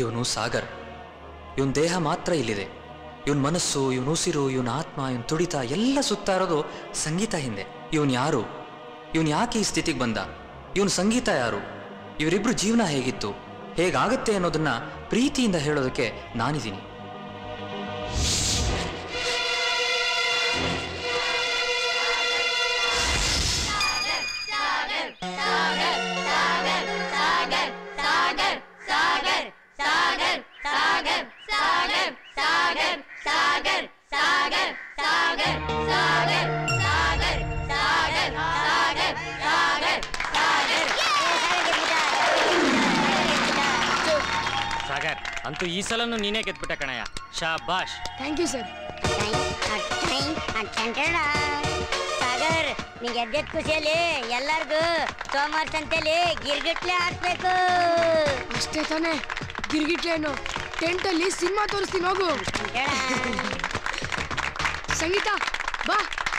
ಇವನು ಸಾಗರ್. ಇವನ್ ದೇಹ ಮಾತ್ರ ಇಲ್ಲಿದೆ. ಇವನ್ ಮನಸ್ಸು, ಇವನ್ ಉಸಿರು, ಇವನ್ ಆತ್ಮ, ಇವನ್ ತುಡಿತ ಎಲ್ಲ ಸುತ್ತಾ ಇರೋದು ಸಂಗೀತ ಹಿಂದೆ. ಇವನ್ ಯಾರು? ಇವನ್ ಯಾಕೆ ಈ ಸ್ಥಿತಿಗೆ ಬಂದ? ಇವನ್ ಸಂಗೀತ ಯಾರು? ಇವರಿಬ್ರು ಜೀವನ ಹೇಗಿತ್ತು, ಹೇಗಾಗತ್ತೆ ಅನ್ನೋದನ್ನ ಪ್ರೀತಿಯಿಂದ ಹೇಳೋದಕ್ಕೆ ನಾನಿದ್ದೀನಿ. ಸಾಗರ್, ಅಂತೂ ಈ ಸಲನು ನೀನೇ ಗೆದ್ಬಿಟ್ಟೆ ಕಣಯ್ಯ. ಶಾಬಾಷ್. Thank you sir. ಸಾಗರ್, ನೀ ಗೆದ್ದ ಖುಷಿಯಲ್ಲಿ ಎಲ್ಲರಿಗೂ ಸೋಮವಾರ ಸಂತೆಯಲ್ಲಿ ಗಿರ್ಗಿಟ್ಲೆ ಹಾಕ್ಬೇಕು. ಅಷ್ಟೇ ತಾನೇ? ಗಿರ್ಗಿಟ್ಲೇನು? ಟೆಂಟಲ್ಲಿ ಸಿನಿಮಾ ತೋರಿಸ್ತೀನಿ, ಹೋಗು. ಸಂಗೀತ ಬಾ.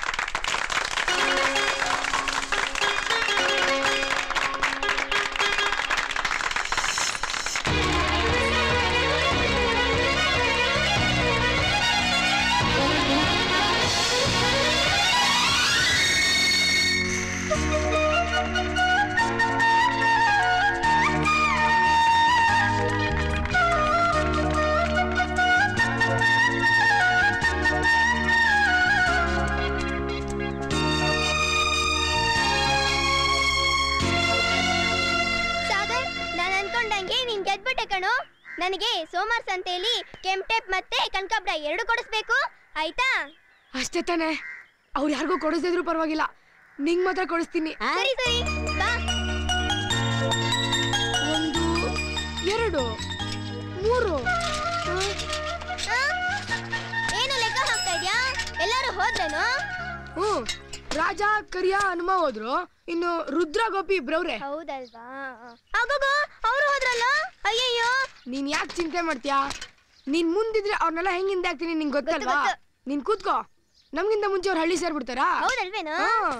ನನಗೆ ಸೋಮವಾರ ಸಂತೆಯಲ್ಲಿ ಕೆಂಪ್ ಟೇಪ್ ಮತ್ತೆ ಕನಕಾಂಬರ 2 ಕೊಡಿಸ್ಬೇಕು, ಆಯ್ತಾ? ಅಷ್ಟೇ ತಾನೆ? ಅವ್ರು ಯಾರಿಗೂ ಕೊಡಿಸಿದ್ರು ಪರವಾಗಿಲ್ಲ, ನಿಂಗ್ ಮಾತ್ರ ಕೊಡಿಸ್ತೀನಿ. ಸರಿ ಸರಿ ಬಾ. 1 2 3. ಏನು ಲೆಕ್ಕ ಹಾಕ್ತಾ ಇದ್ಯಾ? ಎಲ್ಲರೂ ಹೋದ್ರೇನು? ರಾಜ, ಕರಿಯ, ಹನುಮ ಹೋದ್ರು, ಇನ್ನು ರುದ್ರ, ಗೋಪಿ ಇಬ್ರವ್ರೆ. ಹೌದಲ್ವಾ? ಆಗೋಗೋ, ಅವ್ರು ಹೋದ್ರಲ್ಲ. ಅಯ್ಯಯ್ಯೋ, ನೀನ್ ಯಾಕೆ ಚಿಂತೆ ಮಾಡ್ತೀಯಾ? ನೀನ್ ಮುಂದಿದ್ರೆ ಅವ್ರನ್ನೆಲ್ಲ ಹೆಂಗ್ ಹಿಂದೆ ಹಾಕ್ತೀನಿ ನಿಂಗೆ ಗೊತ್ತಲ್ವಾ? ನೀನ್ ಕೂತ್ಕೋ. ನಮ್ಗಿಂತ ಮುಂಚೆ ಅವ್ರು ಹಳ್ಳಿ ಸೇರ್ಬಿಡ್ತಾರಾ? ಹೌದಲ್ವೇನು?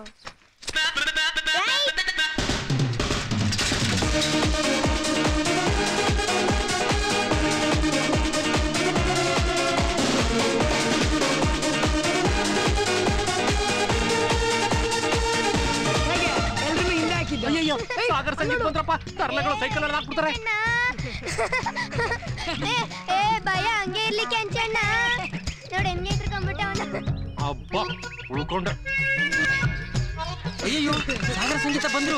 ಸಾಗರ್ ಸಂಗೀತ ಬಂದ್ರಪ್ಪ, ತರ್ಲೆಗಳು ಸೈಕಲ್ ಅಲ್ಲಿ ಹಾಕ್ಬಿಡ್ತಾರೆ. ಭಯ ಹಂಗೆ ಇರ್ಲಿಕ್ಕೆ ಅಂಚಣ್ಣ ನೋಡಿ, ಹೆಂಗೆ ಇಟ್ಕೊಂಡ್ಬಿಟ್ಟ ಅವನು. ಅಬ್ಬಾ, ಉಳ್ಕೊಂಡ. ಅಯ್ಯೋ, ಸಾಗರ ಸಂಗೀತ ಬಂದ್ರು.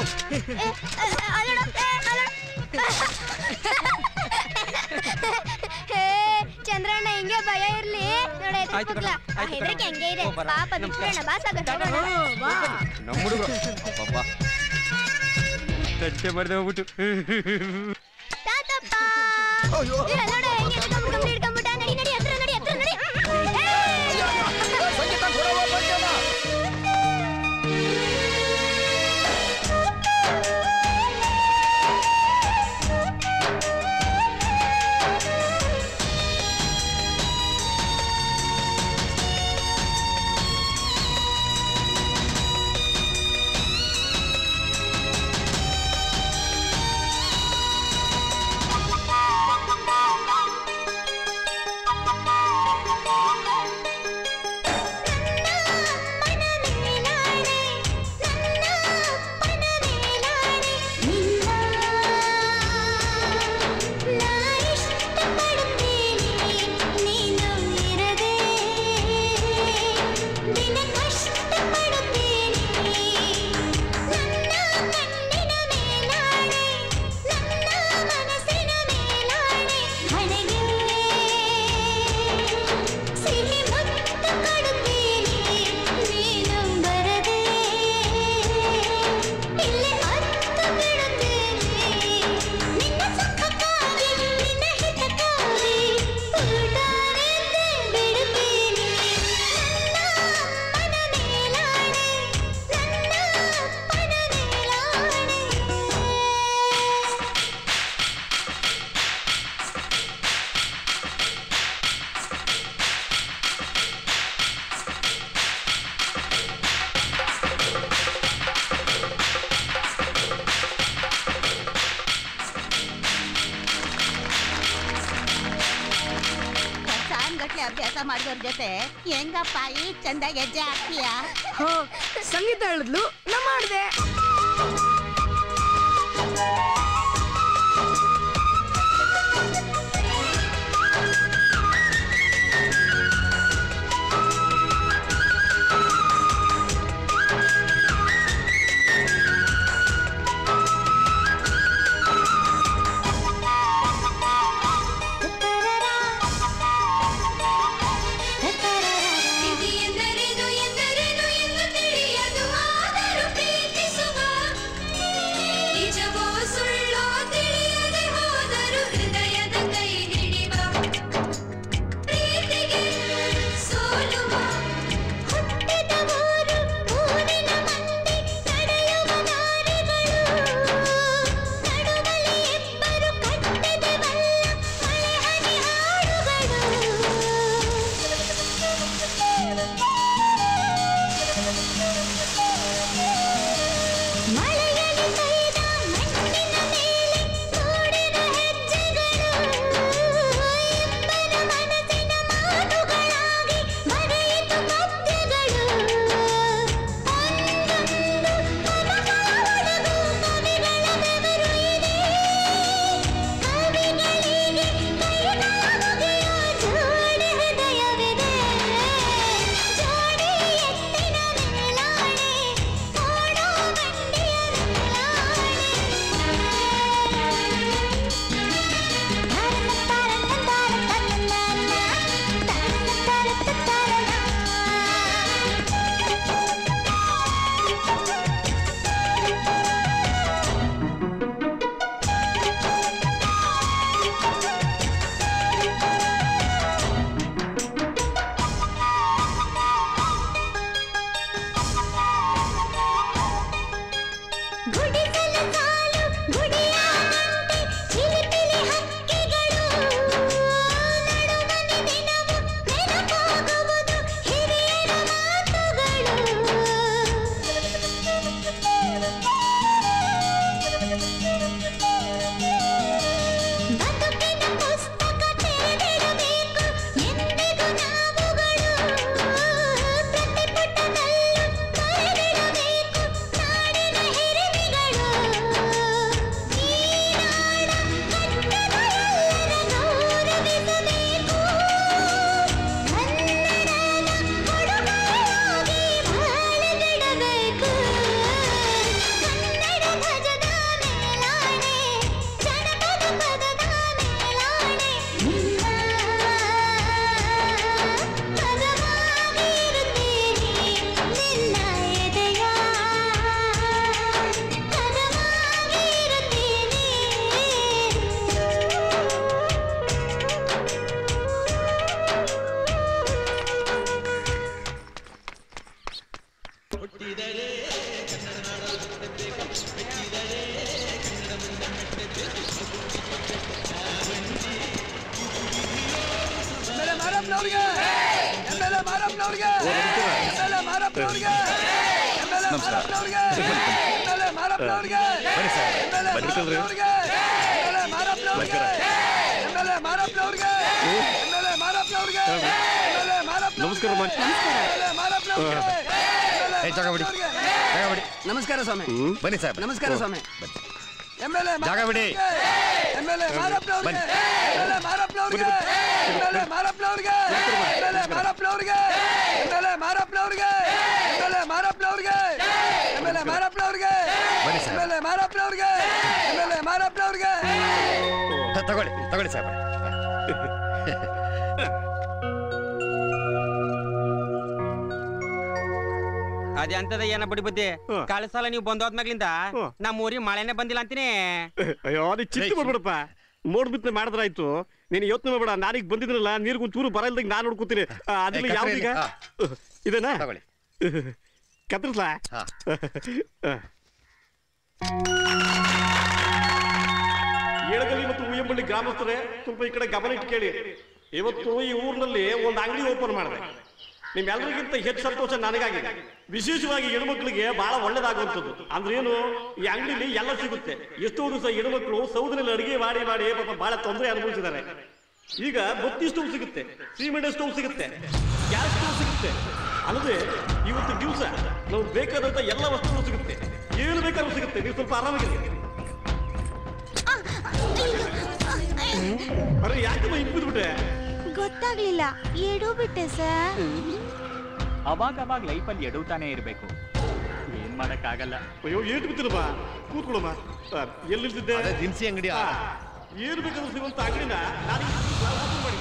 ಚಂದ್ರಣ್ಣ ಹಿಂಗೆ ಭಯ ಇರ್ಲಿ ನೋಡಿ, ಹೆದರಿಕೆ ಹಂಗೆ ಇದೆ ಪಾಪ. ಬಿಟ್ಬಿಡೋಣ ಬಾ ಸಾಗರ್, ನಮ್ಮ ಹುಡುಗರು ತಂಟೆ ಮಾಡಿದೆ ಹೋಗ್ಬಿಟ್ಟು. ತಾತಪ್ಪ ನೋಡಿ ಹೆಂಗೆ ಹಿಡ್ಕೊಂಡ್ಬಿಟ್ಟ. ನಡಿ ನಡಿ, ಹತ್ರ ನಡಿ, ಹತ್ರ ನಡಿ. ಕೆಲಸ ಮಾಡಿದವ್ರ ಜೊತೆ ಹೆಂಗಪ್ಪ ಈ ಚಂದ ಹೆಜ್ಜೆ ಹಾಕ್ತೀಯಾ? ಸಂಗೀತ ಹೇಳಿದ್ಲು ನಾ ಮಾಡ್ದೆ. ನಮಸ್ಕಾರ ಸ್ವಾಮಿ. ಬನ್ನಿ ಸಾಹೇಬ್. ನಮಸ್ಕಾರ ಸ್ವಾಮಿ. ಜಾಗ ಬಿಡಿ. ತಗೊಳ್ಳಿ ತಗೊಳ್ಳಿ ಸಾಹೇಬ್. ಅದೇ ಅಂತದ ಏನ ಬಿಡಿ ಬುದ್ಧಿ. ಕಳೆದ ಸಲ ನೀವು ಬಂದೋದ್ಮ್ಯಾಗ್ಲಿಂದ ನಮ್ಮ ಊರಿಗೆ ಮಳೆನೇ ಬಂದಿಲ್ಲ ಅಂತೀನಿ. ಅಯ್ಯೋ ನೀ ಚಿಂತೆ ಮಾಡ್ಬಿಡಪ್ಪ. ಮೋಡ್ ಬಿತ್ತನೆ ಮಾಡಿದ್ರಾಯ್ತು. ನೀನು ಯೋಚನೆ ಮಾಡ್ಬೇಡ. ನಾನೀಗ ಬಂದಿದ್ರಲ್ಲ ನೀರಿಗೊಂದು ಚೂರು ಬರ ಇಲ್ದಂಗೆ ನಾನು ನೋಡ್ಕೊತೀನಿ. ಅದ್ರಲ್ಲಿ ಯಾವ್ದೀಗ ಇದನ್ನ ಕತ್ತರಿಸ್ಲಾ? ಏಳಗಲ್ಲಿ ಮತ್ತು ಉಯ್ಯಂಬಳ್ಳಿ ಗ್ರಾಮಸ್ಥರೇ ಸ್ವಲ್ಪ ಈ ಕಡೆ ಗಮನ ಇಟ್ಟು ಕೇಳಿ. ಇವತ್ತು ಈ ಊರಿನಲ್ಲಿ ಒಂದು ಅಂಗಡಿ ಓಪನ್ ಮಾಡಿದೆ. ನಿಮ್ಮೆಲ್ಲರಿಗಿಂತ ಹೆಚ್ಚು ಸಂತೋಷ ನನಗಾಗಿದೆ. ವಿಶೇಷವಾಗಿ ಹೆಣ್ಮಕ್ಳಿಗೆ ಬಹಳ ಒಳ್ಳೇದಾಗುವಂಥದ್ದು ಅಂದ್ರೆ ಏನು, ಈ ಅಂಗಡಿಲಿ ಎಲ್ಲ ಸಿಗುತ್ತೆ. ಎಷ್ಟೋ ದಿವಸ ಹೆಣ್ಮಕ್ಳು ಸೌದಿನಲ್ಲಿ ಅಡಿಗೆ ಮಾಡಿ ಮಾಡಿ ಪಾಪ ಬಹಳ ತೊಂದರೆ ಅನುಭವಿಸಿದ್ದಾರೆ. ಈಗ ಬತ್ತಿ ಸ್ಟವ್ ಸಿಗುತ್ತೆ, ಸಿಮೆಂಟ್ ಸ್ಟವ್ ಸಿಗುತ್ತೆ, ಗ್ಯಾಸ್ ಸ್ಟವ್ ಸಿಗುತ್ತೆ. ಅಲ್ಲದೆ ಇವತ್ತು ದಿವಸ ನಾವು ಬೇಕಾದಂತ ಎಲ್ಲ ವಸ್ತುಗಳು ಸಿಗುತ್ತೆ, ಏನು ಬೇಕಾದ್ರೂ ಸಿಗುತ್ತೆ. ನೀವು ಸ್ವಲ್ಪ ಆರಾಮಾಗಿ. ಅರೆ ಯಾಕಮ್ಮ ಹಿಂಬಿದ್ಬಿಟ್ಟೆ? ಗೊತ್ತಾಗ್ಲಿಲ್ಲ, ಎಡು ಬಿಟ್ಟೆ ಸರ್. ಅವಾಗ ಲೈಫಲ್ಲಿ ಎಡುತ್ತಾನೆ ಇರ್ಬೇಕು, ಏನ್ ಮಾಡಕ್ಕಾಗಲ್ಲ. ಅಯ್ಯೋ ಏಟು ಬಿತ್ತಿರಮ್ಮ, ಕೂತ್ಕೊಳ್ಳಮ್ಮ. ಎಲ್ಲಿರ್ತಿದ್ದೆ? ದಿನಸಿ ಅಂಗಡಿ. ಏನು ಬೇಕಾದ್ರೂ ಸಿಗುವಂತ ಅಂಗಡಿನ ನಾನು ಓಪನ್ ಮಾಡಿ.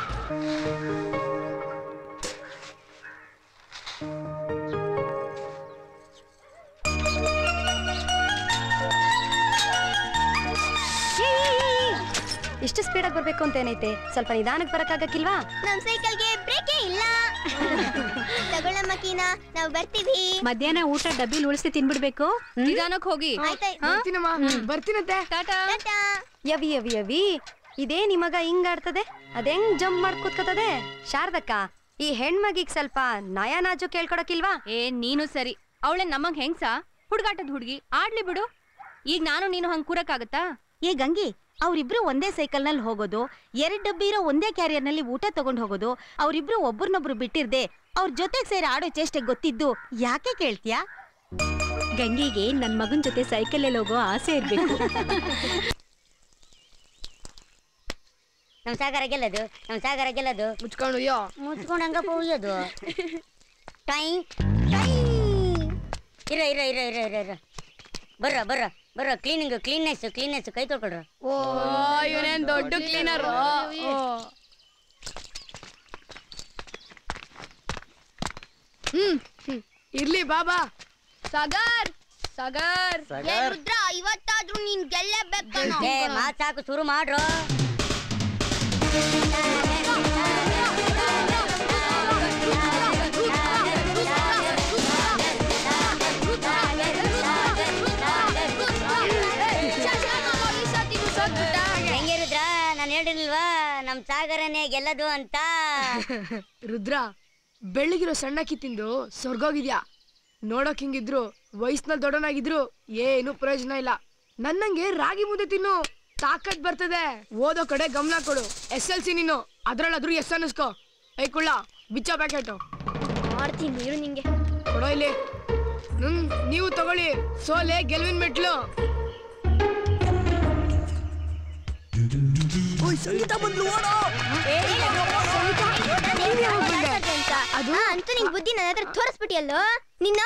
ಇಷ್ಟು ಸ್ಪೀಡಾಗಿ ಬರ್ಬೇಕು ಅಂತ ಏನೈತೆ? ಸ್ವಲ್ಪ ನಿಧಾನಕ್ಕೆ ಬರಕ್ಕಾಗಕ್ಕಿಲ್ವಾ? ನಮ್ ಸೈಕಲ್ಗೆ ಬ್ರೇಕೇ ಇಲ್ಲ. ತಗೊಳ್ಳಮ್ಮ ಕೀನಾ, ನಾವು ಬರ್ತೀವಿ. ಮಧ್ಯಾಹ್ನ ಊಟ ಡಬ್ಬಿಲ್ ಉಳಿಸಿ ತಿನ್ಬಿಡ್ಬೇಕು. ನಿಧಾನಕ್ಕೆ ಹೋಗಿ. ಬರ್ತೀನತ್ತೆ. ಯವಿ ಯವಿ ಯವಿ, ಇದೇ ನಿಮಗ ಹಿಂಗಾಡ್ತದೆ? ಅದೆಂಗ್ ಜಂಪ್ ಮಾಡ್ ಕೂತ್ಕತದೆ? ಶಾರದಕ್ಕ, ಈ ಹೆಣ್ಮಗಿಗ್ ಸ್ವಲ್ಪ ನಯ ನಾಜು ಕೇಳ್ಕೊಡಕ್ಕಿಲ್ವಾ? ನೀನು ಸರಿ, ಅವಳೆ ನಮಗ್ ಹೆಂಗ್ಸ ಹುಡುಗಾಟದ ಹುಡುಗಿ, ಆಡ್ಲಿ ಬಿಡು. ಈಗ ನಾನು ನೀನು ಹಂಗ್ ಕೂರಕ್ಕಾಗತ್ತಾ? ಏ ಗಂಗಿ, ಅವ್ರಿಬ್ರು ಒಂದೇ ಸೈಕಲ್ ನಲ್ಲಿ ಹೋಗೋದು, 2 ಡಬ್ಬಿ ಇರೋ ಒಂದೇ ಕ್ಯಾರಿಯರ್ ನಲ್ಲಿ ಊಟ ತಗೊಂಡ್ ಹೋಗೋದು, ಅವ್ರಿಬ್ರು ಒಬ್ರನ್ನೊಬ್ರು ಬಿಟ್ಟಿರ್ದೆ ಅವ್ರ ಜೊತೆಗ್ ಸೇರಿ ಆಡೋ ಚೇಷ್ಟೆ ಗೊತ್ತಿದ್ದು ಯಾಕೆ ಕೇಳ್ತೀಯಾ? ಗಂಗಿಗೆ ನನ್ ಮಗನ್ ಜೊತೆ ಸೈಕಲ್ ಅಲ್ಲಿ ಹೋಗೋ ಆಸೆ ಇರ್ಬೇಕು. ನಮ್ ಸಾಗರ ಗೆಲ್ಲದು ಮುಚ್ಕೊಂಡು ಹಂಗ ಹೋಗ್ಯೋದು. ಇರ ಬರ್ರ ಕ್ಲೀನ್ನೆಸ್ ಕೈ ತೊಳ್ಕೊಳ್ರ. ಓ ಇವನೇನ್ ದೊಡ್ಡ ಕ್ಲೀನರ್. ಇರ್ಲಿ ಬಾಬಾ. ಸಾಗರ್ ರುದ್ರ, ಇವತ್ತಾದ್ರೂ ನೀನ್ ಗೆಲ್ಲೇಬೇಕು. ಮಾತ್ ಸಾಕು, ಶುರು ಮಾಡ್ರು. ಹೆಂಗಿರುದ್ರ, ನಾನು ಹೇಳಿಲ್ವಾ ನಮ್ ಸಾಗರನೇ ಗೆಲ್ಲದು ಅಂತ. ರುದ್ರ, ಬೆಳ್ಳಿಗಿರೋ ಸಣ್ಣಕ್ಕಿ ತಿಂದು ಸ್ವರ್ಗೋಗಿದ್ಯಾ. ನೋಡಕ್ ಹಿಂಗಿದ್ರು, ವಯಸ್ಸಿನಲ್ಲಿ ದೊಡ್ಡನಾಗಿದ್ರು ಏನು ಪ್ರಯೋಜನ ಇಲ್ಲ. ನನ್ನಂಗೆ ರಾಗಿ ಮುದ್ದೆ ತಿನ್ನು, ತಾಕತ್ ಬರ್ತದೆ. ಓದೋ ಕಡೆ ಗಮನ ಕೊಡು. SLC ನೀನು, ಅದ್ರಲ್ಲಾದ್ರೂ ಎಸ್ ಅನ್ನಿಸ್ಕೋ. ಐಕುಳ್ಳ ಬಿಚ್ಚ ಪ್ಯಾಕೆಟ್ ಮಾಡ್ತೀನಿ ಇರು ನಿಂಗೆ. ಕೊಡೋ ಇಲ್ಲಿ. ನೀವು ತಗೊಳ್ಳಿ, ಸೋಲೆ ಗೆಲುವಿನ ಮೆಟ್ಲು. ಅದು ಅಂತೂ ನಿಂಗೆ ಬುದ್ಧಿ ನನ್ನ ಹತ್ರ ತೋರಿಸ್ಬಿಟ್ಟಿಯಲ್ಲೋ ನಿನ್ನ.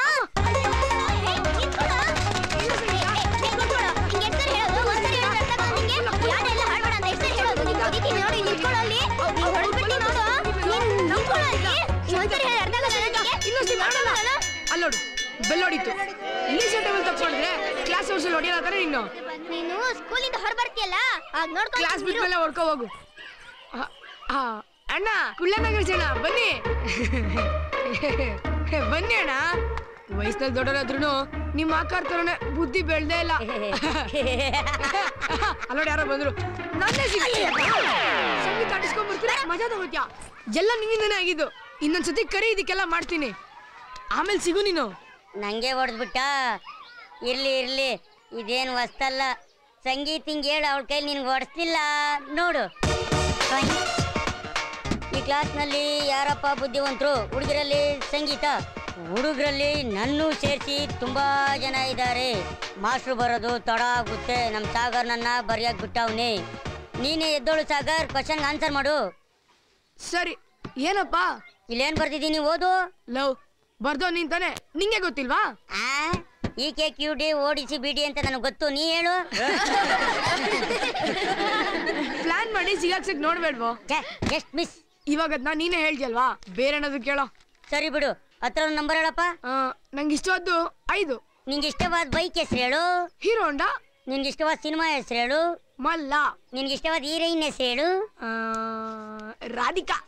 ಅಲ್ಲೋಡು, ಬೆಲ್ಲೋಡಿತ್ತು. ಇಂಗ್ಲಿಷ್ ಟೇಬಲ್ ತಪ್ಪಿದ್ರೆ ಕ್ಲಾಸ್ ಹೌಸಲ್ಲಿ ಹೊಡೆಯಲ್ಲ ನೀನು. ನೀನು ಸ್ಕೂಲಿಂದ ಹೊರ ಬರ್ತೀಯಲ್ಲ, ಆಗ ನೋಡ್ಕೊಂಡು ಕ್ಲಾಸ್ ಬಿಟ್ಮೇಲೆ ಹೊಡ್ಕೊ ಹೋಗು. ಅಣ್ಣ, ಕುಳ್ಳನಗರ ಜನ ಬನ್ನಿ. ಬನ್ನಿ ಅಣ್ಣ. ವಯಸ್ಸಿನಲ್ಲಿ ದೊಡ್ಡರಾದ್ರೂ ನಿಮ್ಮ ಆಕಾರ ತರನೇ ಬುದ್ಧಿ ಬೆಳ್ದೇ ಇಲ್ಲ. ಅಲ್ಲೋಡಿ ಯಾರೋ ಬಂದ್ರು. ನನ್ನೇ ಸಂಗೀತ ಆಡಿಸ್ಕೊಂಡ್ ಬರ್ತೀರಾ, ಮಜಾ ತಗೋತ್ಯಾ. ಎಲ್ಲ ನಿನ್ನಿಂದನೇ ಆಗಿದ್ದು. ಇನ್ನೊಂದ್ಸತಿ ಕರಿ, ಇದಕ್ಕೆಲ್ಲ ಮಾಡ್ತೀನಿ. ಆಮೇಲೆ ಸಿಗು ನೀನು. ನಂಗೆ ಹೊಡೆದ್ಬಿಟ್ಟ. ಇರ್ಲಿ, ಇದೇನು ಹೊಸ್ತಲ್ಲ. ಸಂಗೀತ ಹಿಂಗೆ ಹೇಳು, ಅವಳ ಕೈಲಿ ನಿನ್ಗೆ ಹೊಡೆಸ್ತಿಲ್ಲ ನೋಡು. ಈ ಕ್ಲಾಸ್ನಲ್ಲಿ ಯಾರಪ್ಪ ಬುದ್ಧಿವಂತರು? ಹುಡುಗರಲ್ಲಿ ಸಂಗೀತ, ಹುಡುಗರಲ್ಲಿ ನನ್ನೂ ಸೇರಿಸಿ ತುಂಬಾ ಜನ ಇದ್ದಾರೆ. ಮಾಸ್ಟ್ರು ಬರೋದು ತಡ ಆಗುತ್ತೆ. ನಮ್ಮ ಸಾಗರ್ ನನ್ನ ಬರೆಯಕ್ ಬಿಟ್ಟವ್ನೆ. ನೀನೇ ಎದ್ದೋಳು ಸಾಗರ್, ಕ್ವಶನ್ಗೆ ಆನ್ಸರ್ ಮಾಡು. ಸರಿ, ಏನಪ್ಪ? ಇಲ್ಲೇನ್ ಬರ್ತಿದ್ದೀನಿ, ಓದು. ಲವ್ ಬರ್ದೋ ನೀನ್ ತಾನೆ, ನಿಂಗೆ ಗೊತ್ತಿಲ್ವಾ? EKQD ODC BD ಅಂತ ನನಗೆ ಗೊತ್ತು, ನೀ ಹೇಳು. ಪ್ಲಾನ್ ಮಾಡಿ ಸಿಗಾಕ್ಸಕ್ ನೋಡ್ಬೇಡ್ವೋ? Just miss. ಇವಾಗ ನೀನೇ ಹೇಳ್ತಿಯಲ್ವಾ, ಬೇರೆ ಏನಾದ್ರು ಕೇಳೋ. ಸರಿ ಬಿಡು, ಹತ್ರ ಒಂದು ನಂಬರ್ ಹೇಳಪ್ಪ. ನಂಗೆ ಇಷ್ಟವಾದ್ದು 5. ನಿಂಗೆ ಇಷ್ಟವಾದ ಬೈಕ್ ಹೆಸರು ಹೇಳು. Hero Honda. ನಿನ್ಗೆ ಇಷ್ಟವಾದ ಸಿನಿಮಾ ಹೆಸರು ಹೇಳು. ಮಲ್ಲ. ನಿನ್ಗೆ ಇಷ್ಟವಾದ ಹೀರೋಯಿನ್ ಹೆಸರು ಹೇಳು. ರಾಧಿಕಾ.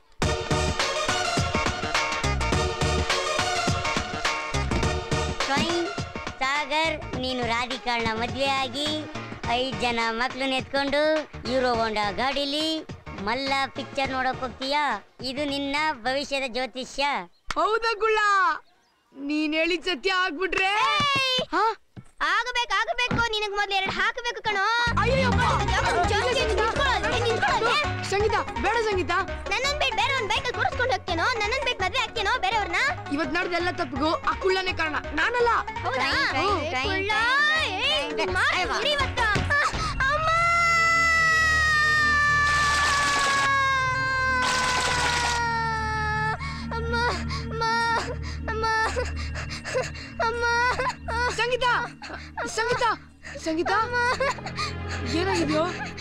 ಸಾಗರ್, ನೀನು ರಾಧಿಕಾಳನ್ನ ಮದ್ವೆ ಆಗಿ 5 ಜನ ಮಕ್ಳನ್ನ ಎತ್ಕೊಂಡು ಹೀರೋ ಹೋಂಡಾ ಗಾಡಿಲಿ ಮಲ್ಲ ಪಿಕ್ಚರ್ ನೋಡಕ್ ಹೋಗ್ತೀಯಾ? ಇದು ನಿನ್ನ ಭವಿಷ್ಯದ ಜ್ಯೋತಿಷ್ಯ. ಹೌದಾ ಗುಳ್ಳ? ನೀನ್ ಹೇಳಿದ ಸತ್ಯ ಆಗ್ಬಿಟ್ರೆ ಆಗಬೇಕು ನಿನಗ್ ಮೊದ್ಲು 2 ಹಾಕಬೇಕು ಕಣೋ. ಸಂಗೀತ ಬೇಡ ಸಂಗೀತ. ನನ್ನನ್ ಬಿಟ್ಟು ಬೇರೆಯವ್ನ ಬೈಕಲ್ಲಿ ಕೂರಿಸ್ಕೊಂಡು ಹೋಗ್ತೇನೋ, ನನ್ನನ್ ಬಿಟ್ಟು ಮದ್ವೆ ಆಗ್ತೇನೋ ಬೇರೆಯವ್ರನ್ನ. ಇವತ್ ನಡೆದೆಲ್ಲ ತಪ್ಪಿಗೂ ಆ ಕುಳ್ಳನೇ ಕಾರಣ, ನಾನಲ್ಲ. ಹೌದಾ? ಕುಳ್ಳ ಇವತ್ತ ಅಮ್ಮ ಸಂಗೀತ ಸಂಗೀತ ಸಂಗೀತ ಏನಾಗಿದ್ಯೋ?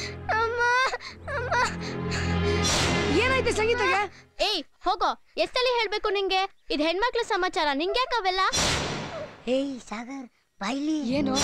ಏನಾಯ್ತು ಸಂಗೀತಗೆ? ಏಯ್ ಹೋಗೋ, ಎಷ್ಟಲ್ಲಿ ಹೇಳ್ಬೇಕು ನಿಂಗೆ? ಇದು ಹೆಣ್ಮಕ್ಳ ಸಮಾಚಾರ, ನಿಂಗೆ ಯಾಕವೆಲ್ಲ? ಏಯ್ ಸಾಗರ್ ಬಾಯ್ಲಿ. ಏನು?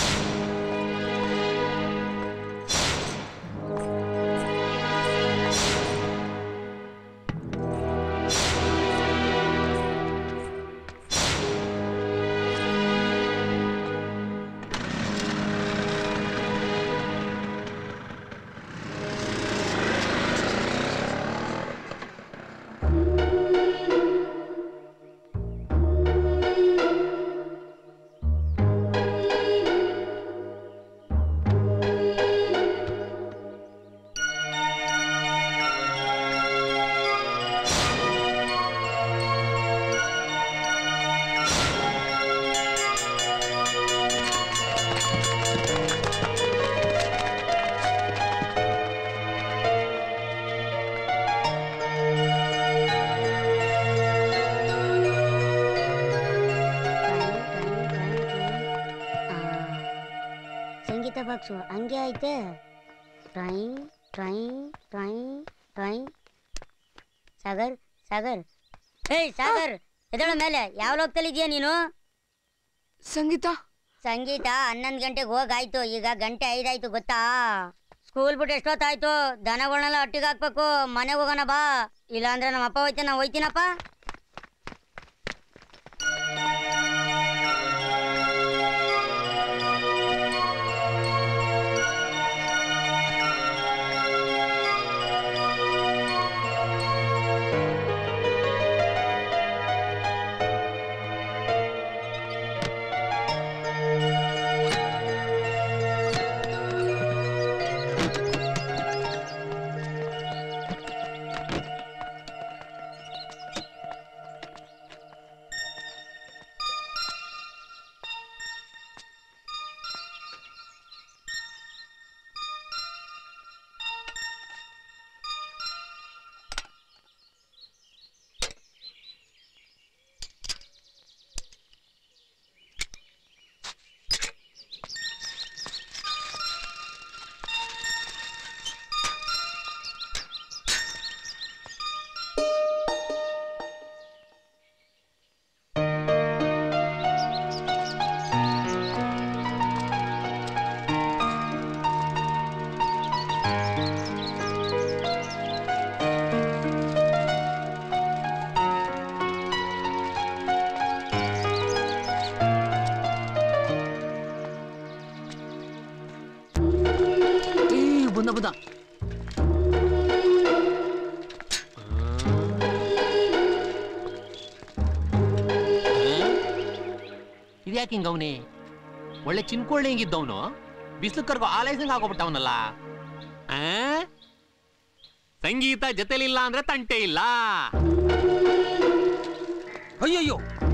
ಬಾಕ್ಸು ಹಂಗೆ ಐತೆ. Train train train train. Sagar Sagar ಏಯ್ ಸಾಗರ್ ಎದಳ ಮೇಲೆ ಯಾವ ಹೋಗ್ತಲಿದ್ಯಾ ನೀನು? ಸಂಗೀತ ಸಂಗೀತ 11 ಗಂಟೆಗೆ ಹೋಗಾಯ್ತು, ಈಗ ಗಂಟೆ 5 ಆಯ್ತು ಗೊತ್ತಾ? ಸ್ಕೂಲ್ ಬಿಟ್ಟು ಎಷ್ಟೊತ್ತಾಯ್ತು? ದನಗಳನ್ನೆಲ್ಲ ಒಟ್ಟಿಗೆ ಹಾಕ್ಬೇಕು. ಮನೆಗೆ ಹೋಗೋಣ ಬಾ, ಇಲ್ಲಾಂದ್ರೆ ನಮ್ಮ ಅಪ್ಪ ಹೋಯ್ತಾನೆ, ನಾನು ಹೋಯ್ತೀನಪ್ಪ. ಇದ್ಯಾಕೆ ಹಿಂಗವನೇ? ಒಳ್ಳೆ ಚಿನ್ಕೊಳ್ಳಿ ಹಿಂಗಿದ್ದವನು ಬಿಸಿಲು ಕರ್ಗೋ ಆಲೈಸಂಗ್ ಆಗೋಗ್ಬಿಟ್ಟವನಲ್ಲ. ಸಂಗೀತ ಜೊತೆಲಿಲ್ಲ ಅಂದ್ರೆ ತಂಟೆ ಇಲ್ಲ. ಅಯ್ಯಯ್ಯೋ,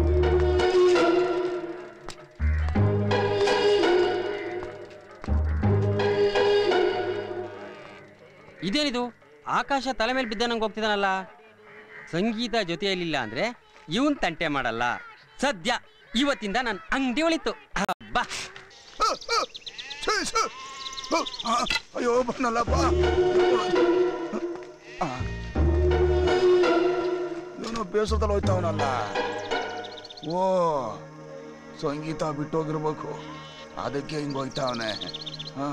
ಇದೇನಿದು? ಆಕಾಶ ತಲೆ ಮೇಲೆ ಬಿದ್ದ ನಂಗೆ ಹೋಗ್ತಿದ್ದಾನಲ್ಲ. ಸಂಗೀತ ಜೊತೆಯಲ್ಲಿಲ್ಲ ಅಂದ್ರೆ ಇವನ್ ತಂಟೆ ಮಾಡಲ್ಲ. ಸದ್ಯ ಇವತ್ತಿಂದ ನನ್ನ ಅಂಗಡಿ ಒಳಿತು. ಬಾ. ಅಯ್ಯೋ ಬನ್ನಲ್ಲಪ್ಪ, ಇವನು ಬೇಸದಲ್ಲಿ ಹೋಯ್ತಾವನಲ್ಲ. ಓ, ಸಂಗೀತ ಬಿಟ್ಟೋಗಿರ್ಬೇಕು, ಅದಕ್ಕೆ ಹಿಂಗ್ ಹೋಯ್ತಾವನೆ. ಹಾ,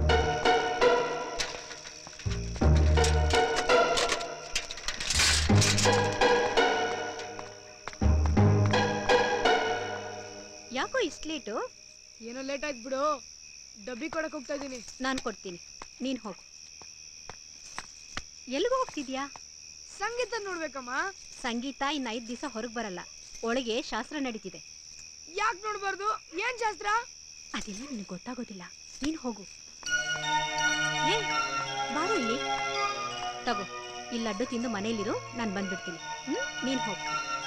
ಯಾಕೋ ಇಷ್ಟು ಲೇಟು? ಏನೋ ಲೇಟ್ ಆಯ್ತು ಬಿಡು, ಡಬ್ಬಿ ಕೊಡಕ್ ಹೋಗ್ತಾ ಇದ್ದೀನಿ. ನಾನು ಕೊಡ್ತೀನಿ, ನೀನು ಹೋಗು. ಎಲ್ಲಿಗೂ ಹೋಗ್ತಿದ್ಯಾ? ಸಂಗೀತ ನೋಡ್ಬೇಕಮ್ಮ. ಸಂಗೀತ ಇನ್ನು 5 ದಿವಸ ಹೊರಗೆ ಬರಲ್ಲ, ಒಳಗೆ ಶಾಸ್ತ್ರ ನಡೀತಿದೆ. ಯಾಕೆ ನೋಡ್ಬಾರ್ದು? ಏನ್ ಶಾಸ್ತ್ರ? ಅದೆಲ್ಲ ನಿನಗೆ ಗೊತ್ತಾಗೋದಿಲ್ಲ. ನೀನು ಹೋಗು. ಏ ಬಾರೋ ಇಲ್ಲಿ. ತಗೋ, ಈ ಲಡ್ಡು ತಿಂದು ಮನೇಲಿರು, ನಾನು ಬಂದ್ಬಿಡ್ತೀನಿ. ನೀನು ಹೋಗು.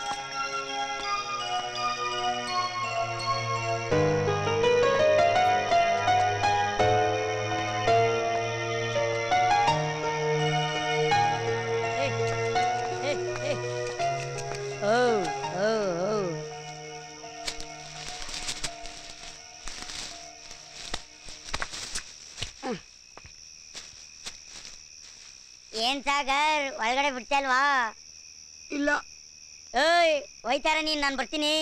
ಏನ್ ಸಾಗರ್, ಒಳಗಡೆ ಬಿಡ್ತಲ್ವಾ? ಇಲ್ಲ. ಏಯ್ ಒಯ್ತಾರ ನೀನ್, ನಾನು ಬರ್ತೀನಿ.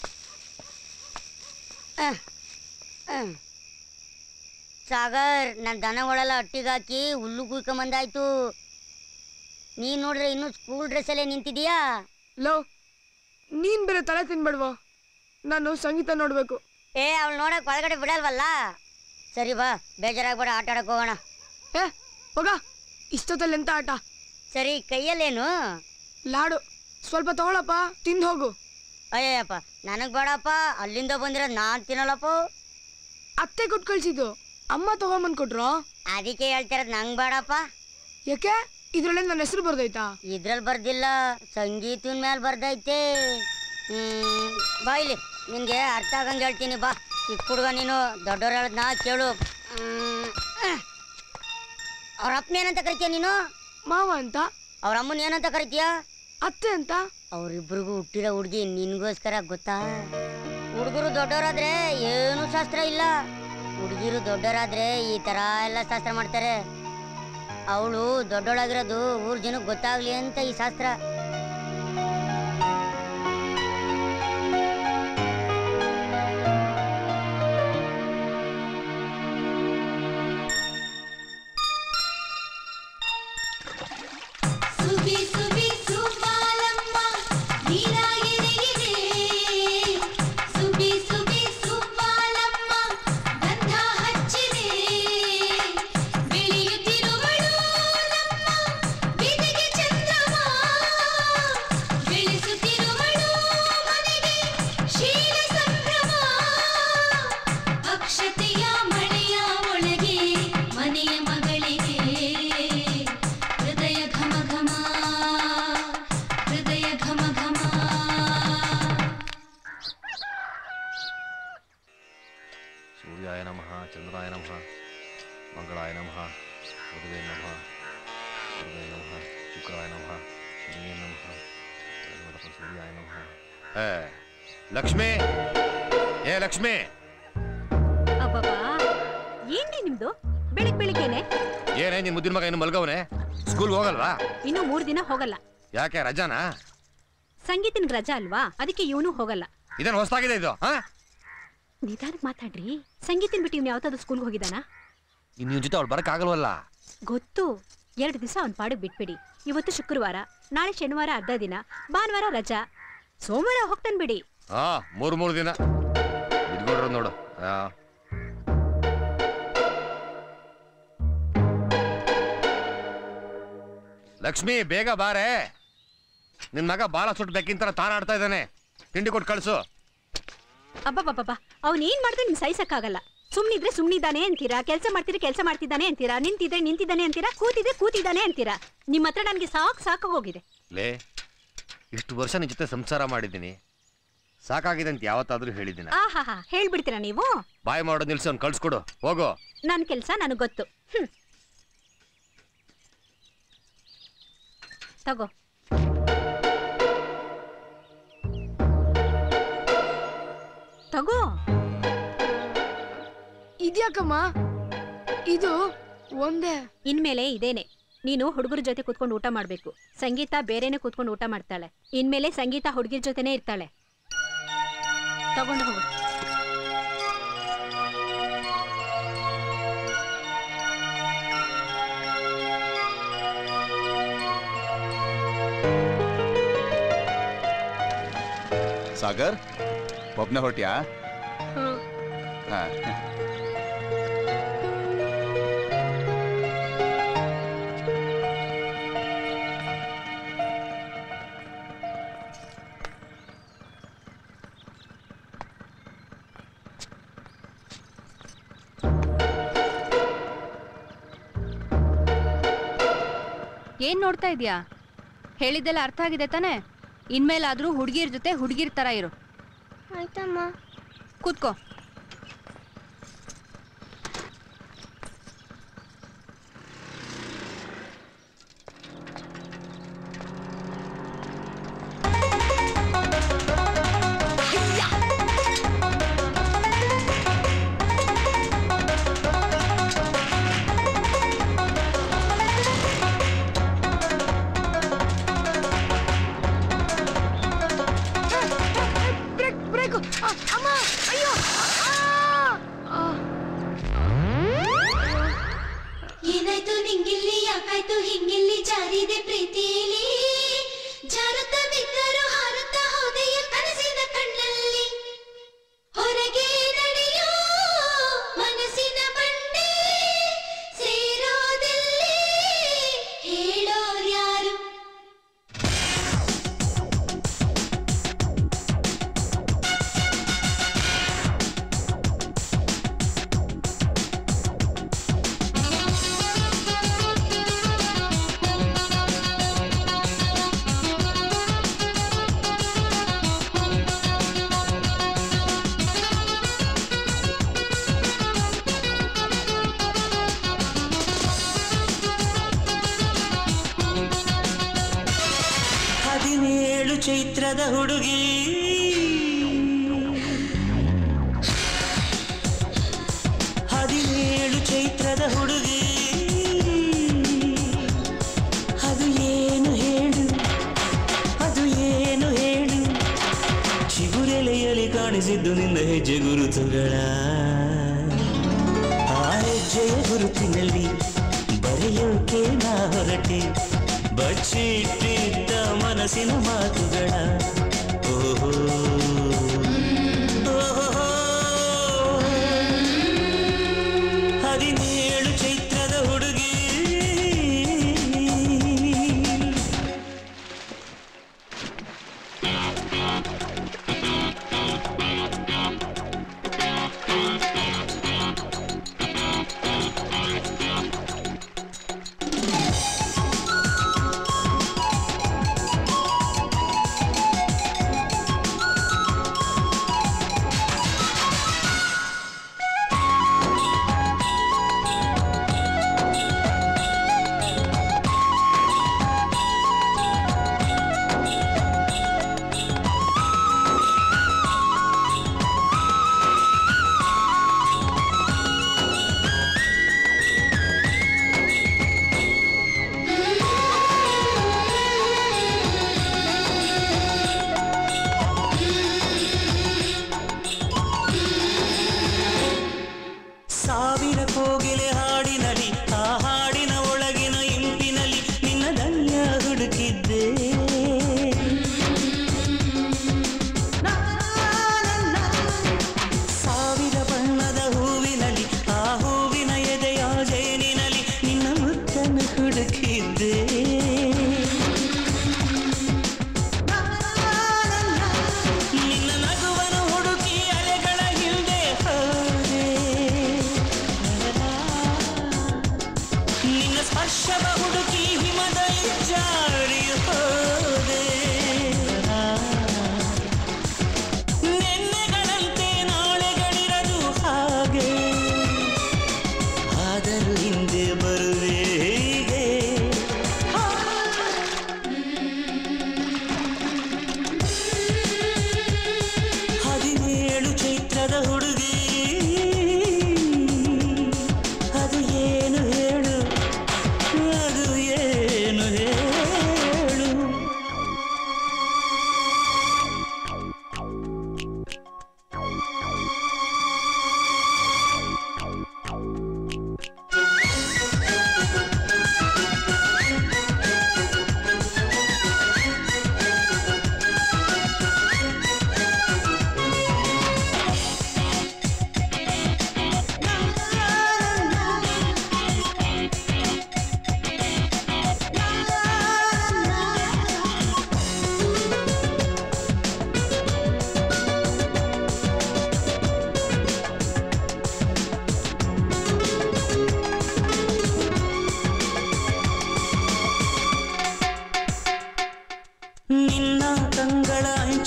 ಸಾಗರ್, ನನ್ನ ದನಗಳೆಲ್ಲ ಅಟ್ಟಿಗಾಕಿ ಹುಲ್ಲು ಕುಯ್ಕೊಂಬಂದಾಯ್ತು. ನೀನ್ ನೋಡ್ರೆ ಇನ್ನೂ ಸ್ಕೂಲ್ ಡ್ರೆಸ್ಸಲ್ಲೇ ನಿಂತಿದೀಯಾ? ಲೋ, ನೀನ್ ಬೇರೆ ತಲೆ ತಿನ್ಬೇಡ್ವಾ? ನಾನು ಸಂಗೀತ ನೋಡ್ಬೇಕು. ಏ, ಅವಳು ನೋಡಕ್ ಒಳಗಡೆ ಬಿಡಲ್ವಲ್ಲ? ಸರಿ ಬಾ, ಬೇಜಾರಾಗ್ಬೇಡ, ಆಟ ಆಡಕ್ ಹೋಗೋಣ. ಏ ಹೋಗ, ಇಷ್ಟೊತ್ತಲ್ಲಿ ಎಂತ ಆಟ? ಸರಿ, ಕೈಯಲ್ಲೇನು? ಲಾಡು. ಸ್ವಲ್ಪ ತಗೊಳಪ್ಪ, ತಿಂದು ಹೋಗು. ಅಯ್ಯಪ್ಪ, ನನಗ್ ಬೇಡಪ್ಪ, ಅಲ್ಲಿಂದ ಬಂದಿರೋದು ನಾನ್ ತಿನ್ನಲ್ಲಪ್ಪ. ಅತ್ತೆ ಕೊಟ್ಟು ಕಳ್ಸಿದ್ದು, ಅಮ್ಮ ತಗೊಂಬಂದ್ ಕೊಟ್ರು. ಅದಕ್ಕೆ ಹೇಳ್ತಿರೋದು ನಂಗ್ ಬೇಡಪ್ಪ. ಯಾಕೆ? ಇದ್ರಲ್ಲೇ ನನ್ನ ಹೆಸರು ಬರ್ದೈತಾ? ಇದ್ರಲ್ಲಿ ಬರ್ದಿಲ್ಲ, ಸಂಗೀತದ ಮೇಲೆ ಬರ್ದೈತೆ. ಬಾ ಇಲ್ಲಿ, ನಿನ್ಗೆ ಅರ್ಥ ಆಗಂಗೆ ಹೇಳ್ತೀನಿ ಬಾ. ಚಿಕ್ಕ ಹುಡುಗ ನೀನು, ದೊಡ್ಡವ್ರು ಹೇಳದ್ನ ಕೇಳು. ಅವ್ರ ಅಪ್ಪನ ಏನಂತ ಕರಿತೀಯ ನೀನು? ಮಾವ ಅಂತ. ಅವ್ರ ಅಮ್ಮನ ಏನಂತ ಕರಿತೀಯ? ಅತ್ತೆ ಅಂತ. ಅವ್ರಿಬ್ರಿಗೂ ಹುಟ್ಟಿರೋ ಹುಡುಗಿ ನಿನ್ಗೋಸ್ಕರ, ಗೊತ್ತಾ? ಹುಡುಗರು ದೊಡ್ಡವರಾದ್ರೆ ಏನು ಶಾಸ್ತ್ರ ಇಲ್ಲ, ಹುಡುಗಿರು ದೊಡ್ಡವರಾದ್ರೆ ಈ ತರ ಎಲ್ಲ ಶಾಸ್ತ್ರ ಮಾಡ್ತಾರೆ. ಅವಳು ದೊಡ್ಡವಳಾಗಿರೋದು ಊರ್ ಜನಕ್ಕೆ ಗೊತ್ತಾಗ್ಲಿ ಅಂತ ಈ ಶಾಸ್ತ್ರ. ಲಕ್ಷ್ಮಿ, ಏ ಲಕ್ಷ್ಮಿ. ಅಬ್ಬಬ್ಬಾ, ಏನ್ರಿ ನಿಮ್ದು ಬೆಳಿಗ್ಗೆನೆ? ಏನೇ ನಿನ್ ಮುದ್ದಿನ ಮಗ ಇನ್ನು ಮಲ್ಗವನೆ? ಸ್ಕೂಲ್ ಹೋಗಲ್ವಾ? ಇನ್ನು 3 ದಿನ ಹೋಗಲ್ಲ. ಯಾಕೆ, ರಜಾನಾ? ಸಂಗೀತನ್ ರಜಾ ಅಲ್ವಾ, ಅದಕ್ಕೆ ಇವನು ಹೋಗಲ್ಲ. ಇದನ್ನ ಹೊಸದಾಗಿದೆ ಇದು. ನಿಧಾನಕ್ಕೆ ಮಾತಾಡ್ರಿ. ಸಂಗೀತನ್ ಬಿಟ್ಟು ಇವ್ನು ಯಾವತ್ತಾದ್ರೂ ಸ್ಕೂಲ್ಗೆ ಹೋಗಿದಾನ? ಇನ್ನು ಜೊತೆ ಅವ್ಳು ಬರಕ್ ಆಗಲ್ವಲ್ಲ? ಗೊತ್ತು. 2 ದಿವಸ ಅವ್ನ ಪಾಡಿಗೆ ಬಿಟ್ಬಿಡಿ. ಇವತ್ತು ಶುಕ್ರವಾರ, ನಾಳೆ ಶನಿವಾರ ಅರ್ಧ ದಿನ, ಭಾನುವಾರ ರಜಾ, ಸೋಮವಾರ ಹೋಗ್ತಾನೆ ಬಿಡಿ. 3 ದಿನ ಇದ್ಕೊಡ್ರ ನೋಡು. ಲಕ್ಷ್ಮಿ, ಬೇಗ ಬಾರೆ. ನಿನ್ ಮಗ ಬಾಲ ಸುಟ್ಬೇಕಿಂತ ತಾನಾಡ್ತಾ ಇದ್ದಾನೆ. ತಿಂಡಿ ಕೊಟ್ಟು ಕಳ್ಸು. ಅಬ್ಬಬ್ಬಬ್ಬ, ಅವ್ನೇನ್ ಮಾಡಿದ್ರೆ ನಿಮ್ ಸಹಿಸಕ್ಕಾಗಲ್ಲ. ಸುಮ್ನಿದ್ರೆ ಸುಮ್ನಿದ್ದಾನೆ ಅಂತೀರಾ, ಕೆಲಸ ಮಾಡ್ತಿದ್ರೆ ಕೆಲಸ ಮಾಡ್ತಿದ್ದಾನೆ ಅಂತೀರಾ, ನಿಂತಿದ್ರೆ ನಿಂತಿದ್ದಾನೆ ಅಂತೀರಾ, ಕೂತಿದ್ರೆ ಕೂತಿದ್ದಾನೆ ಅಂತೀರಾ. ನಿಮ್ಮ ಹತ್ರ ನನ್ಗೆ ಸಾಕು ಹೋಗಿದೆ. ಲೇ, ಇಷ್ಟು ವರ್ಷ ನಿನ್ ಜೊತೆ ಸಂಸಾರ ಮಾಡಿದ್ದೀನಿ, ಸಾಕಾಗಿದೆ ಅಂತ ಯಾವತ್ತಾದ್ರೂ ಹೇಳಿದ್ದೀನಿ? ಆಹಾ, ಹೇಳ್ಬಿಡ್ತೀರಾ ನೀವು? ಬಾಯ್ ಮಾಡೋದು ನಿಲ್ಸಿ ಅವ್ನು ಕಳ್ಸ್ಕೊಡು, ಹೋಗು. ನನ್ ಕೆಲ್ಸ ನನಗ್ ಗೊತ್ತು. ತಗೋ. ತಗೋ. ಇದ್ಯಾಕಮ್ಮ ಇದು ಒಂದೇ? ಇನ್ಮೇಲೆ ಇದೇನೆ. ನೀನು ಹುಡುಗರ ಜೊತೆ ಕೂತ್ಕೊಂಡು ಊಟ ಮಾಡ್ಬೇಕು. ಸಂಗೀತ ಬೇರೆನೆ ಕೂತ್ಕೊಂಡು ಊಟ ಮಾಡ್ತಾಳೆ. ಇನ್ಮೇಲೆ ಸಂಗೀತ ಹುಡುಗಿರ ಜೊತೆನೆ ಇರ್ತಾಳೆ. ತಗೊಂಡು ಹೋಗು. ಸಾಗರ್, ಒಬ್ನೇ ಹೊರಟ್ಯಾ? ಏನ್ ನೋಡ್ತಾ ಇದೀಯಾ? ಹೇಳಿದ್ದೆಲ್ಲ ಅರ್ಥ ಆಗಿದೆ ತಾನೆ? ಇನ್ಮೇಲಾದ್ರೂ ಹುಡುಗಿರ್ ಜೊತೆ ಹುಡುಗಿರ್ ತರ ಇರು. ಆಯ್ತಮ್ಮ. ಕೂತ್ಕೋ. ಏನಾಯ್ತು ನಿಂಗಿಲ್ಲಿ ಯಾಕಾಯ್ತು ಹಿಂಗಿಲ್ಲಿ ಜಾರಿದೆ ಪ್ರೀತಿಲಿ ಜಾರುತ್ತಾ ಬಿದ್ದರು ಹಾರುತ್ತಾ ಹೋದೆಯ ಕನಸಿನ ಕಣ್ಣಲ್ಲಿ ಹೊರಗೆ ನಡೆಯೋ ಮನಸ್ಸಿನ ಬಂಡೆ ಸೇರೋದೆಲ್ಲಿ ಹೇಳೋರ್ಯಾರು ಚೈತ್ರದ ಹುಡುಗಿ ಹದಿನೇಳು ಚೈತ್ರದ ಹುಡುಗಿ ಅದು ಏನು ಹೇಳು ಅದು ಏನು ಹೇಳು ಚಿಗುರೆಲೆಯಲ್ಲಿ ಕಾಣಿಸಿದ್ದು ನಿನ್ನ ಹೆಜ್ಜೆ ಗುರುತುಗಳ ಆ ಹೆಜ್ಜೆಯ ಗುರುತಿನಲ್ಲಿ ಬರೆಯೋಕೆ ನಾ ಹೊರಟೆ ಬಚ್ಚಿಟ್ಟಿದ್ದ ಮನಸ್ಸಿನ ಮಾತುಗಳ ಓಹೋ ಹದಿನೇಳು ಚೈತ್ರದ ಹುಡುಗಿ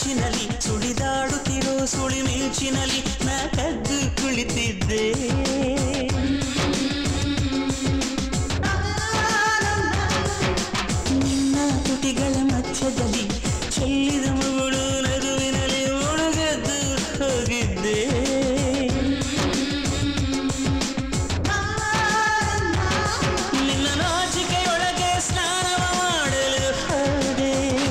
ಮಿಂಚಿನಲ್ಲಿ ಸುಳಿದಾಡುತ್ತಿರೋ ಸುಳಿ ಮಿಂಚಿನಲ್ಲಿ ನಾ ಕದ್ದು ಕುಳಿತಿದ್ದೆ ನಿನ್ನ ತುಟಿಗಳ ಮಧ್ಯದಲ್ಲಿ ಚೆಲ್ಲಿದ ಮುಗುಳು ನಗುವಿನಲ್ಲಿ ಮುಳುಗದ್ದು ಹೋಗಿದ್ದೆ ನಿನ್ನ ನಾಚಿಕೆಯೊಳಗೆ ಸ್ನಾನವ ಮಾಡಲು ಹೋದೆ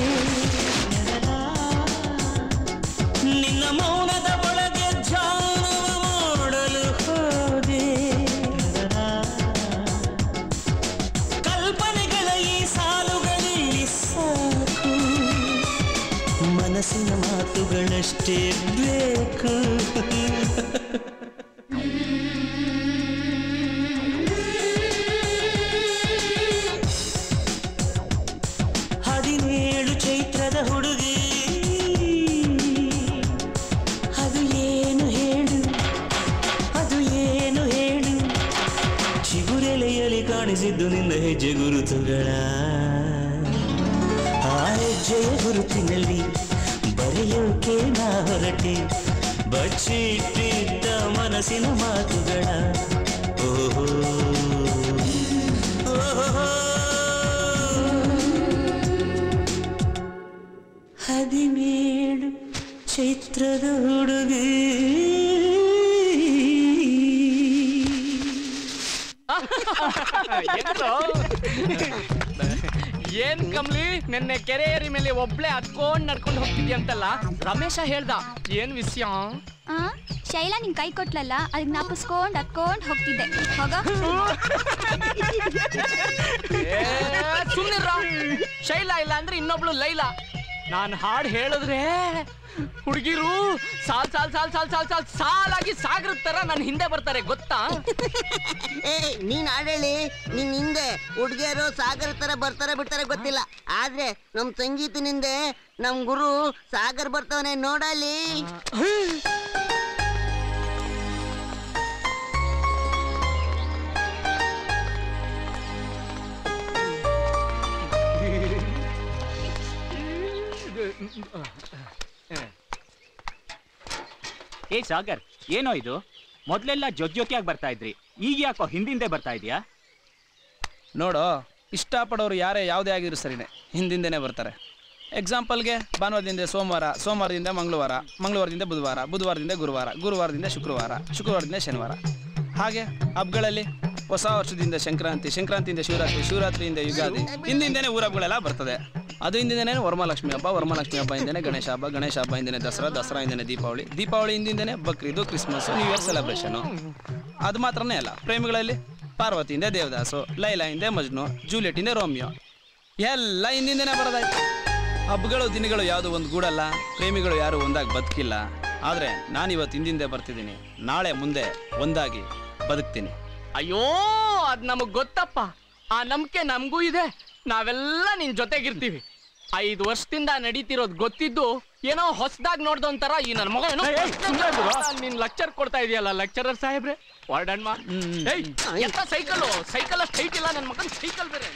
ನಿನ್ನ ಮೌನದ ಒಳಗೆ ಧ್ಯಾನವ ಮಾಡಲು ಹೋದೆ ಕಲ್ಪನೆಗಳ ಈ ಸಾಲುಗಳಲ್ಲಿ ಸಾಕು ಮನಸ್ಸಿನ ಮಾತುಗಳಷ್ಟೇ ಬೇಕು ಹದಿನೇಳು ಚೈತ್ರದ ಹುಡುಗಿ ಅದು ಏನು ಹೇಳು ಅದು ಏನು ಹೇಳು ಚಿಗುರೆಲೆಯಲ್ಲಿ ಕಾಣಿಸಿದ್ದು ನಿನ್ನ ಹೆಜ್ಜೆ ಗುರುತುಗಳ ಆ ಹೆಜ್ಜೆಯ ಗುರುತಿನಲ್ಲಿ ಬರೆಯೋಕೆ ನಾ ಹೊರಟೆ ಬಚ್ಚಿಟ್ಟಿದ್ದ ಮನಸ್ಸಿನ ಮಾತುಗಳ ಓಹೋ ಓಹೋ 17 ಚೈತ್ರದ ಹುಡುಗಿ ಏನ್ ಕಮ್ಲಿ ನಿನ್ನೆ ಕೆರೆ ಏರಿ ಮೇಲೆ ಒಬ್ಳೆ ಹತ್ಕೊಂಡ್ ನಡ್ಕೊಂಡು ಹೋಗ್ತಿದ್ಯಂತಲ್ಲ ರಮೇಶ ಹೇಳ್ದ ಏನ್ ವಿಷಯ ಶೈಲಾ ನಿನ್ ಕೈ ಕೊಟ್ಲಲ್ಲ ಅದಕ್ಕೆ ನಾಪಿಸ್ಕೊಂಡ್ ಹತ್ಕೊಂಡ್ ಹೋಗ್ತಿದ್ದೆ ಹೋಗ ಸುಮ್ನಿರ ಶೈಲಾ ಇಲ್ಲ ಅಂದ್ರೆ ಇನ್ನೊಬ್ಳು ಲೈಲಾ ನಾನ್ ಹಾಡ್ ಹೇಳಿದ್ರೆ ಹುಡುಗಿರು ಸಾಲ್ ಸಾಲ್ ಸಾಲ್ ಸಾಲ್ ಸಾಲ್ ಸಾಲ್ ಸಾಲಾಗಿ ಸಾಗರದ ತರ ನನ್ ಹಿಂದೆ ಬರ್ತಾರೆ ಗೊತ್ತಾ ನೀನ್ ಹಾಡೇಳಿ ನಿನ್ ಹಿಂದೆ ಹುಡುಗಿಯರು ಸಾಗರ ತರ ಬರ್ತಾರೆ ಬಿಡ್ತಾರೆ ಗೊತ್ತಿಲ್ಲ ಆದ್ರೆ ನಮ್ ಸಂಗೀತನಿಂದೆ ನಮ್ ಗುರು ಸಾಗರ್ ಬರ್ತಾವನೆ ನೋಡಲಿ ಏ ಸಾಗರ್ ಏನೋ ಇದು ಮೊದ್ಲೆಲ್ಲ ಜೊತೆಯಾಗಿ ಬರ್ತಾ ಇದ್ರಿ ಈಗ ಯಾಕೋ ಹಿಂದಿಂದೆ ಬರ್ತಾ ಇದೀಯಾ ನೋಡು ಇಷ್ಟಪಡೋರು ಯಾರೇ ಯಾವುದೇ ಆಗಿದ್ರು ಸರಿನೇ ಹಿಂದಿಂದನೇ ಬರ್ತಾರೆ ಎಕ್ಸಾಂಪಲ್ಗೆ ಭಾನುವಾರದಿಂದ ಸೋಮವಾರದಿಂದ ಮಂಗಳವಾರದಿಂದ ಬುಧವಾರದಿಂದ ಗುರುವಾರದಿಂದ ಶುಕ್ರವಾರದಿಂದ ಶನಿವಾರ ಹಾಗೆ ಹಬ್ಬಗಳಲ್ಲಿ ಹೊಸ ವರ್ಷದಿಂದ ಸಂಕ್ರಾಂತಿಯಿಂದ ಶಿವರಾತ್ರಿಯಿಂದ ಯುಗಾದಿ ಹಿಂದಿಂದನೇ ಊರ ಹಬ್ಬಗಳೆಲ್ಲ ಬರ್ತದೆ ಅದು ಹಿಂದಿಂದನೇ ವರಮಹಾಲಕ್ಷ್ಮಿ ಹಬ್ಬ ಹಿಂದನೇ ಗಣೇಶ ಹಬ್ಬ ಹಿಂದನೇ ದಸರಾ ಹಿಂದನೇ ದೀಪಾವಳಿ ಹಿಂದಿಂದನೇ Bakrid Christmas new year celebration ಅದು ಮಾತ್ರನೇ ಅಲ್ಲ ಪ್ರೇಮಿಗಳಲ್ಲಿ ಪಾರ್ವತಿಯಿಂದ ದೇವದಾಸು ಲೈಲಾಯಿಂದ ಮಜ್ನು ಜೂಲಿಯೆಟ್ಟಿಂದ ರೋಮಿಯೋ ಎಲ್ಲ ಹಿಂದಿಂದನೇ ಬರೋದಾಯ್ತು ಹಬ್ಬಗಳು ದಿನಗಳು ಯಾವುದು ಒಂದು ಗೂಡಲ್ಲ ಪ್ರೇಮಿಗಳು ಯಾರು ಒಂದಾಗಿ ಬದುಕಿಲ್ಲ ಆದರೆ ನಾನಿವತ್ತು ಹಿಂದಿಂದೆ ಬರ್ತಿದ್ದೀನಿ ನಾಳೆ ಮುಂದೆ ಒಂದಾಗಿ ಬದುಕ್ತೀನಿ ಅಯ್ಯೋ ಅದ್ ನಮಗ್ ಗೊತ್ತಪ್ಪ ಆ ನಂಬಿಕೆ ನಮಗೂ ಇದೆ ನಾವೆಲ್ಲ ನಿನ್ ಜೊತೆಗಿರ್ತೀವಿ 5 ವರ್ಷದಿಂದ ನಡೀತಿರೋದು ಗೊತ್ತಿದ್ದು ಏನೋ ಹೊಸದಾಗಿ ನೋಡ್ದ ಒಂಥರ ಈ ನನ್ನ ಮಗ ಏನೋ ನೀನ್ ಲೆಕ್ಚರ್ ಕೊಡ್ತಾ ಇದೆಯಲ್ಲ ಲೆಕ್ಚರರ್ ಸಾಹೇಬ್ರೆ ವಾರ್ಡನ್ ಮಾ ಎಂತ ಸೈಕಲ್ ಸ್ಟ್ರೈಟ್ ಇಲ್ಲ ನನ್ನ ಮಗನ್ ಸೈಕಲ್ ಬೇರೆ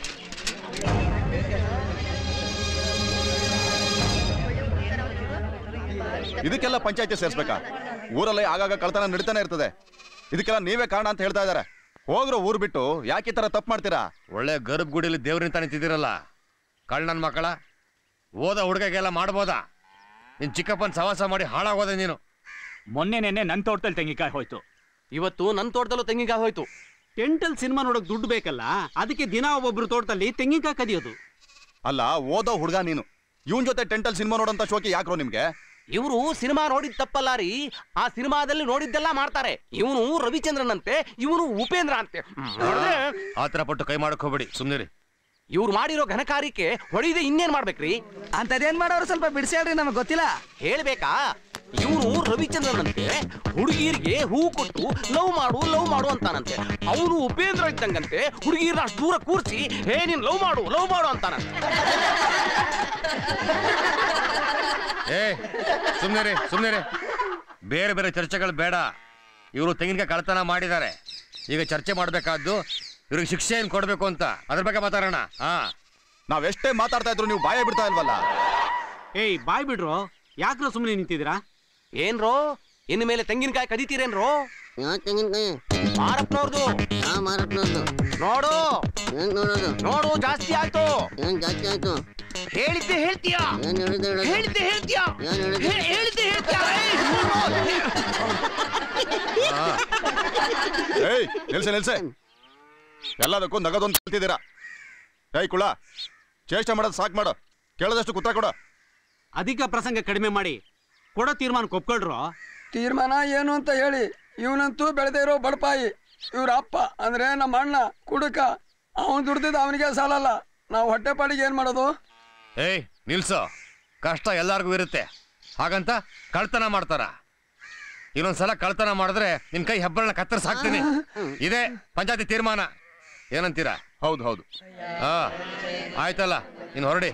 ಇದಕ್ಕೆಲ್ಲ ಪಂಚಾಯತಿ ಸೇರ್ಸ್ಬೇಕಾ ಊರಲ್ಲಿ ಆಗಾಗ ಕಳ್ತನ ನಡೀತಾನೆ ಇರ್ತದೆ ಇದಕ್ಕೆಲ್ಲ ನೀವೇ ಕಾರಣ ಅಂತ ಹೇಳ್ತಾ ಇದಾರೆ ಹೋಗ್ರೋ ಊರ್ ಬಿಟ್ಟು ಯಾಕೆ ಈ ತರ ತಪ್ಪು ಮಾಡ್ತೀರಾ ಒಳ್ಳೆ ಗರ್ಭ ಗುಡಿಲಿ ದೇವ್ರಿಂದ ನಿಂತಿದ್ದೀರಲ್ಲ ಕಳ್ಳನ್ ಮಕ್ಕಳ ಓದ ಹುಡುಗಗೆಲ್ಲ ಮಾಡ್ಬೋದಾ ನಿನ್ ಚಿಕ್ಕಪ್ಪನ್ ಸವಾಸ ಮಾಡಿ ಹಾಳಾಗೋದೆ ನೀನು ಮೊನ್ನೆ ನನ್ನ ತೋಟದಲ್ಲಿ ತೆಂಗಿನಕಾಯಿ ಹೋಯ್ತು ಇವತ್ತು ನನ್ನ ತೋಟದಲ್ಲೂ ತೆಂಗಿನಕಾಯಿ ಹೋಯ್ತು ಟೆಂಟಲ್ ಸಿನಿಮಾ ನೋಡಕ್ ದುಡ್ಡು ಬೇಕಲ್ಲ ಅದಕ್ಕೆ ದಿನ ಒಬ್ಬೊಬ್ರು ತೋಟದಲ್ಲಿ ತೆಂಗಿನಕಾಯಿ ಕದಿಯೋದು ಅಲ್ಲ ಓದೋ ಹುಡುಗ ನೀನು ಇವನ್ ಜೊತೆ ಟೆಂಟಲ್ ಸಿನಿಮಾ ನೋಡಂತ ಶೋಕಿ ಯಾಕ್ರೋ ನಿಮ್ಗೆ ಇವರು ಸಿನಿಮಾ ನೋಡಿದ್ ತಪ್ಪಲ್ಲ ರೀ ಆ ಸಿನಿಮಾದಲ್ಲಿ ನೋಡಿದ್ದೆಲ್ಲ ಮಾಡ್ತಾರೆ ಇವನು ರವಿಚಂದ್ರನ್ ಅಂತೆ ಇವನು ಉಪೇಂದ್ರ ಅಂತೆ ಆತರ ಪಟ್ಟು ಕೈ ಮಾಡಕ್ ಹೋಗ್ಬೇಡಿ ಸುಮ್ನಿರಿ ಇವ್ರು ಮಾಡಿರೋ ಘನಕಾರ್ಯಕ್ಕೆ ಹೊಡಿದೆ ಇನ್ನೇನ್ ಮಾಡ್ಬೇಕ್ರಿ ಅಂತದೇನ್ ಮಾಡೋರು ಸ್ವಲ್ಪ ಬಿಡಿಸಿ ಹೇಳ್ರಿ ನಮಗ್ ಗೊತ್ತಿಲ್ಲ ಹೇಳ್ಬೇಕಾ ಇವನು ರವಿಚಂದ್ರನ್ ಅಂತೆ ಹುಡುಗಿರಿಗೆ ಹೂ ಕೊಟ್ಟು ಲವ್ ಮಾಡು ಅಂತಾನಂತೆ ಅವನು ಉಪೇಂದ್ರ ಇದ್ದಂಗಂತೆ ಹುಡುಗಿರ್ನ ಅಷ್ಟು ದೂರ ಕೂರ್ಸಿ ಹೇ ನೀನ್ ಲವ್ ಮಾಡು ಅಂತಾನಂತೆ ಏ ಸುಮ್ನಿರಿ ಬೇರೆ ಬೇರೆ ಚರ್ಚೆಗಳು ಬೇಡ ಇವರು ತೆಂಗಿನಕಾಯಿ ಕಳ್ತನ ಮಾಡಿದ್ದಾರೆ ಈಗ ಚರ್ಚೆ ಮಾಡ್ಬೇಕಾದ್ದು ಇವ್ರಿಗೆ ಶಿಕ್ಷೆ ಏನ್ ಕೊಡ್ಬೇಕು ಅಂತ ಅದ್ರ ಬಗ್ಗೆ ಮಾತಾಡೋಣ ನಾವೆಷ್ಟೇ ಮಾತಾಡ್ತಾ ಇದ್ರು ನೀವು ಬಾಯ ಬಿಡ್ತಾ ಇಲ್ವಲ್ಲ ಏಯ್ ಬಾಯ್ ಬಿಡ್ರು ಯಾಕ್ರೋ ಸುಮ್ಮನೆ ನಿಂತಿದ್ದೀರಾ? ಏನ್ರೋ ಇನ್ನು ಮೇಲೆ ತೆಂಗಿನಕಾಯಿ ಕದಿತೀರೇನ್ರೋ? ತೆಂಗಿನಕಾಯಿ ಮಾರಪ್ಪನವ್ರದು. ಮಾರಪ್ಪನವ್ರದು. ನೋಡು ಏನ್ ನೋಡೋದು? ನೋಡು ಜಾಸ್ತಿ ಆಯ್ತು. ಏನ್ ಜಾಸ್ತಿ ಆಯ್ತು? ಹೇಳಿದ್ದೆ ಹೇಳ್ತೀಯಾ? ಏನ್ ಹೇಳಿದ್ದೆ ಹೇಳಿದ್ದೆ ಹೇಳ್ತೀಯಾ? ಏನ್ ಹೇಳಿದ್ದೆ? ಹೇಳಿದ್ದೆ ಹೇಳ್ತೀಯಾ? ಏಯ್ ನಿಲ್ಸೆ ಎಲ್ಲದಕ್ಕೂ ನಗದೊಂದು ಕಲ್ತಿದ್ದೀರಾ. ಏಯ್ ಕುಳ ಚೇಷ್ಟೆ ಮಾಡೋದು ಸಾಕು ಮಾಡು. ಕೇಳದಷ್ಟು ಕುತ್ತ ಕೊಡು. ಅಧಿಕ ಪ್ರಸಂಗ ಕಡಿಮೆ ಮಾಡಿ ಕೊಡೋ ತೀರ್ಮಾನಕ್ಕೆ ಒಪ್ಕೊಳ್ರು. ತೀರ್ಮಾನ ಏನು ಅಂತ ಹೇಳಿ. ಇವನಂತೂ ಬೆಳೆದೇ ಇರೋ ಬಡಪಾಯಿ. ಇವ್ರ ಅಪ್ಪ ಅಂದ್ರೆ ನಮ್ಮ ಅಣ್ಣ ಕುಡುಕ. ಅವನು ದುಡ್ದಿದ್ದ ಅವನಿಗೆ ಸಾಲಲ್ಲ. ನಾವು ಹೊಟ್ಟೆಪಾಡಿಗೆ ಏನ್ ಮಾಡೋದು? ಏಯ್ ನಿಲ್ಸು. ಕಷ್ಟ ಎಲ್ಲಾರ್ಗೂ ಇರುತ್ತೆ, ಹಾಗಂತ ಕಳ್ತನ ಮಾಡ್ತಾರ? ಇನ್ನೊಂದ್ಸಲ ಕಳ್ತನ ಮಾಡಿದ್ರೆ ನಿನ್ ಕೈ ಹೆಬ್ಬರನ್ನ ಕತ್ತರಿಸಿ ಹಾಕ್ತೀನಿ. ಇದೇ ಪಂಚಾಯತಿ ತೀರ್ಮಾನ. ಏನಂತೀರಾ? ಹೌದು ಹೌದು. ಹಾ ಆಯ್ತಲ್ಲ, ಇನ್ನು ಹೊರಡಿ.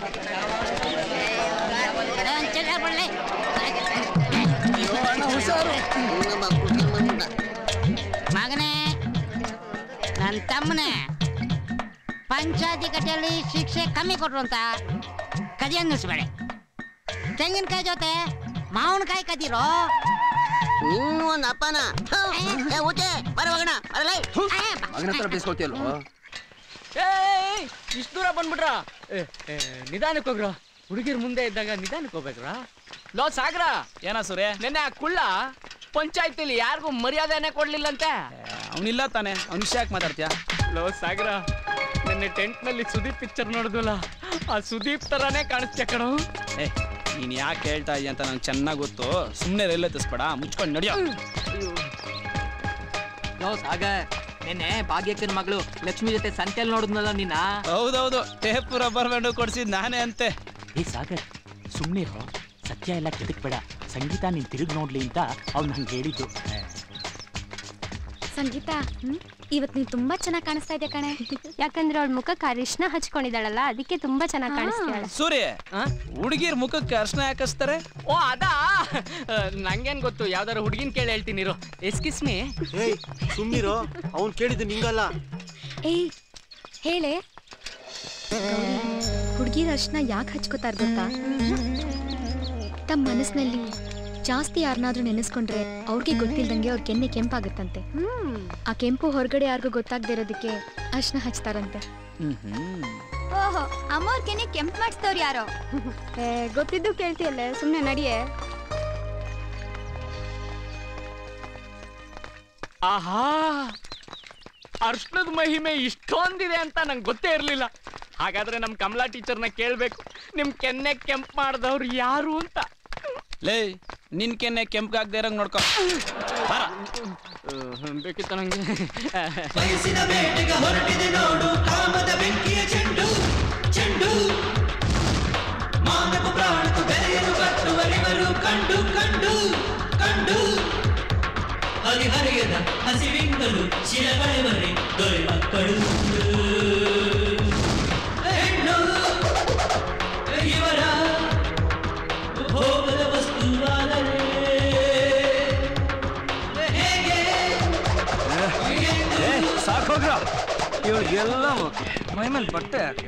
ಮಗನೇ, ನನ್ನ ತಮ್ಮನೇ, ಪಂಚಾಯತಿ ಕಟ್ಟೆಯಲ್ಲಿ ಶಿಕ್ಷೆ ಕಮ್ಮಿ ಕೊಟ್ರು ಅಂತ ಕದಿ ಅನ್ನಿಸ್ಬೇಡ. ತೆಂಗಿನಕಾಯಿ ಜೊತೆ ಮಾವಿನಕಾಯಿ ಕದಿರೋ ನಿನ್ನ ಒಂದು ಅಪ್ಪನ ಊಟೆ ಬರವಾಗಣ ಬರಲೈ ಮಗನ ಹತ್ರ ಬೇಸ್ಕೊಳ್ತಿಯಲ್ವ? ಇಷ್ಟು ದೂರ ಬಂದ್ಬಿಟ್ರ? ನಿಧಾನಕ್ಕೆ ಹೋಗ್ರ. ಹುಡುಗಿರ್ ಮುಂದೆ ಇದ್ದಾಗ ನಿಧಾನಕ್ಕೆ ಹೋಗ್ಬೇಕ್ರ. ಲೋ ಸಾಗರ, ಏನ ಸೂರ್ಯ? ನೆನ್ನೆ ಆ ಕುಳ್ಳ ಪಂಚಾಯತಿಲಿ ಯಾರಿಗೂ ಮರ್ಯಾದೆನೆ ಕೊಡ್ಲಿಲ್ಲಂತೆ. ಅವನಿಲ್ಲ ತಾನೆ, ಅವ್ನ ವಿಷಯ ಯಾಕೆ ಮಾತಾಡ್ತೀಯ? ಲೋ ಸಾಗರ, ನಿನ್ನೆ ಟೆಂಟ್ ನಲ್ಲಿ ಸುದೀಪ್ ಪಿಕ್ಚರ್ ನೋಡಿದ್ವಲ್ಲ, ಆ ಸುದೀಪ್ ತರಾನೇ ಕಾಣಿಸ್ತೀಯ ಕಣೋ. ನೀನ್ ಯಾಕೆ ಹೇಳ್ತಾ ಇದೀಯ ಅಂತ ನಂಗೆ ಚೆನ್ನಾಗಿ ಗೊತ್ತು. ಸುಮ್ಮನೆ ರೈಲ್ ಎತ್ತಿಸ್ಬೇಡ, ಮುಚ್ಕೊಂಡು ನಡಿಯೋ. ಲೋ ಸಾಗರ್, ನಿನ್ನೆ ಭಾಗ್ಯಕ್ಕನ ಮಗಳು ಲಕ್ಷ್ಮಿ ಜೊತೆ ಸಂತೆಲ್ ನೋಡಿದ್ನಲ್ಲ ನಿನ್ನ. ಹೌದೌದು, ಟೇಪ್ ರಬ್ಬರ್ ಬ್ಯಾಂಡು ಕೊಡ್ಸಿದ್ ನಾನೇ ಅಂತೆ. ಏ ಸಾಗರ್, ಸುಮ್ಮನೆ ಸತ್ಯ ಎಲ್ಲ ಕೆದಕ್ಬೇಡ. ಸಂಗೀತ ನೀನ್ ತಿರುಗಿ ನೋಡ್ಲಿ ಅಂತ ಅವ್ನು ನಂಗೆ ಹೇಳಿದ್ದು. ಸಂಗೀತ, ಇವತ್ತು ನೀನ್ ತುಂಬಾ ಚೆನ್ನಾಗಿ ಕಾಣಿಸ್ತಾ ಇದೆ ಕಣೆ. ಯಾಕಂದ್ರೆ ಅವಳ ಮುಖಕ್ಕೆ ಅರಿಶಿನ ಹಚ್ಕೊಂಡಿದ್ದಾಳಲ್ಲ, ಅದಕ್ಕೆ ತುಂಬಾ ಚೆನ್ನಾಗಿ ಕಾಣಿಸ್ತಾಳೆ. ಸೂರ್ಯ, ಹುಡುಗಿರ್ ಮುಖಕ್ಕೆ ಅರ್ಶನ ಯಾಕೆ ಹಚ್ತಾರೆ? ಓ ಅದಾ, ನಂಗೇನ್ ಗೊತ್ತು. ಯಾವ್ದಾರು ಹುಡುಗಿನ ಕೇಳಿ ಹೇಳ್ತೀನಿ ಇರು. Excuse me. ಏಯ್ ಸುಮ್ಮನಿರೋ, ಅವ್ನು ಕೇಳಿದ್ದು ನಿಂಗಲ್ಲ. ಏಯ್ ಹೇಳೆ, ಹುಡುಗಿರ ಅರ್ಶನ ಯಾಕೆ ಹಚ್ಕೋತಾರ ಗೊತ್ತಾ? ತಮ್ಮ ಮನಸ್ಸಿನಲ್ಲಿ ಜಾಸ್ತಿ ಯಾರನ್ನಾದ್ರೂ ನೆನೆಸ್ಕೊಂಡ್ರೆ ಅವ್ರಿಗೆ ಗೊತ್ತಿಲ್ದಂಗೆ ಅವ್ರ ಕೆನ್ನೆ ಕೆಂಪಾಗುತ್ತಂತೆ. ಆ ಕೆಂಪು ಹೊರಗಡೆ ಯಾರಿಗೂ ಗೊತ್ತಾಗದೇ ಇರೋದಕ್ಕೆ ಅರ್ಶನ ಹಚ್ತಾರಂತೆ. ಓಹೋ, ಅಮ್ಮವ್ರ ಕೆನ್ನೆ ಕೆಂಪು ಮಾಡಿಸ್ತವ್ರು ಯಾರೋ? ಗೊತ್ತಿದ್ದು ಕೇಳ್ತೀಯಲ್ಲ, ಸುಮ್ಮನೆ ನಡಿಯೇ. ಆಹಾ, ಅರ್ಶನದ ಮಹಿಮೆ ಇಷ್ಟೊಂದಿದೆ ಅಂತ ನಂಗೆ ಗೊತ್ತೇ ಇರ್ಲಿಲ್ಲ. ಹಾಗಾದ್ರೆ ನಮ್ ಕಮಲಾ ಟೀಚರ್ನ ಕೇಳ್ಬೇಕು, ನಿಮ್ ಕೆನ್ನೆ ಕೆಂಪು ಮಾಡಿದವ್ರು ಯಾರು ಅಂತ. ಲೇ, ನಿನ್ ಕೆನ್ನೆ ಕೆಂಪಾಗದೇ ಇರಂಗ್ ನೋಡ್ಕೊ. ಬೇಕಿತ್ತ ನಂಗೆ. ಬಯಸಿದ ಬೇಟೆಗೆ ಹೊರಟಿದೆ ನೋಡು, ಕಾಮದ ಬೆಂಕಿಯ ಚೆಂಡು ಚೆಂಡು. ಮಾನವ ಪ್ರಾಣಕ್ಕೂ ಬೆಲೆಯನ್ನು ಕಟ್ಟುವರಿವರು ಕಂಡು ಕಂಡು ಕಂಡು. ಹರಿಹರಿಯದ ಹಸಿವಿಂದಲೂ ಶಿರಗಳೆವರೆ ದೊರೆ ಮಕ್ಕಳು. ಹೆಣ್ಣು ಇವರ ಭೋಗದ ವಸ್ತುವಾದರೆ ಹೇಗೆ? ಸಾಕೋಗ್ರ, ಇವಳಿಗೆಲ್ಲ ಮೈ ಮೇಲೆ ಬಟ್ಟೆ ಹಾಕಿ.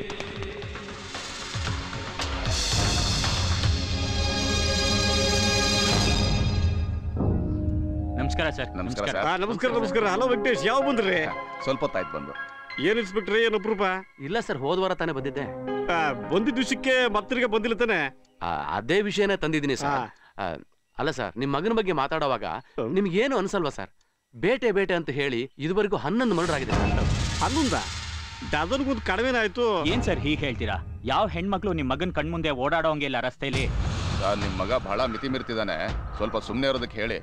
ನಮಸ್ಕಾರ ಸರ್. ನಮಸ್ಕಾರ ಸರ್. ನಮಸ್ಕಾರ ನಮಸ್ಕಾರ. ಹಲೋ ವೆಂಕಟೇಶ್, ಯಾವ ಬಂದ್ರಿ? ಸ್ವಲ್ಪ ಹೊತ್ತಾಯ್ತು ಬಂದು. ಏನ್ ಇನ್ಸ್ಪೆಕ್ಟ್ರಿ, ಏನು ಅಪರೂಪ? ಇಲ್ಲ ಸರ್, ಹೋದ ವಾರ ತಾನೇ ಬಂದಿದ್ದೆ. ಬಂದಿದ್ದ ವಿಷಯಕ್ಕೆ ಮತ್ತಿರ್ಗ ಬಂದಿಲ್ಲ ತಾನೆ? ಅದೇ ವಿಷಯನೇ ತಂದಿದ್ದೀನಿ ಸರ್. ಅಲ್ಲ ಸರ್, ನಿಮ್ ಮಗನ ಬಗ್ಗೆ ಮಾತಾಡುವಾಗ ನಿಮ್ಗೇನು ಅನ್ಸಲ್ವಾ ಸರ್? ಬೇಟೆ ಬೇಟೆ ಅಂತ ಹೇಳಿ ಇದುವರೆಗೂ 11 ಮರ್ಡರ್ ಆಗಿದೆ. 11? ಡಜನ್ಗೊಂದು ಕಡಿಮೆನಾಯ್ತು. ಏನ್ ಸರ್ ಹೀಗೆ ಹೇಳ್ತೀರಾ? ಯಾವ ಹೆಣ್ಮಕ್ಳು ನಿಮ್ ಮಗನ್ ಕಣ್ಮುಂದೆ ಓಡಾಡೋಂಗಿಲ್ಲ ರಸ್ತೆಯಲ್ಲಿ. ನಿಮ್ ಮಗ ಬಹಳ ಮಿತಿ ಮೀರ್ತಿದ್ದಾನೆ, ಸ್ವಲ್ಪ ಸುಮ್ಮನೆ ಇರೋದಕ್ಕೆ ಹೇಳಿ.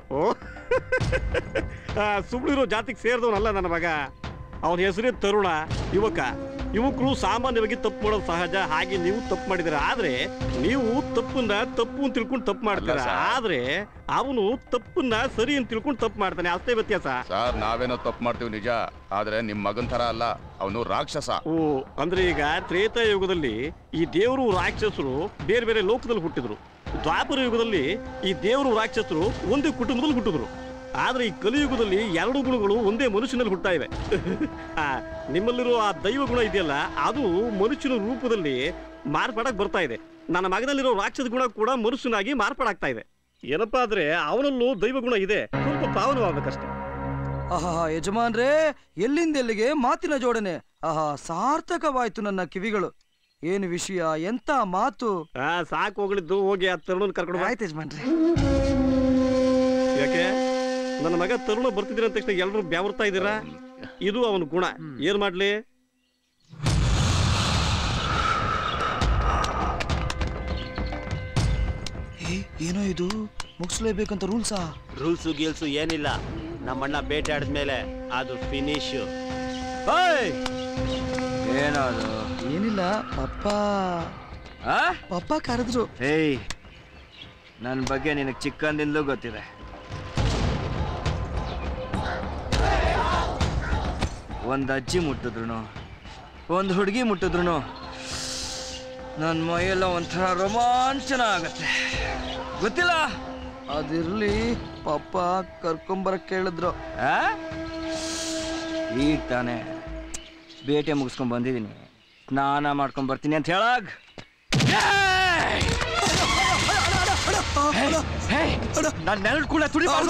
ಸುಮ್ಮನಿರೋ ಜಾತಿಗೆ ಸೇರಿದವನಲ್ಲ ನನ್ನ ಮಗ. ಅವನ ಹೆಸರೇ ತರುಣ, ಯುವಕ. ಯುವಕರು ಸಾಮಾನ್ಯವಾಗಿ ತಪ್ಪು ಮಾಡೋದು ಸಹಜ. ಹಾಗೆ ನೀವು ತಪ್ಪು ಮಾಡಿದಿರ. ಆದ್ರೆ ನೀವು ತಪ್ಪನ್ನ ತಪ್ಪು ಅಂತ ತಿಳ್ಕೊಂಡು ತಪ್ಪು ಮಾಡ್ತೀರ. ಆದ್ರೆ ಅವನು ತಪ್ಪನ್ನ ಸರಿ ಅಂತ ತಿಳ್ಕೊಂಡು ತಪ್ಪು ಮಾಡ್ತಾನೆ. ಅಷ್ಟೇ ವ್ಯತ್ಯಾಸ. ಸರ್, ನಾವೇನೋ ತಪ್ಪು ಮಾಡ್ತೀವಿ ನಿಜ, ಆದ್ರೆ ನಿಮ್ ಮಗನ್ ತರ ಅಲ್ಲ, ಅವನು ರಾಕ್ಷಸ. ಓ, ಅಂದ್ರೆ ಈಗ ತ್ರೇತಾ ಯುಗದಲ್ಲಿ ಈ ದೇವರು ರಾಕ್ಷಸರು ಬೇರೆ ಬೇರೆ ಲೋಕದಲ್ಲಿ ಹುಟ್ಟಿದ್ರು. ದ್ವಾಪರ ಯುಗದಲ್ಲಿ ಈ ದೇವರು ರಾಕ್ಷಸರು ಒಂದೇ ಕುಟುಂಬದಲ್ಲಿ ಹುಟ್ಟಿದ್ರು. ಆದ್ರೆ ಈ ಕಲಿಯುಗದಲ್ಲಿ 2 ಗುಣಗಳು ಒಂದೇ ಮನುಷ್ಯನಲ್ಲಿ ಹುಟ್ಟಾ ಇವೆ. ನಿಮ್ಮಲ್ಲಿರೋ ಆ ದೈವ ಗುಣ ಇದೆಯಲ್ಲ, ಅದು ಮನುಷ್ಯನ ರೂಪದಲ್ಲಿ ಮಾರ್ಪಾಡಕ್ ಬರ್ತಾ ಇದೆ. ನನ್ನ ಮಗನಲ್ಲಿರೋ ರಾಕ್ಷಸ ಗುಣ ಕೂಡ ಮನುಷ್ಯನಾಗಿ ಮಾರ್ಪಾಡಾಗ್ತಾ ಇದೆ. ಏನಪ್ಪಾ ಆದ್ರೆ ಅವನಲ್ಲೂ ದೈವ ಗುಣ ಇದೆ, ಸ್ವಲ್ಪ ಪಾವನವಾಗಬೇಕಷ್ಟೇ. ಆಹಾ ಯಜಮಾನ್ರೇ, ಎಲ್ಲಿಂದ ಎಲ್ಲಿಗೆ ಮಾತಿನ ಜೋಡಣೆ. ಆಹಾ ಸಾರ್ಥಕವಾಯ್ತು ನನ್ನ ಕಿವಿಗಳು. ಏನು ವಿಷಯ, ಎಂತ ಮಾತು. ಸಾಕು ಹೋಗ್ಲಿದ್ದು, ಹೋಗಿ ಆ ತರುಣನ್ ಕರ್ಕೊಂಡು ಆಯ್ತು ಯಜಮಾನ್ರೆ. ಯಾಕೆ ನನ್ನ ಮಗ ತರುಣ ಬರ್ತಿದ್ದೀರ ಅಂತ ತಕ್ಷಣ ಎಲ್ಲರೂ ಬ್ಯಾವರ್ತಾ ಇದ್ದೀರಾ? ಇದು ಅವನ ಗುಣ. ಏನ್ ಮಾಡ್ಲಿ? ಏನೋ ಇದು ಮುಗಿಸ್ಲೇಬೇಕಂತ ರೂಲ್ಸು ಗೀಲ್ಸು ಏನಿಲ್ಲ. ನಮ್ಮಣ್ಣ ಬೇಟೆ ಆಡಿದ್ಮೇಲೆ ಅದು ಫಿನಿಶ್. ಏನದು? ಏನಿಲ್ಲ, ಪಪ್ಪ ಕರೆದ್ರು. ಏಯ್, ನನ್ನ ಬಗ್ಗೆ ನಿನಗೆ ಚಿಕ್ಕಂದಿಂದಲೂ ಗೊತ್ತಿದೆ. ಒಂದು ಅಜ್ಜಿ ಮುಟ್ಟಿದ್ರು, ಒಂದು ಹುಡುಗಿ ಮುಟ್ಟಿದ್ರು ನನ್ನ ಮೈಯೆಲ್ಲ ಒಂಥರ ರೋಮಾಂಚನ ಆಗತ್ತೆ, ಗೊತ್ತಿಲ್ಲ? ಅದಿರ್ಲಿ, ಪಪ್ಪ ಕರ್ಕೊಂಬರಕ್ ಕೇಳಿದ್ರು. ಈಗ ತಾನೇ ಬೇಟೆ ಮುಗಿಸ್ಕೊಂಡ್ ಬಂದಿದ್ದೀನಿ, ಸ್ನಾನ ಮಾಡ್ಕೊಂಡ್ ಬರ್ತೀನಿ ಅಂತ ಹೇಳಾಗ ನಾನು ನೆಲದ ಕೂಡ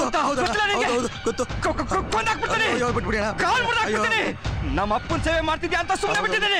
ನಮ್ಮ ಅಪ್ಪನ ಸೇವೆ ಮಾಡ್ತಿದ್ಯಾ ಅಂತ ಸುಮ್ಮನೆ ಬಿಟ್ಟಿದ್ದೇನೆ.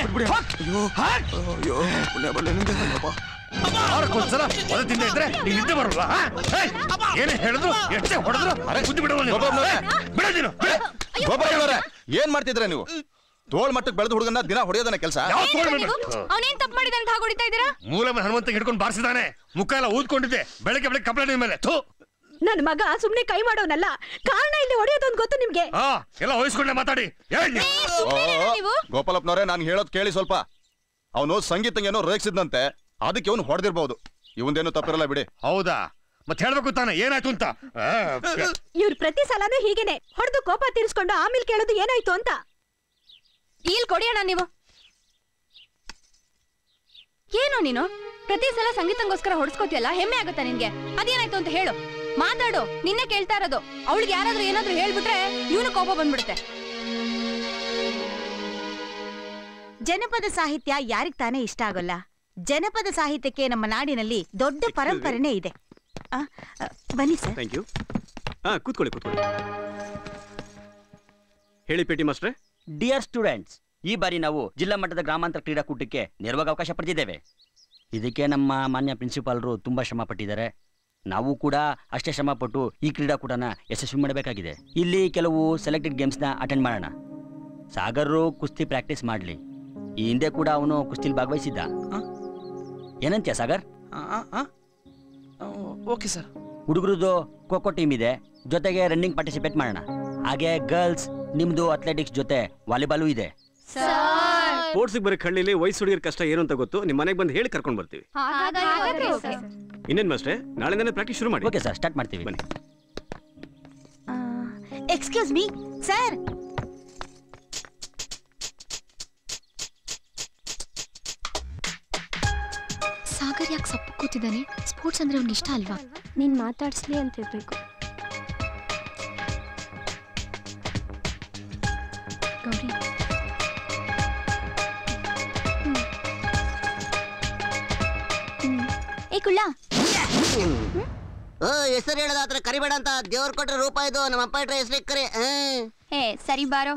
ಏನ್ ಮಾಡ್ತಿದ್ರ ನೀವು? ತೋಳ್ ಮಟ್ಟಕ್ಕೆ ಬೆಳೆದ ಹುಡುಗನ ದಿನ ಹೊಡೆಯೋದನ್ನ ಕೆಲಸ. ಅವನೇನ್ ತಪ್ಪು ಮಾಡಿದ ಅಂತ ಹೊಡಿತಾ ಇದ್ದೀರಾ? ಮೂಲ ಹನುಮಂತ ಹಿಡ್ಕೊಂಡು ಬಾರಿಸಿದಾನೆ, ಮುಖ ಎಲ್ಲ ಊದ್ಕೊಂಡಿದ್ದೆ. ಬೆಳಗ್ಗೆ ಕಂಪ್ಲೇಂಟ್ ಮೇಲೆ ನನ್ನ ಮಗ ಸುಮ್ನೆ ಕೈ ಮಾಡೋನಲ್ಲ, ಕಾರಣ ಇಲ್ಲಿ ಹೊಡೆಯೋದೊಂದು ಗೊತ್ತು ನಿಮ್ಗೆ. ಎಲ್ಲ ವಹಿಸ್ಕೊಂಡೆ ಮಾತಾಡಿ. ಗೋಪಾಲಪ್ಪನವರೇ, ನಾನು ಹೇಳೋದ್ ಕೇಳಿ ಸ್ವಲ್ಪ. ಅವನು ಸಂಗೀತಂಗೇನೋ ರೇಗಿಸಿದಂತೆ, ಅದಕ್ಕೆ ಅವನು ಹೊಡೆದಿರ್ಬಹುದು. ಇವಂದೇನು ತಪ್ಪಿರಲ್ಲ ಬಿಡಿ. ಹೌದಾ? ಮತ್ತೆ ಹೇಳ್ಬೇಕು ತಾನೆ ಏನಾಯ್ತು ಅಂತ. ಇವ್ರು ಪ್ರತಿ ಸಲನೂ ಹೀಗೇನೆ ಹೊಡೆದು ಕೋಪ ತೀರಿಸ್ಕೊಂಡು ಆಮೇಲೆ ಕೇಳೋದು ಏನಾಯ್ತು ಅಂತ. ಇಲ್ಲಿ ಕೊಡಿಯೋಣ ನೀವು. ಏನು ನೀನು ಪ್ರತಿ ಸಲ ಸಂಗೀತಂಗೋಸ್ಕರ ಹೊಡ್ಸ್ಕೋತಿಯಲ್ಲ, ಹೆಮ್ಮೆ ಆಗುತ್ತಾ ನಿನ್ಗೆ? ಅದೇನಾಯ್ತು ಅಂತ ಹೇಳು, ಮಾತಾಡು. ನಿನ್ನೆ ಕೇಳ್ತಾ ಇರೋದು. ಅವಳಿಗೆ ಯಾರಾದ್ರೂ ಏನಾದ್ರೂ ಹೇಳ್ಬಿಟ್ರೆ ಇವನು ಕೋಪ ಬಂದ್ಬಿಡುತ್ತೆ. ಜನಪದ ಸಾಹಿತ್ಯ ಯಾರಿಗ್ ತಾನೇ ಇಷ್ಟ ಆಗೋಲ್ಲ? ಜನಪದ ಸಾಹಿತ್ಯಕ್ಕೆ ನಮ್ಮ ನಾಡಿನಲ್ಲಿ ದೊಡ್ಡ ಪರಂಪರೆನೇ ಇದೆ. ಬನ್ನಿ ಸರ್. Thank you. ಕೂತ್ಕೊಳ್ಳಿ. ಹೇಳಿ ಪೇಟಿ ಮಾಸ್ಟ್ರೆ. ಡಿಯರ್ ಸ್ಟೂಡೆಂಟ್ಸ್, ಈ ಬಾರಿ ನಾವು ಜಿಲ್ಲಾ ಮಟ್ಟದ ಗ್ರಾಮಾಂತರ ಕ್ರೀಡಾಕೂಟಕ್ಕೆ ನೇರವಾಗಿ ಅವಕಾಶ ಪಡೆದಿದ್ದೇವೆ. ಇದಕ್ಕೆ ನಮ್ಮ ಮಾನ್ಯ ಪ್ರಿನ್ಸಿಪಾಲರು ತುಂಬಾ ಶ್ರಮ ಪಟ್ಟಿದ್ದಾರೆ. ನಾವು ಕೂಡ ಅಷ್ಟೇ ಶ್ರಮ ಪಟ್ಟು ಈ ಕ್ರೀಡಾಕೂಟನ ಯಶಸ್ವಿ ಮಾಡಬೇಕಾಗಿದೆ. ಇಲ್ಲಿ ಕೆಲವು ಸೆಲೆಕ್ಟೆಡ್ ಗೇಮ್ಸ್ನ ಅಟೆಂಡ್ ಮಾಡೋಣ. ಸಾಗರ್ರು ಕುಸ್ತಿ ಪ್ರಾಕ್ಟೀಸ್ ಮಾಡಲಿ. ಈ ಹಿಂದೆ ಕೂಡ ಅವನು ಕುಸ್ತಿಲಿ ಭಾಗವಹಿಸಿದ್ದ. ಏನಂತ್ಯ ಸಾಗರ್? Okay sir. ಹುಡುಗರದು ಖೋ ಖೋ ಟೀಮ್ ಇದೆ, ಜೊತೆಗೆ ರನ್ನಿಂಗ್ ಪಾರ್ಟಿಸಿಪೇಟ್ ಮಾಡೋಣ. ಹಾಗೆ ಗರ್ಲ್ಸ್ ನಿಮ್ದು ಅಥ್ಲೆಟಿಕ್ಸ್ ಜೊತೆ ವಾಲಿಬಾಲು ಇದೆ. ಸ್ಪೋರ್ಟ್ಸ್ ಬರೀ ಹಳ್ಳಿಲಿ ವಯಸ್ಸು ಹುಡುಗಿರ ಕಷ್ಟ ಏನು ಅಂತ ಗೊತ್ತು. ನಿಮ್ಮ ಮನೆಗೆ ಬಂದು ಹೇಳಿ ಕರ್ಕೊಂಡು ಬರ್ತೀವಿ. ಇನ್ನೇನ್ ಮಾಸ್ಟ್ರೆ, ನಾಳೆಯಿಂದನೇ ಪ್ರಾಕ್ಟೀಸ್ ಶುರು ಮಾಡಿ. ಓಕೆ ಸರ್, ಸ್ಟಾರ್ಟ್ ಮಾಡ್ತೀವಿ. ಬನ್ನಿ. Excuse me sir. ಸಾಗರ್ ಯಾಕೆ ಸಪ್ಪು ಕೂತಿದ್ದಾನೆ? ಸ್ಪೋರ್ಟ್ಸ್ ಅಂದ್ರೆ ಅವ್ನಿಗೆ ಇಷ್ಟ ಅಲ್ವಾ? ನೀನ್ ಮಾತಾಡ್ಸ್ಲಿ ಅಂತ ಇರ್ಬೇಕು. ಗೌರಿ, ಏ ಕುಳ್ಳ, ಹೆಸರು ಹೇಳೋದಾತ್ರ ಕರಿಬೇಡ ಅಂತ ದೇವ್ರ ಕೊಟ್ರೆ ರೂಪ ಇದು. ನಮ್ಮ ಅಪ್ಪ ಇಟ್ರೆ ಹೆಸರು ಕರಿ. ಏ ಸರಿ ಬಾರೋ.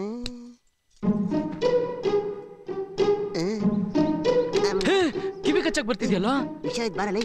ಕಿವಿ ಕಚ್ಚಕ್ ಬರ್ತಿದ್ಯಲ್ಲ? ವಿಷಯ ಬರಲಿ.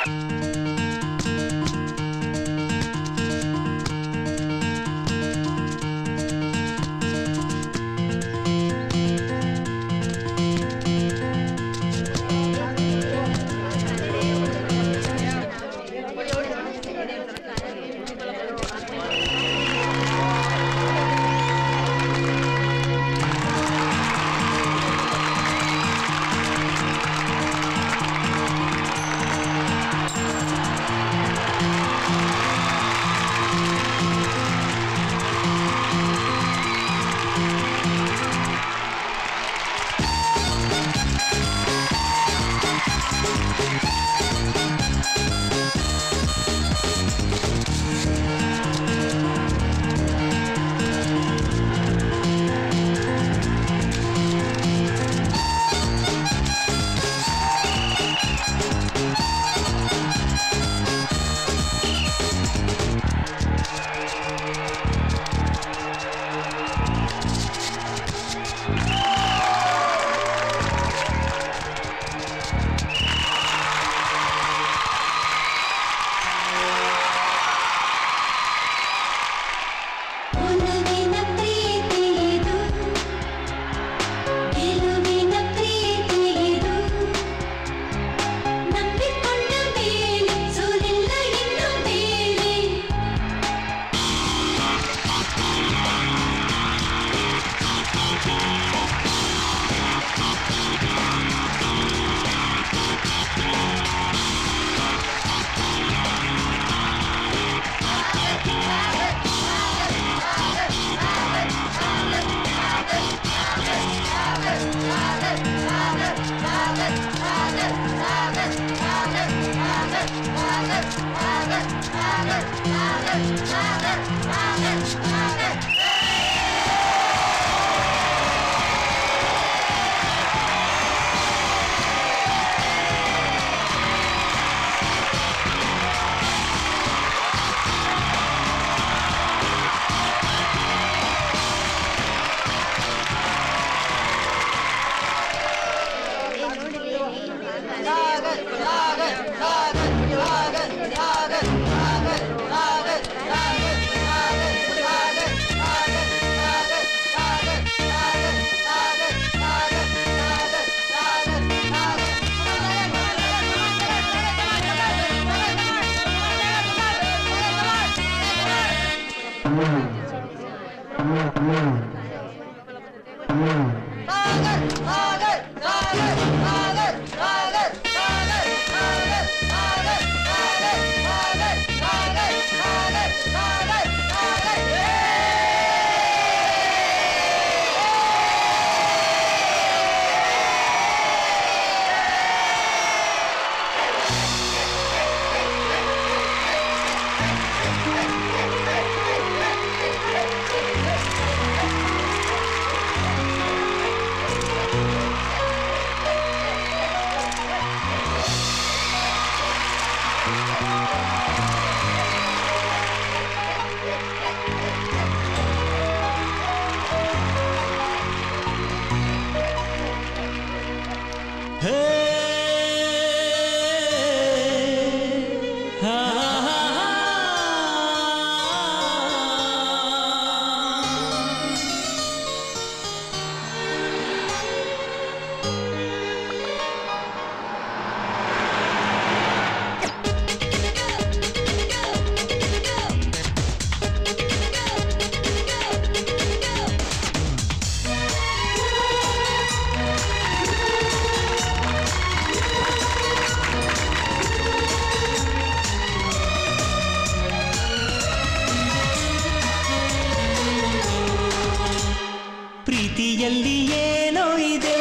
ಪ್ರೀತಿಯಲ್ಲಿ ಏನೋ ಇದೆ,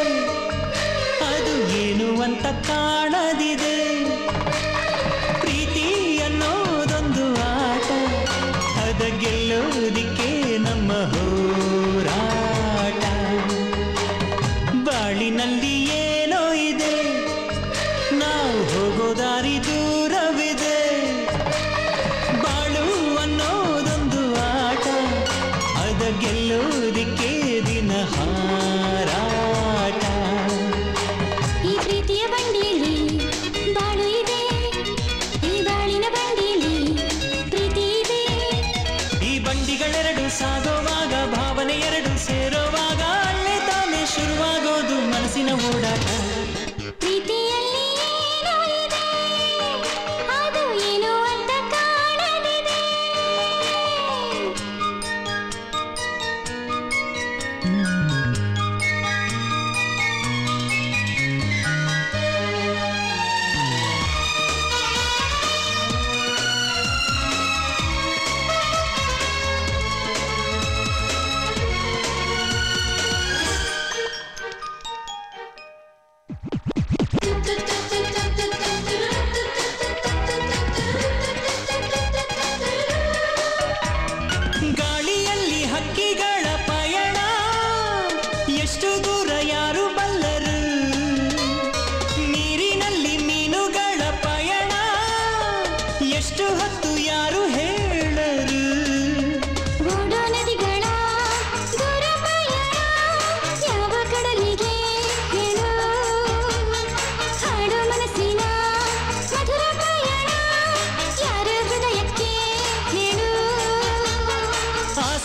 ಅದು ಏನು ಅಂತ ಕಾಣದಿದೆ. ಪ್ರೀತಿ ಅನ್ನೋದೊಂದು ಆಟ, ಅದ ಗೆಲ್ಲೋದಿಕ್ಕೆ ನಮ್ಮ ಹೋರಾಟ. ಬಾಳಿನಲ್ಲಿ ಏನೋ ಇದೆ, ನಾವು ಹೋಗೋ ದಾರಿ ದೂರವಿದೆ. ಬಾಳು ಅನ್ನೋದೊಂದು ಆಟ, ಅದ ಗೆಲ್ಲೋದಿಕ್ಕೆ ದಿನ ಹಾರಾಟ. ಈ ಪ್ರೀತಿಯ ಬಂಡಿಯಲ್ಲಿ ಬಾಳು ಇದೆ,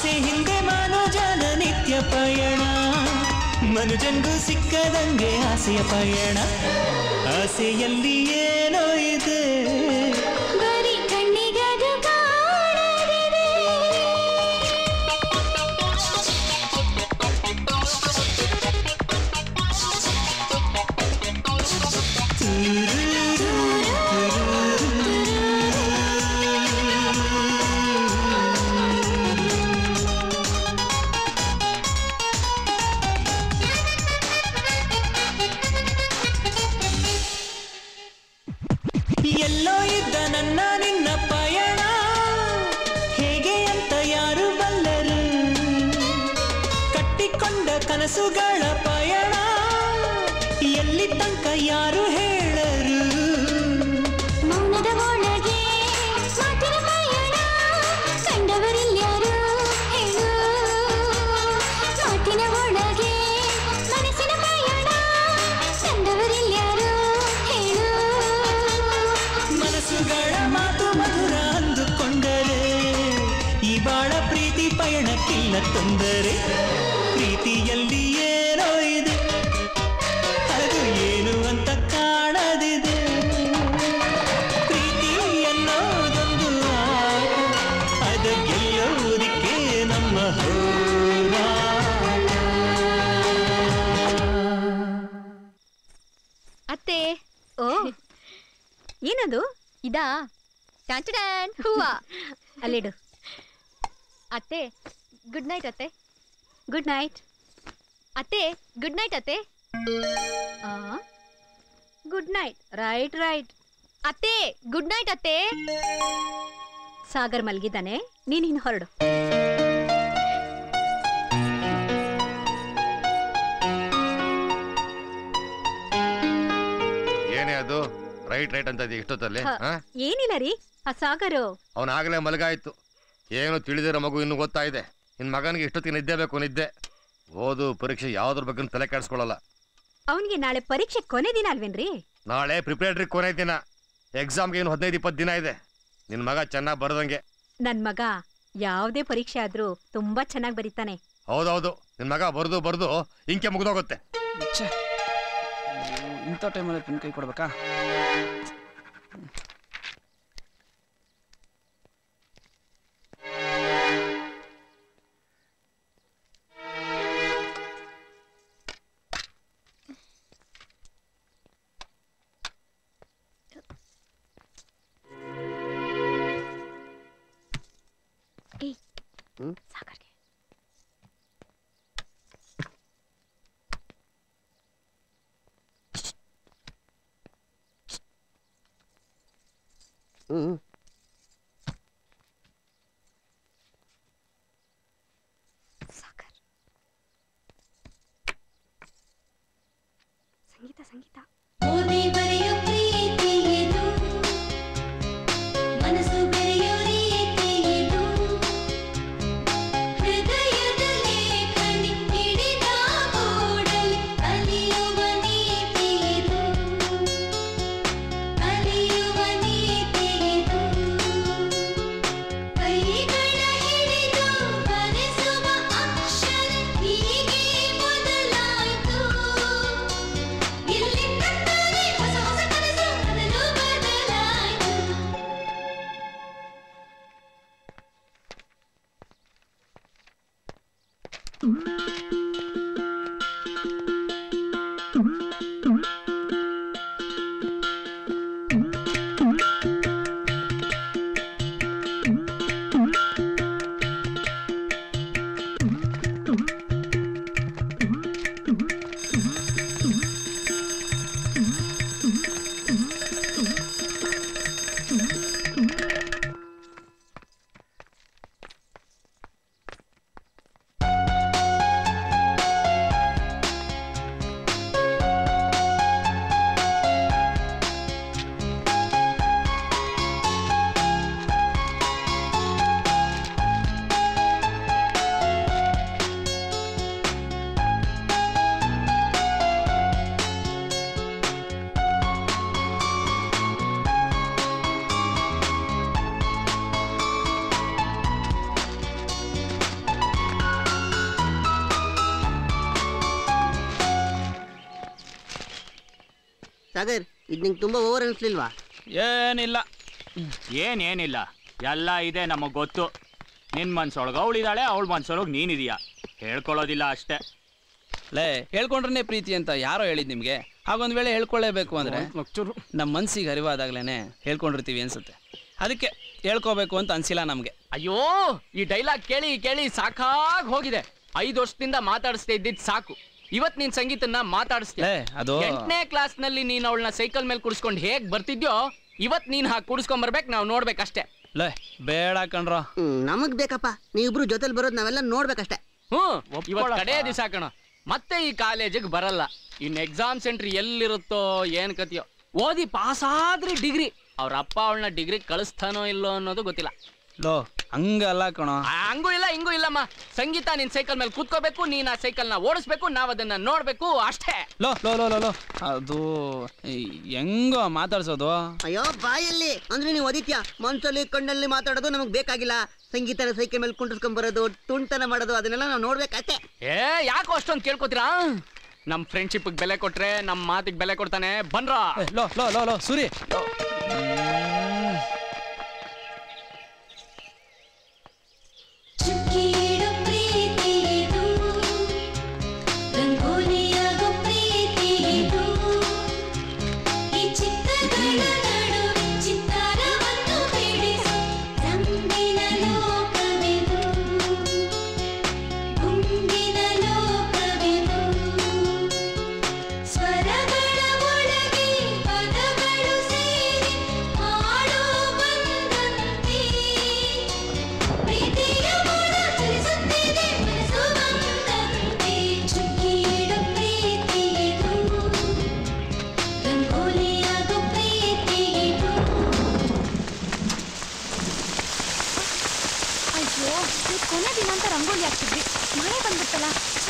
ಆಸೆ ಹಿಂದೆ ಮನುಜನ ನಿತ್ಯ ಪಯಣ ಮನುಜನ್ಗೂ ಸಿಕ್ಕದಂಗೆ ಆಸೆಯ ಪಯಣ ಆಸೆಯಲ್ಲಿ ಏನೋ ಇದೆ ಬರೀ ಕಣ್ಣಿಗದು ಕಾಣದಿದೆ ಎಲ್ಲೋ ಇದ್ದ ನನ್ನ ನಿನ್ನ ಪಯಣ ಹೇಗೆ ಅಂತ ಯಾರು ಬಲ್ಲರು ಕಟ್ಟಿಕೊಂಡ ಕನಸುಗಳ ಪಯಣ ಎಲ್ಲಿ ತನಕ ಯಾರು ಹೇಳರು ಮೌನದ ಒಳಗೆ ಮಾತಿನ ಪಯಣ ಕಂಡವರಿಲ್ಯಾರು ಹೇಳು ಮಾತಿನ ಒಳಗೆ ಮನಸ್ಸಿನ ಪಯಣ ಕಂಡವರಿಲ್ಯಾರು ಹೇಳು ಮನಸ್ಸುಗಳ ಮಾತು ಮಧುರ ಅಂದುಕೊಂಡರೆ ಈ ಬಾಳ ಪ್ರೀತಿ ಪಯಣಕ್ಕಿಲ್ಲ ತೊಂದರೆ ಪ್ರೀತಿಯಲ್ಲಿ ಏನೋ ಇದೆ ಅದು ಏನು ಅಂತ ಕಾಣದಿದೆ ಪ್ರೀತಿ ಅನ್ನೋದೊಂದು ಅದ ಗೆಲ್ಲೋದಿಕ್ಕೆ ನಮ್ಮ ಅತ್ತೆ ಓ ಏನದು ಇದಾ ಚಾಂಚಡಾನ್ ಹೂವ ಅಲ್ಲಿಡು ಅತ್ತೆ ಗುಡ್ ನೈಟ್ ಅತ್ತೆ ಗುಡ್ ನೈಟ್ ಅತ್ತೆ ಗುಡ್ ನೈಟ್ ಅತ್ತೆ ಗುಡ್ ನೈಟ್ ರೈಟ್ ರೈಟ್ ಅತ್ತೆ ಗುಡ್ ನೈಟ್ ಅತ್ತೆ ಸಾಗರ್ ಮಲ್ಗಿದ್ದಾನೆ ನೀನು ಹೊರಡು ಏನೇ ಅದು ರೈಟ್ ರೈಟ್ ಅಂತ ಇಷ್ಟೊತ್ತಲ್ಲಿ ಏನಿಲ್ಲ ರೀ ಆ ಸಾಗರು ಅವನಾಗಲೇ ಮಲಗಾಯ್ತು ಏನು ತಿಳಿದಿರೋ ಮಗು ಇನ್ನು ಗೊತ್ತಾ ಇದೆ ನಿನ್ ಮಗನಿಗೆ ಇಷ್ಟೊತ್ತಿಗೆ ನಿದ್ದೆ ಬೇಕು ನಿದ್ದೆ ಓದು ಪರೀಕ್ಷೆ ಯಾವ್ದ್ರ ಬಗ್ಗೆ ತಲೆ ಕೆಡಿಸ್ಕೊಳ್ಳಲ್ಲ ಅವನಿಗೆ ನಾಳೆ ಪರೀಕ್ಷೆ ಕೊನೆ ದಿನ ಅಲ್ವೇನ್ರಿ ನಾಳೆ ಪ್ರಿಪರೇಟರಿ ಕೊನೆ ದಿನ ಎಕ್ಸಾಮ್ಗೆ ಏನು 15-20 ದಿನ ಇದೆ ನಿನ್ ಮಗ ಚೆನ್ನಾಗಿ ಬರದಂಗೆ ನನ್ ಮಗ ಯಾವ್ದೇ ಪರೀಕ್ಷೆ ಆದ್ರೂ ತುಂಬಾ ಚೆನ್ನಾಗಿ ಬರೀತಾನೆ ಹೌದೌದು ನಿನ್ ಮಗ ಬರ್ದು ಇಂಕೆ ಮುಗ್ದೋಗುತ್ತೆ ಇಂಥ ಟೈಮಲ್ಲಿ ಪಿನ್ ಕೈ ಕೊಡ್ಬೇಕಾ ಸಾಗರ್ಗೆ ಸಾಗರ್ ಸಂಗೀತ ಓದಿ ಬರೆಯೋ ಪ್ರೀತಿ ಇದು ಮನಸ್ಸು ಬೆರೆಯೋ ರೀತಿ ಇದು ಹೃದಯದ ಲೇಖನಿ ಹಿಡಿದ ಗೋಡಲಿ ಅಲಿಯುವ ನೀತಿ ಇದು ಅಲಿಯುವ ನೀತಿ ಇದು ಕೈಗಳ ಹಿಡಿದು ಬರೆಸುವ ಅಕ್ಷರ ಹೀಗೆ ಮೊದಲಾಯ್ತು ಇಲ್ಲಿ ಕತ್ತಲೆ ಹೊಸ ಹೊಸ ಕನಸು ಅದನ್ನು ಬದಲಾಯ್ತು ಸಾಗರ್ ಇದು ನಿಂಗೆ ತುಂಬಾ ಓವರ್ ಅನ್ಸ್ಲಿಲ್ವಾ? ಏನಿಲ್ಲ ಏನೇನಿಲ್ಲ, ಎಲ್ಲ ಇದೆ ನಮಗ್ ಗೊತ್ತು. ನಿನ್ ಮನ್ಸೊಳಗ ಅವಳಿದಾಳೆ, ಅವಳ ಮನ್ಸೊಳಗೆ ನೀನಿದೀಯಾ. ಹೇಳ್ಕೊಳ್ಳೋದಿಲ್ಲ ಅಷ್ಟೇ. ಲೇ ಹೇಳ್ಕೊಂಡ್ರೆ ಪ್ರೀತಿ ಅಂತ ಯಾರೋ ಹೇಳಿದ್ ನಿಮ್ಗೆ? ಹಾಗೊಂದ್ ವೇಳೆ ಹೇಳ್ಕೊಳ್ಳೇಬೇಕು ಅಂದ್ರೆ ನಮ್ಮ ಮನ್ಸಿಗೆ ಅರಿವಾದಾಗ್ಲೇನೆ ಹೇಳ್ಕೊಂಡಿರ್ತೀವಿ ಅನ್ಸುತ್ತೆ. ಅದಕ್ಕೆ ಹೇಳ್ಕೋಬೇಕು ಅಂತ ಅನ್ಸಿಲ್ಲ ನಮ್ಗೆ. ಅಯ್ಯೋ, ಈ ಡೈಲಾಗ್ ಕೇಳಿ ಕೇಳಿ ಸಾಕಾಗ್ ಹೋಗಿದೆ. 5 ವರ್ಷದಿಂದ ಮಾತಾಡಿಸ್ತಾ ಇದ್ದಿದ್ ಸಾಕು. ಇವತ್ ನೀನ್ ಸಂಗೀತನ ಮಾತಾಡಿಸ್ತೀಯ. ಅದು 8ನೇ ಕ್ಲಾಸ್ ನಲ್ಲಿ ನೀನ್ ಅವಳನ್ನ ಸೈಕಲ್ ಮೇಲೆ ಕುಡಿಸ್ಕೊಂಡು ಹೇಗ್ ಬರ್ತಿದ್ಯೋ ಇವತ್ ನೀನ್ ಹಾಗೆ ಕುಡಿಸ್ಕೊಂಡ್ ಬರ್ಬೇಕು, ನಾವ್ ನೋಡ್ಬೇಕಷ್ಟೇ. ಲೇ ಬೇಡ ಕಣ್ರ, ನಮಗ್ ಬೇಕಪ್ಪ, ನೀವಿಬ್ರು ಜೊತೆಲಿ ಬರೋದು ನಾವೆಲ್ಲ ನೋಡ್ಬೇಕಷ್ಟೇ. ಇವತ್ ಕಡೆ ದಿವಸ ಕಣ, ಮತ್ತೆ ಈ ಕಾಲೇಜಿಗೆ ಬರಲ್ಲ. ಇನ್ ಎಕ್ಸಾಮ್ ಸೆಂಟ್ರ್ ಎಲ್ಲಿರುತ್ತೋ ಏನ್ ಕತಿಯೋ. ಓದಿ ಪಾಸ್ ಆದ್ರೆ ಡಿಗ್ರಿ, ಅವ್ರ ಅಪ್ಪ ಅವಳನ್ನ ಡಿಗ್ರಿ ಕಳಿಸ್ತಾನೋ ಇಲ್ಲೋ ಅನ್ನೋದು ಗೊತ್ತಿಲ್ಲ. ಲೋ ಹಂಗಲ್ಲ ಕಣ. ಹಂಗೂ ಇಲ್ಲ ಹಿಂಗೂ ಇಲ್ಲಮ್ಮ. ಸಂಗೀತ ನಿನ್ ಸೈಕಲ್ ಮೇಲೆ ಕೂತ್ಕೋಬೇಕು, ನೀನ್ ಆ ಸೈಕಲ್ ನ ಓಡಿಸ್ಬೇಕು, ನಾವ್ ಅದನ್ನ ನೋಡ್ಬೇಕು ಅಷ್ಟೇ. ಲೋ ಲೋ ಲೋ ಲೋ ಲೋ ಅದು ಹೆಂಗೋ ಮಾತಾಡ್ಸೋದು? ಅಯ್ಯೋ ಬಾಯಲ್ಲಿ ಅಂದ್ರೆ ನೀವು ಓದಿತ್ಯಾ, ಮನ್ಸಲ್ಲಿ ಕಣ್ಣಲ್ಲಿ ಮಾತಾಡೋದು ನಮಗ್ ಬೇಕಾಗಿಲ್ಲ. ಸಂಗೀತನ ಸೈಕಲ್ ಮೇಲೆ ಕುಂಡಿಸ್ಕೊಂಡ್ ಬರೋದು, ತುಂಟನ ಮಾಡೋದು ಅದನ್ನೆಲ್ಲ ನಾವು ನೋಡ್ಬೇಕಷ್ಟೇ. ಯಾಕೋ ಅಷ್ಟೊಂದು ಕೇಳ್ಕೊತೀರಾ? ನಮ್ ಫ್ರೆಂಡ್ಶಿಪ್ ಬೆಲೆ ಕೊಟ್ರೆ ನಮ್ ಮಾತಿಗೆ ಬೆಲೆ ಕೊಡ್ತಾನೆ. ಬನ್ರ ಲೋ ಲೋ ಲೋ ಲೋ ಸೂರಿ, ಕೊನೆ ದಿನ ಅಂತ ರಂಗೋಲಿ ಹಾಕ್ತಿದ್ವಿ, ಮಳೆ ಬಂದ್ಬಿಡ್ತಲ್ಲ.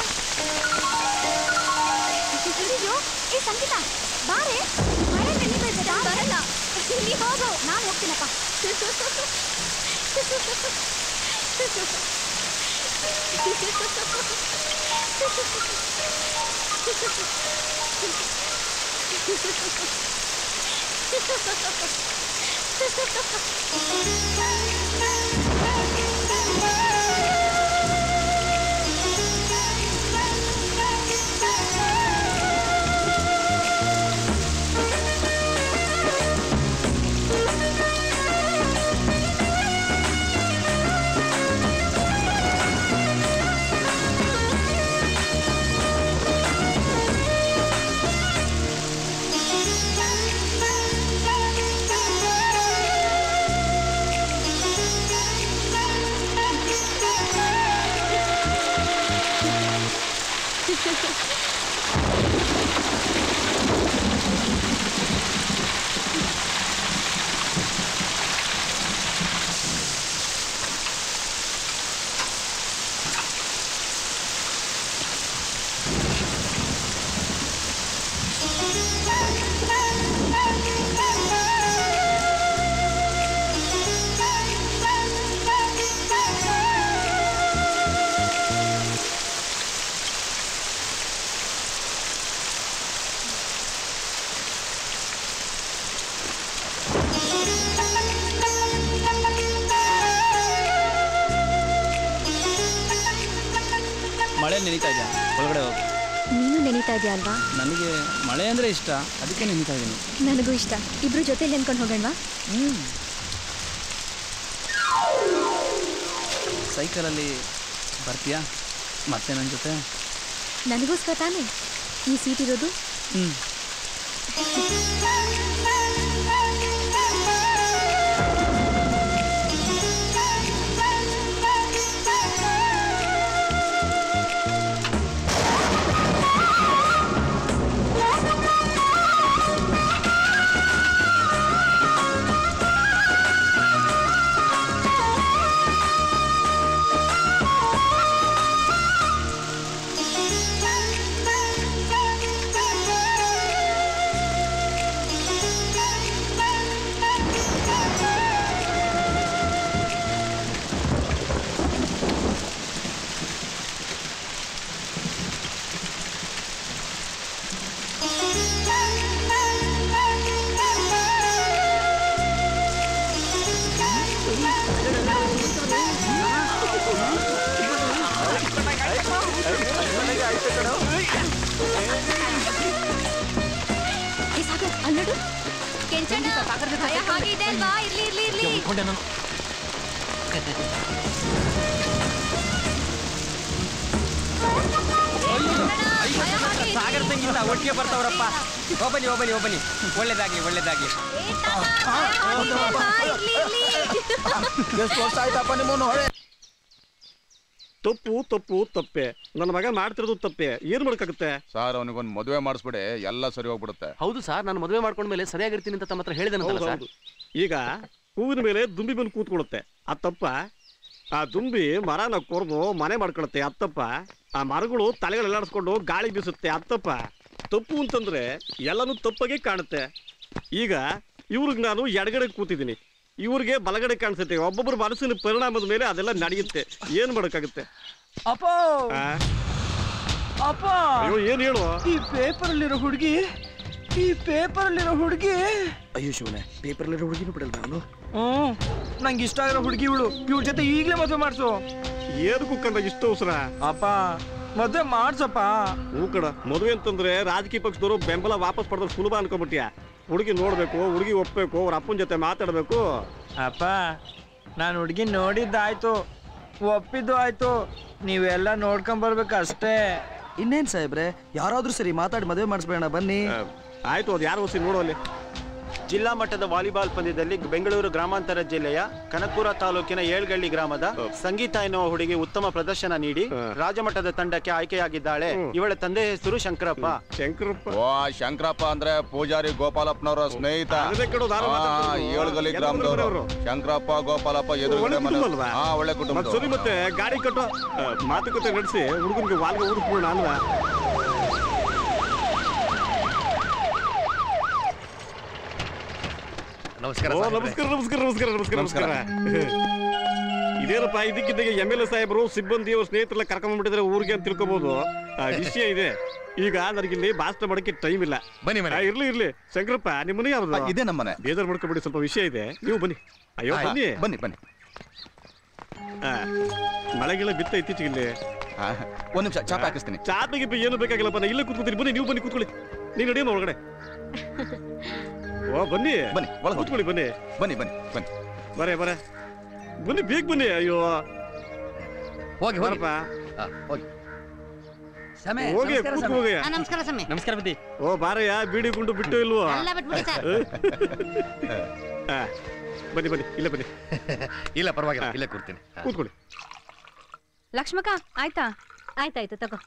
ಅಯ್ಯೋ, ಏ ಸಂಗೀತ ಬಾರೆ, ಮಳೆ ನೆನಪಿದೆ. ಬರಲ್ಲ, ನೀ ಹೋಗು, ನಾನು ಹೋಗ್ತೀನಪ್ಪ. ಮಳೆ ನೆನೀತಾ ಇದೆಯಾ? ಒಳಗಡೆ ಹೋಗು. ನೀನು ನೆನೀತಾ ಇದೆಯಾ ಅಲ್ವಾ? ನನಗೆ ಮಳೆ ಅಂದರೆ ಇಷ್ಟ, ಅದಕ್ಕೆ ನೆನೀತಾ ಇದ್ದೀನಿ. ನನಗೂ ಇಷ್ಟ. ಇಬ್ರು ಜೊತೆಲಿ ನೆನ್ಕೊಂಡು ಹೋಗೋಣವಾ? ಸೈಕಲಲ್ಲಿ ಬರ್ತೀಯಾ ಮತ್ತೆ ನನ್ನ ಜೊತೆ? ನನಗೋಸ್ಕರ ತಾನೇ ಈ ಸೀಟ್ ಇರೋದು. ಭಯ ಹಾಗೆ ಇದೆ ಅಲ್ವಾ? ಇರ್ಲಿ ಸಾಗರ ಸಂಗೀತ ಒಟ್ಟಿಗೆ ಬರ್ತಾವ್ರಪ್ಪ. ಹೋಗ್ಬನ್ನಿ ಒಳ್ಳೇದಾಗ್ಲಿ ಎಷ್ಟು ವರ್ಷ ಆಯ್ತಪ್ಪ ನಿಮ್ಮನ್ನು ಹೊಳೆ. ತಪ್ಪೆ ನನ್ನ ಮಗ ಮಾಡ್ತಿರೋದು ತಪ್ಪೆ. ಏನ್ ಮಾಡಕ್ಕಾಗುತ್ತೆ ಸರ್? ಅವನಿಗೊಂದು ಮದುವೆ ಮಾಡಿಸ್ಬಿಡಿ, ಎಲ್ಲ ಸರಿ ಹೋಗ್ಬಿಡುತ್ತೆ. ಹೌದು ಸರ್, ನಾನು ಮದುವೆ ಮಾಡ್ಕೊಂಡ್ಮೇಲೆ ಸರಿಯಾಗಿರ್ತೀನಿ ಅಂತ ತಮ್ಮ ಹತ್ರ ಹೇಳಿದೆನಲ್ಲ ಸರ್. ಈಗ ಹೂವಿನ ಮೇಲೆ ದುಂಬಿ ಬಂದು ಕೂತ್ಕೊಳ್ಳುತ್ತೆ, ಅದು ತಪ್ಪ? ಆ ದುಂಬಿ ಮರನ ಕೊರ್ದು ಮನೆ ಮಾಡ್ಕೊಳುತ್ತೆ, ಅದು ತಪ್ಪ? ಆ ಮರಗಳು ತಲೆಗಳೆಲ್ಲಾಡಿಸ್ಕೊಂಡು ಗಾಳಿ ಬೀಸುತ್ತೆ, ಅದು ತಪ್ಪ? ತಪ್ಪು ಅಂತಂದ್ರೆ ಎಲ್ಲನೂ ತಪ್ಪಾಗೆ ಕಾಣುತ್ತೆ. ಈಗ ಇವ್ರಿಗೆ ನಾನು ಎಡಗಡೆ ಕೂತಿದ್ದೀನಿ, ಇವ್ರಿಗೆ ಬಲಗಡೆ ಕಾಣಿಸುತ್ತೆ. ಒಬ್ಬೊಬ್ಬರ ಮನಸ್ಸಿನ ಪರಿಣಾಮದ ಮೇಲೆ ಅದೆಲ್ಲ ನಡೆಯುತ್ತೆ. ಏನ್ ಮಾಡಕ್ಕಾಗುತ್ತೆ? ಅಪ್ಪ ಅಯ್ಯೋ, ಏನ್ ಹೇಳು? ಈ ಪೇಪರ್ ಅಲ್ಲಿರೋ ಹುಡುಗಿ ಅಯ್ಯೋ ಶಿವನೇ, ಪೇಪರ್ ಅಲ್ಲಿರೋ ಹುಡುಗಿನೂ ಬಿಡಲ್ಲ ನಾನು. ನಂಗೆ ಇಷ್ಟ ಆಗಿರೋ ಹುಡುಗಿ ಇವಳು. ಇವ್ರ ಜೊತೆ ಈಗಲೇ ಮದುವೆ ಮಾಡ್ಸು. ಏನು ಕುಕ್ಕಂದ ಇಷ್ಟ ಅವಸರ? ಅಪ್ಪ ಮದುವೆ ಮಾಡ್ಸಪ್ಪ. ಹೂ ಕಡ, ಮದುವೆ ಅಂತಂದ್ರೆ ರಾಜಕೀಯ ಪಕ್ಷದವರು ಬೆಂಬಲ ವಾಪಸ್ ಪಡೆದ್ರೆ ಸುಲಭ ಅನ್ಕೊಂಬಿಟ್ಯ. ಹುಡುಗಿ ನೋಡ್ಬೇಕು, ಹುಡುಗಿ ಒಪ್ಬೇಕು, ಅವ್ರ ಅಪ್ಪನ ಜೊತೆ ಮಾತಾಡ್ಬೇಕು. ಅಪ್ಪ ನಾನು ಹುಡುಗಿ ನೋಡಿದ್ದಾಯ್ತು, ಒಪ್ಪಿದ್ದು ಆಯ್ತು, ನೀವೆಲ್ಲ ನೋಡ್ಕೊಂಬರ್ಬೇಕು ಅಷ್ಟೇ. ಇನ್ನೇನ್ ಸಾಹೇಬ್ರೆ, ಯಾರಾದ್ರೂ ಸರಿ ಮಾತಾಡಿ ಮದುವೆ ಮಾಡಿಸ್ಬೇಡ ಬನ್ನಿ. ಆಯ್ತು, ಅದು ಯಾರು ಹೊಸಿ ನೋಡೋಲ್ಲಿ. ಜಿಲ್ಲಾ ಮಟ್ಟದ ವಾಲಿಬಾಲ್ ಪಂದ್ಯದಲ್ಲಿ ಬೆಂಗಳೂರು ಗ್ರಾಮಾಂತರ ಜಿಲ್ಲೆಯ ಕನಕಪುರ ತಾಲೂಕಿನ ಏಳ್ಗಳ್ಳಿ ಗ್ರಾಮದ ಸಂಗೀತ ಎನ್ನುವ ಹುಡುಗಿ ಉತ್ತಮ ಪ್ರದರ್ಶನ ನೀಡಿ ರಾಜ್ಯಮಟ್ಟದ ತಂಡಕ್ಕೆ ಆಯ್ಕೆಯಾಗಿದ್ದಾಳೆ. ಇವಳ ತಂದೆ ಹೆಸರು ಶಂಕರಪ್ಪ. ಶಂಕರಪ್ಪ ಅಂದ್ರೆ ಪೂಜಾರಿ ಗೋಪಾಲಪ್ಪನವರ ಸ್ನೇಹಿತ. ಏಳ್ಗಳ್ಳಿ ಗ್ರಾಮದವರು ಶಂಕರಪ್ಪ ಗೋಪಾಲಪ್ಪ ಎದುರುಗಡೆ ಮನೆ. ಒಳ್ಳೆ ಕುಟುಂಬ. ಸರಿ, ಮತ್ತೆ ಗಾಡಿ ಕಟ್ಟೋ ಮಾತುಕತೆ ನಡೆಸಿ ಹುಡುಗನಿಗೆ ವಾಲ್ಗೆ ಊದ್ಬಿಡೋಣ ಅಲ್ವಾ? ನಮಸ್ಕಾರ. ಇದೇನಪ್ಪ, ಇದಕ್ಕಿದ್ದಾಗ MLA ಸಾಹೇಬರು ಸಿಬ್ಬಂದಿಯವರು ಸ್ನೇಹಿತರೆಲ್ಲ ಕರ್ಕೊಂಡ್ಬಿಟ್ಟಿದ್ರೆ ಊರಿಗೆ ಅಂತ ತಿಳ್ಕೊಬಹುದು. ವಿಷಯ ಇದೆ. ಈಗ ನನಗಿಲ್ಲಿ ಭಾಷಣ ಮಾಡಕ್ಕೆ ಟೈಮ್ ಇಲ್ಲ. ಬನ್ನಿ. ಇರ್ಲಿ ಶಂಕರಪ್ಪ, ನಿಮ್ಮ ಮನೆ ಯಾವ್ದು? ಇದೇ ನಮ್ಮನೆ. ಬೇಜಾರು ಮಾಡ್ಕೊಬಿಡಿ, ಸ್ವಲ್ಪ ವಿಷಯ ಇದೆ, ನೀವು ಬನ್ನಿ. ಅಯ್ಯೋ ಬನ್ನಿ. ಮಳೆಗೆಲ್ಲ ಬಿತ್ತ ಇತ್ತೀಚೆಗೆ ಇಲ್ಲಿ. ಒಂದ್ ನಿಮಿಷ ಚಾಪ ಹಾಕಿಸ್ತೀನಿ. ಚಾಪಿಗೆ ಏನು ಬೇಕಾಗಿಲ್ಲಪ್ಪ, ನಾ ಇಲ್ಲೇ ಕೂತ್ಕೊತೀನಿ. ಬನ್ನಿ, ನೀವು ಬನ್ನಿ ಕೂತ್ಕೊಳ್ಳಿ. ನೀನು ನಡೆಯೋಣ ಒಳಗಡೆ. ಬನ್ನಿ ಕೂತ್ಕೊಳ್ಳಿ. ಬನ್ನಿ ಬರೇ ಬನ್ನಿ, ಬೇಗ ಬನ್ನಿ. ಅಯ್ಯೋ ಹೋಗಿ ಬರಪ್ಪ, ಹೋಗಿ ಕೂತ್ಕೋಗಿ. ನಮಸ್ಕಾರ ಸಮಯ. ನಮಸ್ಕಾರ ಬುದ್ಧಿ. ಬಾರಯ್ಯ, ಬೀಡಿ ಗುಂಡು ಬಿಟ್ಟು ಇಲ್ವೋ? ಬನ್ನಿ ಇಲ್ಲ ಬನ್ನಿ. ಇಲ್ಲ ಪರವಾಗಿಲ್ಲ, ಇಲ್ಲೇ ಕೂರ್ತೀನಿ. ಕೂತ್ಕೊಳ್ಳಿ. ಲಕ್ಷ್ಮಕ್ಕ ಆಯ್ತಾ? ಆಯ್ತಾಯ್ತು ತಗೋ.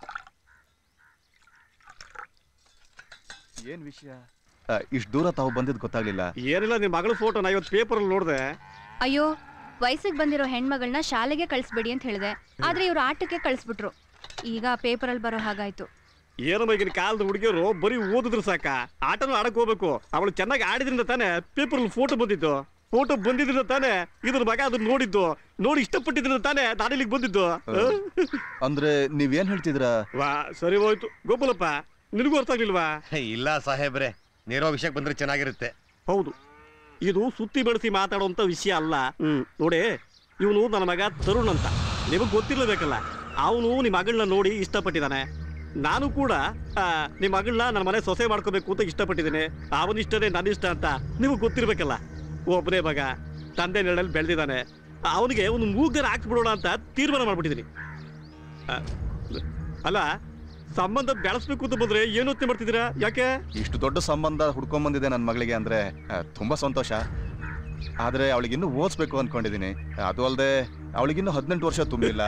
ಏನ್ ವಿಷಯ? ಇಷ್ಟು ದೂರ ತಾವು ಬಂದಿದ್ದು ಗೊತ್ತಾಗ್ಲಿಲ್ಲ. ಏನಿಲ್ಲ, ನಿಮ್ ಮಗಳ ಫೋಟೋ ನಾ ಇವತ್ತು ಪೇಪರ್ ಅಲ್ಲಿ ನೋಡ್ದೆ. ಅಯ್ಯೋ, ವಯಸ್ಸಿಗೆ ಬಂದಿರೋ ಹೆಣ್ಮಗಳನ್ನ ಶಾಲೆಗೆ ಕಳಿಸ್ಬೇಡಿ ಅಂತ ಹೇಳಿದೆ, ಆದ್ರೆ ಇವ್ರು ಆಟಕ್ಕೆ ಕಳಿಸ್ಬಿಟ್ರು. ಈಗ ಪೇಪರ್ ಅಲ್ಲಿ ಬರೋ ಹಾಗಾಯ್ತು. ಏನಮ್ಮ, ಈಗಿನ ಕಾಲದ ಹುಡುಗಿಯರು ಬರೀ ಓದಿದ್ರು ಸಾಕ, ಆಟನೂ ಆಡಕ್ ಹೋಗ್ಬೇಕು. ಅವಳು ಚೆನ್ನಾಗಿ ಆಡಿದ್ರಿಂದ ತಾನೇ ಪೇಪರ್ ಅಲ್ಲಿ ಫೋಟೋ ಬಂದಿದ್ದು. ಫೋಟೋ ಬಂದಿದ್ರಿಂದ ತಾನೇ ಇದ್ರ ಮಗ ಅದನ್ನ ನೋಡಿದ್ದು, ನೋಡಿ ಇಷ್ಟಪಟ್ಟಿದ್ರಿಂದ ತಾನೇ ನಾನು ಇಲ್ಲಿಗೆ ಬಂದಿದ್ದು. ಅಂದ್ರೆ ನೀವೇನ್ ಹೇಳ್ತಿದ್ರ? ಸರಿ ಹೋಯ್ತು ಗೋಪಾಲಪ್ಪ, ನಿನಗೂ ಅರ್ಥ ಆಗ್ಲಿಲ್ವಾ? ಇಲ್ಲ ಸಾಹೇಬ್ರೆ, ನೇರೋ ವಿಷಯಕ್ಕೆ ಬಂದ್ರೆ ಚೆನ್ನಾಗಿರುತ್ತೆ. ಹೌದು, ಇದು ಸುತ್ತಿ ಬೆಳೆಸಿ ಮಾತಾಡುವಂತ ವಿಷಯ ಅಲ್ಲ. ನೋಡಿ, ಇವನು ನನ್ನ ಮಗ ತರುಣ್ ಅಂತ ನಿಮಗ್ ಗೊತ್ತಿರ್ಲೇಬೇಕಲ್ಲ. ಅವನು ನಿಮ್ಮ ಮಗಳನ್ನ ನೋಡಿ ಇಷ್ಟಪಟ್ಟಿದ್ದಾನೆ. ನಾನು ಕೂಡ ನಿಮ್ಮ ಮಗಳನ್ನ ನನ್ನ ಮನೆ ಸೊಸೆ ಮಾಡ್ಕೋಬೇಕು ಅಂತ ಇಷ್ಟಪಟ್ಟಿದ್ದೇನೆ. ಅವನಿಷ್ಟನೇ ನನ್ನ ಇಷ್ಟ ಅಂತ ನಿಮಗ್ ಗೊತ್ತಿರ್ಬೇಕಲ್ಲ. ಒಬ್ಬನೇ ಮಗ, ತಂದೆ ನೆರಳಲ್ಲಿ ಬೆಳೆದಿದ್ದಾನೆ. ಅವನಿಗೆ ಒಂದು ಮೂಗರ ಹಾಕ್ಸ್ಬಿಡೋಣ ಅಂತ ತೀರ್ಮಾನ ಮಾಡ್ಬಿಟ್ಟಿದ್ದೀನಿ. ಅಲ್ಲ, ಸಂಬಂಧ ಬೆಳೆಸ್ಬೇಕು ಅಂತ ಬಂದ್ರೆ ಏನು ಯೋಚನೆ ಮಾಡ್ತಿದ್ದೀರಾ? ಯಾಕೆ ಇಷ್ಟು ದೊಡ್ಡ ಸಂಬಂಧ ಹುಡ್ಕೊಂಡ್ ಬಂದಿದೆ ನನ್ನ ಮಗಳಿಗೆ ಅಂದ್ರೆ ತುಂಬಾ ಸಂತೋಷ. ಆದ್ರೆ ಅವಳಿಗಿನ್ನೂ ಓದಿಸ್ಬೇಕು ಅನ್ಕೊಂಡಿದೀನಿ. ಅದು ಅಲ್ಲದೆ ಅವಳಿಗಿನ್ನೂ 18 ವರ್ಷ ತುಂಬಿಲ್ಲ.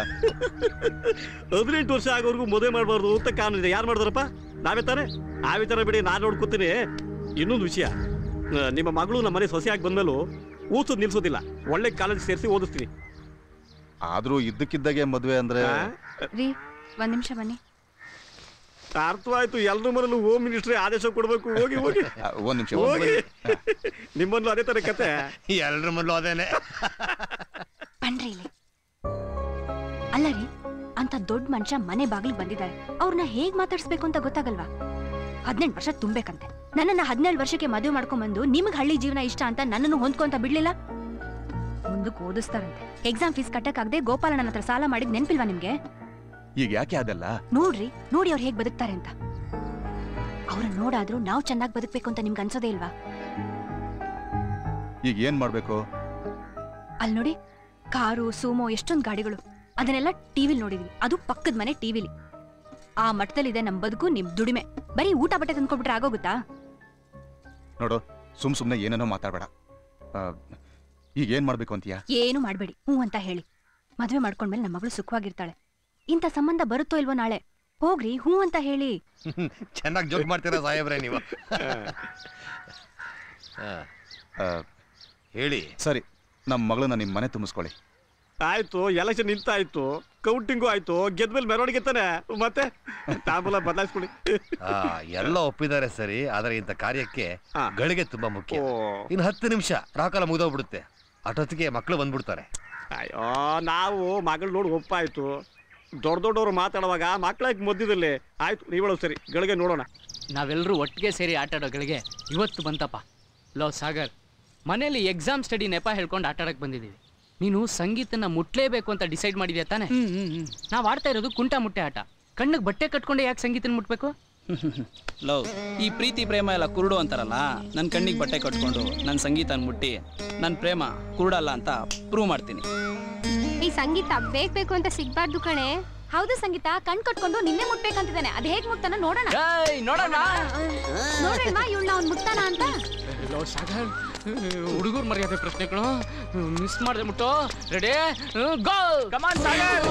18 ವರ್ಷ ಆಗೋರ್ಗು ಮದುವೆ ಮಾಡಬಾರ್ದು ಅಂತ ಕಾನೂನಿದೆ. ಯಾರು ಮಾಡಿದಾರಪ್ಪ? ನಾವೇ ತಾನೆ. ಆ ವಿಚಾರ ಬಿಡಿ, ನಾನು ನೋಡ್ಕೊತೀನಿ. ಇನ್ನೊಂದು ವಿಷಯ, ನಿಮ್ಮ ಮಗಳು ನಮ್ಮ ಮನೆ ಸೊಸೆಯಾಗಿ ಬಂದ್ಮೇಲೂ ಓದಿಸೋದು ನಿಲ್ಸೋದಿಲ್ಲ. ಒಳ್ಳೆ ಕಾಲೇಜ್ ಸೇರಿಸಿ ಓದಿಸ್ತೀನಿ. ಆದ್ರೂ ಇದ್ದಕ್ಕಿದ್ದಾಗೆ ಮದುವೆ ಅಂದ್ರೆ ಒಂದ್ ನಿಮಿಷ ಬನ್ನಿ. ಅರ್ಥವಾಯ್ತು. ಎಲ್ರ ಮನೇಲೂ ಹೋಮ್ ಮಿನಿಸ್ಟ್ರಿ ಆದೇಶ ಕೊಡ್ಬೇಕು. ಹೋಗಿ ಒಂದ್ ನಿಮಿಷ ಹೋಗಿ. ನಿಮ್ಮಲ್ಲೂ ಅದೇ ತರ ಕತೆ. ಎಲ್ರ ಮನೇಲೂ ಅದೇನೆ. ಬನ್ರಿ ಇಲ್ಲಿ. ಅಲ್ಲ ರೀ, ಅಂತ ದೊಡ್ಡ ಮನುಷ್ಯ ಮನೆ ಬಾಗಿಲು ಬಂದಿದ್ದಾರೆ, ಅವ್ರನ್ನ ಹೇಗ್ ಮಾತಾಡ್ಸ್ಬೇಕು ಅಂತ ಗೊತ್ತಾಗಲ್ವಾ? 18 ವರ್ಷ ತುಂಬೇಕಂತೆ. ನನ್ನನ್ನ 17 ವರ್ಷಕ್ಕೆ ಮದುವೆ ಮಾಡ್ಕೊಂಡ್ಬಂದು ನಿಮ್ಗೆ ಹಳ್ಳಿ ಜೀವನ ಇಷ್ಟ ಅಂತ ನನ್ನನ್ನು ಹೊಂದ್ಕೊಂತ ಬಿಡ್ಲಿಲ್ಲ. ಮುಂದಕ್ಕೆ ಓದಿಸ್ತಾರಂತೆ. ಎಕ್ಸಾಮ್ ಫೀಸ್ ಕಟ್ಟಕ್ಕಾಗದೆ ಗೋಪಾಲ ನನ್ನ ಹತ್ರ ಸಾಲ ಮಾಡಿದ್ ನೆನ್ಪಿಲ್ವಾ ನಿಮ್ಗೆ? ಈಗ ಯಾಕೆ ಅದಲ್ಲ? ನೋಡಿ ಅವ್ರು ಹೇಗ್ ಬದುಕ್ತಾರೆ ಅಂತ. ಅವ್ರನ್ನ ನೋಡಾದ್ರೂ ನಾವು ಚೆನ್ನಾಗಿ ಬದುಕ್ಬೇಕು ಅಂತ ನಿಮ್ಗೆ ಅನ್ಸೋದೇ ಇಲ್ವಾ? ಈಗ ಏನ್ ಮಾಡ್ಬೇಕು? ಅಲ್ಲಿ ನೋಡಿ, ಕಾರು ಸೂಮೋ ಎಷ್ಟೊಂದು ಗಾಡಿಗಳು, ಅದನ್ನೆಲ್ಲ ಟಿವಿಲಿ ನೋಡಿದ್ವಿ. ಅದು ಪಕ್ಕದ ಮನೆ ಟಿವಿಲಿ. ಆ ಮಟ್ಟದಲ್ಲಿದೆ ನಮ್ ಬದುಕು, ನಿಮ್ ದುಡಿಮೆ. ಬರೀ ಊಟ ಬಟ್ಟೆ ತಂದ್ಕೊಬಿಟ್ರೆ ಆಗೋಗುತ್ತಾ? ನೋಡು, ಸುಮ್ನೆ ಏನೇನೋ ಮಾತಾಡ್ಬೇಡ. ಈಗ ಏನ್ ಮಾಡ್ಬೇಕು ಅಂತೀಯಾ? ಏನು ಮಾಡ್ಬೇಡಿ, ಹ್ಞೂ ಅಂತ ಹೇಳಿ. ಮದ್ವೆ ಮಾಡ್ಕೊಂಡ್ಮೇಲೆ ನಮ್ಮ ಮಗಳು ಸುಖವಾಗಿರ್ತಾಳೆ. ಇಂಥ ಸಂಬಂಧ ಬರುತ್ತೋ ಇಲ್ವೋ ನಾಳೆ, ಹೋಗ್ರಿ ಹ್ಞೂ ಅಂತ ಹೇಳಿ. ಚೆನ್ನಾಗಿ ಜೋಕ್ ಮಾಡ್ತೀರಾ ಸಾಹೇಬ್ರೆ ನೀವು. ಹೇಳಿ. ಸರಿ, ನಮ್ಮ ಮಗಳನ್ನ ನಿಮ್ಮ ಮನೆ ತುಂಬಿಸ್ಕೊಳ್ಳಿ. ಆಯ್ತು, ಎಲೆಕ್ಷನ್ ನಿಂತಾಯ್ತು, ಕೌಂಟಿಂಗು ಆಯ್ತು, ಗೆದ್ಮೇಲೆ ಮೆರವಣಿಗೆ ತಾನೆ, ಮತ್ತೆ ತಾಂಬೂಲ ಬದಲಾಯಿಸ್ಕೊಳ್ಳಿ. ಎಲ್ಲ ಒಪ್ಪಿದ್ದಾರೆ ಸರಿ, ಆದ್ರೆ ಇಂಥ ಕಾರ್ಯಕ್ಕೆ ಗಳಿಗೆ ತುಂಬಾ ಮುಖ್ಯ. ಇನ್ನು 10 ನಿಮಿಷ ರಾಕಾಲ ಮುಗಿದೋಗ್ಬಿಡುತ್ತೆ. ಅಷ್ಟೊತ್ತಿಗೆ ಮಕ್ಕಳು ಬಂದ್ಬಿಡ್ತಾರೆ. ಅಯ್ಯೋ, ನಾವು ಮಗಳು ನೋಡಿ ಒಪ್ಪಾಯ್ತು. ದೊಡ್ಡವರು ಮಾತಾಡುವಾಗ ಮಕ್ಕಳಾಗಿ ಮಧ್ಯದಲ್ಲಿ ಆಯ್ತು. ನೀವಳು ಸರಿ, ಗಳಿಗೆ ನೋಡೋಣ. ನಾವೆಲ್ಲರೂ ಒಟ್ಟಿಗೆ ಸೇರಿ ಆಟಾಡೋ ಗಳಿಗೆ ಇವತ್ತು ಬಂತಪ್ಪ. ಲೋ ಸಾಗರ್, ಮನೇಲಿ ಎಕ್ಸಾಮ್ ಸ್ಟಡಿ ನೆಪ ಹೇಳ್ಕೊಂಡು ಆಟಾಡಕ್ ಬಂದಿದ್ದೀವಿ. ನೀನು ಸಂಗೀತನ ಮುಟ್ಲೇಬೇಕು ಅಂತ ಡಿಸೈಡ್ ಮಾಡಿದ್ಯಾ ತಾನೆ? ನಾವು ಆಡ್ತಾ ಇರೋದು ಕುಂಟ ಮುಟ್ಟೆ ಆಟ. ಕಣ್ಣಿಗೆ ಬಟ್ಟೆ ಕಟ್ಕೊಂಡೆ ಯಾಕೆ ಸಂಗೀತನ ಮುಟ್ಬೇಕು? ಲವ್, ಈ ಪ್ರೀತಿ ಪ್ರೇಮ ಎಲ್ಲ ಕುರುಡು ಅಂತಾರಲ್ಲ, ನನ್ನ ಕಣ್ಣಿಗೆ ಬಟ್ಟೆ ಕಟ್ಕೊಂಡು ನನ್ನ ಸಂಗೀತನ ಮುಟ್ಟಿ ನನ್ನ ಪ್ರೇಮ ಕುರುಡಲ್ಲ ಅಂತ ಪ್ರೂವ್ ಮಾಡ್ತೀನಿ. ಈ ಸಂಗೀತ ಬೇಕು ಅಂತ ಸಿಗ್ಬಾರ್ದು ಕಣೆ. ಹೌದು ಸಂಗೀತ, ಕಣ್ ಕಟ್ಕೊಂಡು ನಿನ್ನೆ ಮುಟ್ಬೇಕಂತಿದ್ದಾನೆ. ಅದ್ ಹೇಗ್ ಮುಟ್ತಾನ ನೋಡೋಣ. ನೋಡೋಣ ಇವ್ನ ಅವ್ನ್ ಮುಟ್ತಾನ ಅಂತ. ಸಾಗರ್, ಹುಡುಗರು ಮರ್ಯಾದೆ ಪ್ರಶ್ನೆಗಳು ಮಿಸ್ ಮಾಡಿದೆ. ಮುಟ್ಟು ರೆಡಿ, ಗೋ ಕಮಾನ್ ಸಾಗರ್.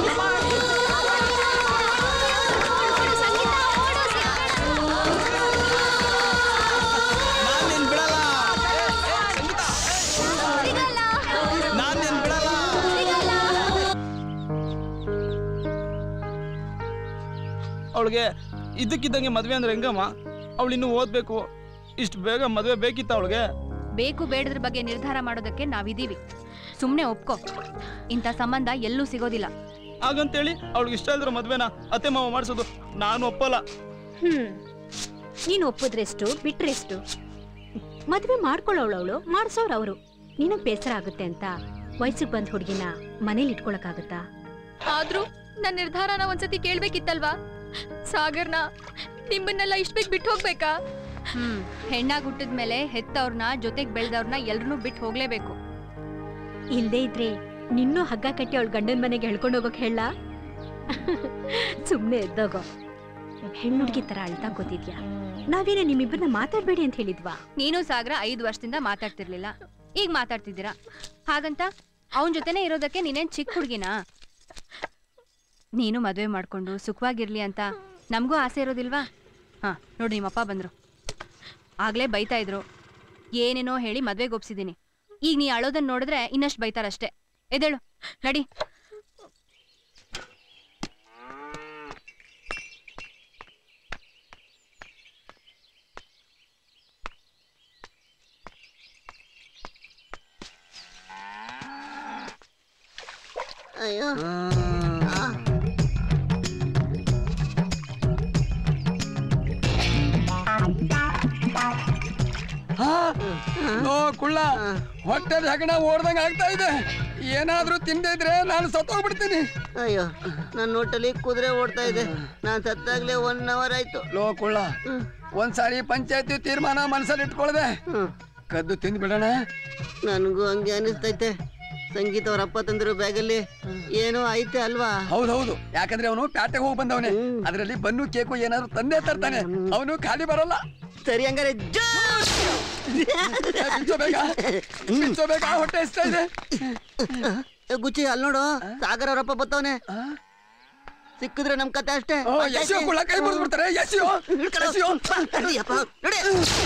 ಅವಳಿಗೆ ಇದ್ದಕ್ಕಿದ್ದಂಗೆ ಮದ್ವೆ ಅಂದ್ರೆ ಹೆಂಗಮ್ಮ? ಅವಳು ಇನ್ನೂ ಓದ್ಬೇಕು. ಇಷ್ಟು ಬೇಗ ಮದ್ವೆ ಬೇಕಿತ್ತ ಅವಳಿಗೆ? ಬೇಕು ಬೇಡದ್ರ ಬಗ್ಗೆ ನಿರ್ಧಾರ ಮಾಡೋದಕ್ಕೆ ನಾವಿದೀವಿ. ಸುಮ್ನೆ ಒಪ್ಕೋ, ಇಂಥ ಸಂಬಂಧ ಎಲ್ಲೂ ಸಿಗೋದಿಲ್ಲ. ಹಾಗಂತೇಳಿ ಅವಳಿಗೆ ಇಷ್ಟ ಇಲ್ದ್ರ ಮದ್ವೆನ ಅತ್ತೆ ಮಾವ ಮಾಡಿಸೋದು ನಾನು ಒಪ್ಪಲ್ಲ. ನೀನು ಒಪ್ಪಿದ್ರೆಷ್ಟು ಬಿಟ್ರೆಷ್ಟು? ಮದ್ವೆ ಮಾಡ್ಕೊಳ್ಳೋಳು ಮಾಡ್ಸೋರು ಅವರು. ನಿನಗ್ ಬೇಸರ ಆಗುತ್ತೆ ಅಂತ ವಯಸ್ಸಿಗೆ ಬಂದ್ ಹುಡುಗಿನ ಮನೇಲಿ ಇಟ್ಕೊಳಕ್ಕಾಗತ್ತಾ? ಆದ್ರೂ ನನ್ನ ನಿರ್ಧಾರನ ಒಂದ್ಸತಿ ಕೇಳ್ಬೇಕಿತ್ತಲ್ವಾ? ಸಾಗರ್ನ ನಿಮ್ಮನ್ನೆಲ್ಲ ಇಷ್ಟ ಬೇಗ ಬಿಟ್ಟು ಹೋಗ್ಬೇಕಾ? ಹೆಣ್ಣಾಗಿ ಹುಟ್ಟಿದ್ಮೇಲೆ ಹೆತ್ತವ್ರನ್ನ ಜೊತೆಗೆ ಬೆಳೆದವ್ರನ್ನ ಎಲ್ರನ್ನೂ ಬಿಟ್ಟು ಹೋಗ್ಲೇಬೇಕು. ಇಲ್ದೇ ಇದ್ರೆ ನಿನ್ನೂ ಹಗ್ಗ ಕಟ್ಟಿ ಅವಳ ಗಂಡನ ಮನೆಗೆ ಹೇಳ್ಕೊಂಡು ಹೋಗೋಕ್ ಹೇಳ? ಸುಮ್ನೆ ಎದ್ದೋಗೋ. ಹೆಣ್ಣುಡ್ಗಿ ತರ ಅಳ್ತಾ ಕೂತಿದ್ಯಾ? ನಾವೇನೇ ನಿಮ್ಮಿಬ್ಬರನ್ನ ಮಾತಾಡ್ಬೇಡಿ ಅಂತ ಹೇಳಿದ್ವಾ? ನೀನು ಸಾಗರ 5 ವರ್ಷದಿಂದ ಮಾತಾಡ್ತಿರ್ಲಿಲ್ಲ, ಈಗ ಮಾತಾಡ್ತಿದ್ದೀರಾ. ಹಾಗಂತ ಅವನ ಜೊತೆನೆ ಇರೋದಕ್ಕೆ ನೀನೇನ್ ಚಿಕ್ಕ ಹುಡುಗಿನಾ? ನೀನು ಮದುವೆ ಮಾಡ್ಕೊಂಡು ಸುಖವಾಗಿರ್ಲಿ ಅಂತ ನಮಗೂ ಆಸೆ ಇರೋದಿಲ್ವಾ? ಹಾ ನೋಡಿ, ನಿಮ್ಮಪ್ಪ ಬಂದ್ರು, ಆಗ್ಲೇ ಬೈತಾ ಇದ್ರು. ಏನೇನೋ ಹೇಳಿ ಮದ್ವೆಗೆ ಒಪ್ಸಿದೀನಿ. ಈಗ ನೀ ಅಳೋದನ್ನ ನೋಡಿದ್ರೆ ಇನ್ನಷ್ಟು ಬೈತಾರಷ್ಟೇ. ಎದ್ದೇಳು, ನಡಿ. ಅಯ್ಯೋ, ಕುಳ್ಳ ಹೊಟ್ಟೆ ಹಗಣ ಓಡ್ದಂಗ ಆಗ್ತಾ ಇದೆ. ಏನಾದ್ರೂ ತಿಂದೇ ಇದ್ರೆ ನಾನು ಸತ್ತೋಗ್ಬಿಡ್ತೀನಿ. ಅಯ್ಯೋ, ನನ್ನ ನೋಟಲ್ಲಿ ಕುದುರೆ ಓಡ್ತಾ ಇದೆ. ನಾನ್ ಸತ್ತಾಗ್ಲೇ 1 hour ಆಯ್ತು. ಲೋ ಕುಳ್ಳ, ಒಂದ್ಸಾರಿ ಪಂಚಾಯತಿ ತೀರ್ಮಾನ ಮನಸ್ಸಲ್ಲಿ ಇಟ್ಕೊಳ್ದೆ ಕದ್ದು ತಿಂದು ಬಿಡೋಣ. ನನಗೂ ಹಂಗೆ ಅನಿಸ್ತೈತೆ. ಸಂಗೀತ ಅವ್ರ ಅಪ್ಪ ತಂದಿರೋ ಬ್ಯಾಗಲ್ಲಿ ಏನೋ ಐತೆ ಅಲ್ವಾ? ಹೌದೌದು, ಯಾಕಂದ್ರೆ ಅವನು ಪ್ಯಾಟೆಗೆ ಹೋಗಿ ಬಂದವನೇ. ಅದರಲ್ಲಿ ಬನ್ನು ಕೇಕು ಏನಾದ್ರು ತಂದೆ ತರ್ತಾನೆ. ಅವನು ಖಾಲಿ ಬರಲ್ಲ. ಸರಿ, ಹಂಗಾರೆ ಬೇಗ ಹೊಟ್ಟೆ ಇಷ್ಟ ಇದೆ. ಗುಚ್ಚಿ, ಅಲ್ಲಿ ನೋಡು, ಸಾಗರ್ ಅವರಪ್ಪ ಬತ್ತವನೆ. ಸಿಕ್ಕಿದ್ರೆ ನಮ್ ಕತೆ ಅಷ್ಟೇ. ಕೈ ಮುರಿದ್ಬಿಡ್ತಾರೆ. ನೋಡಿ,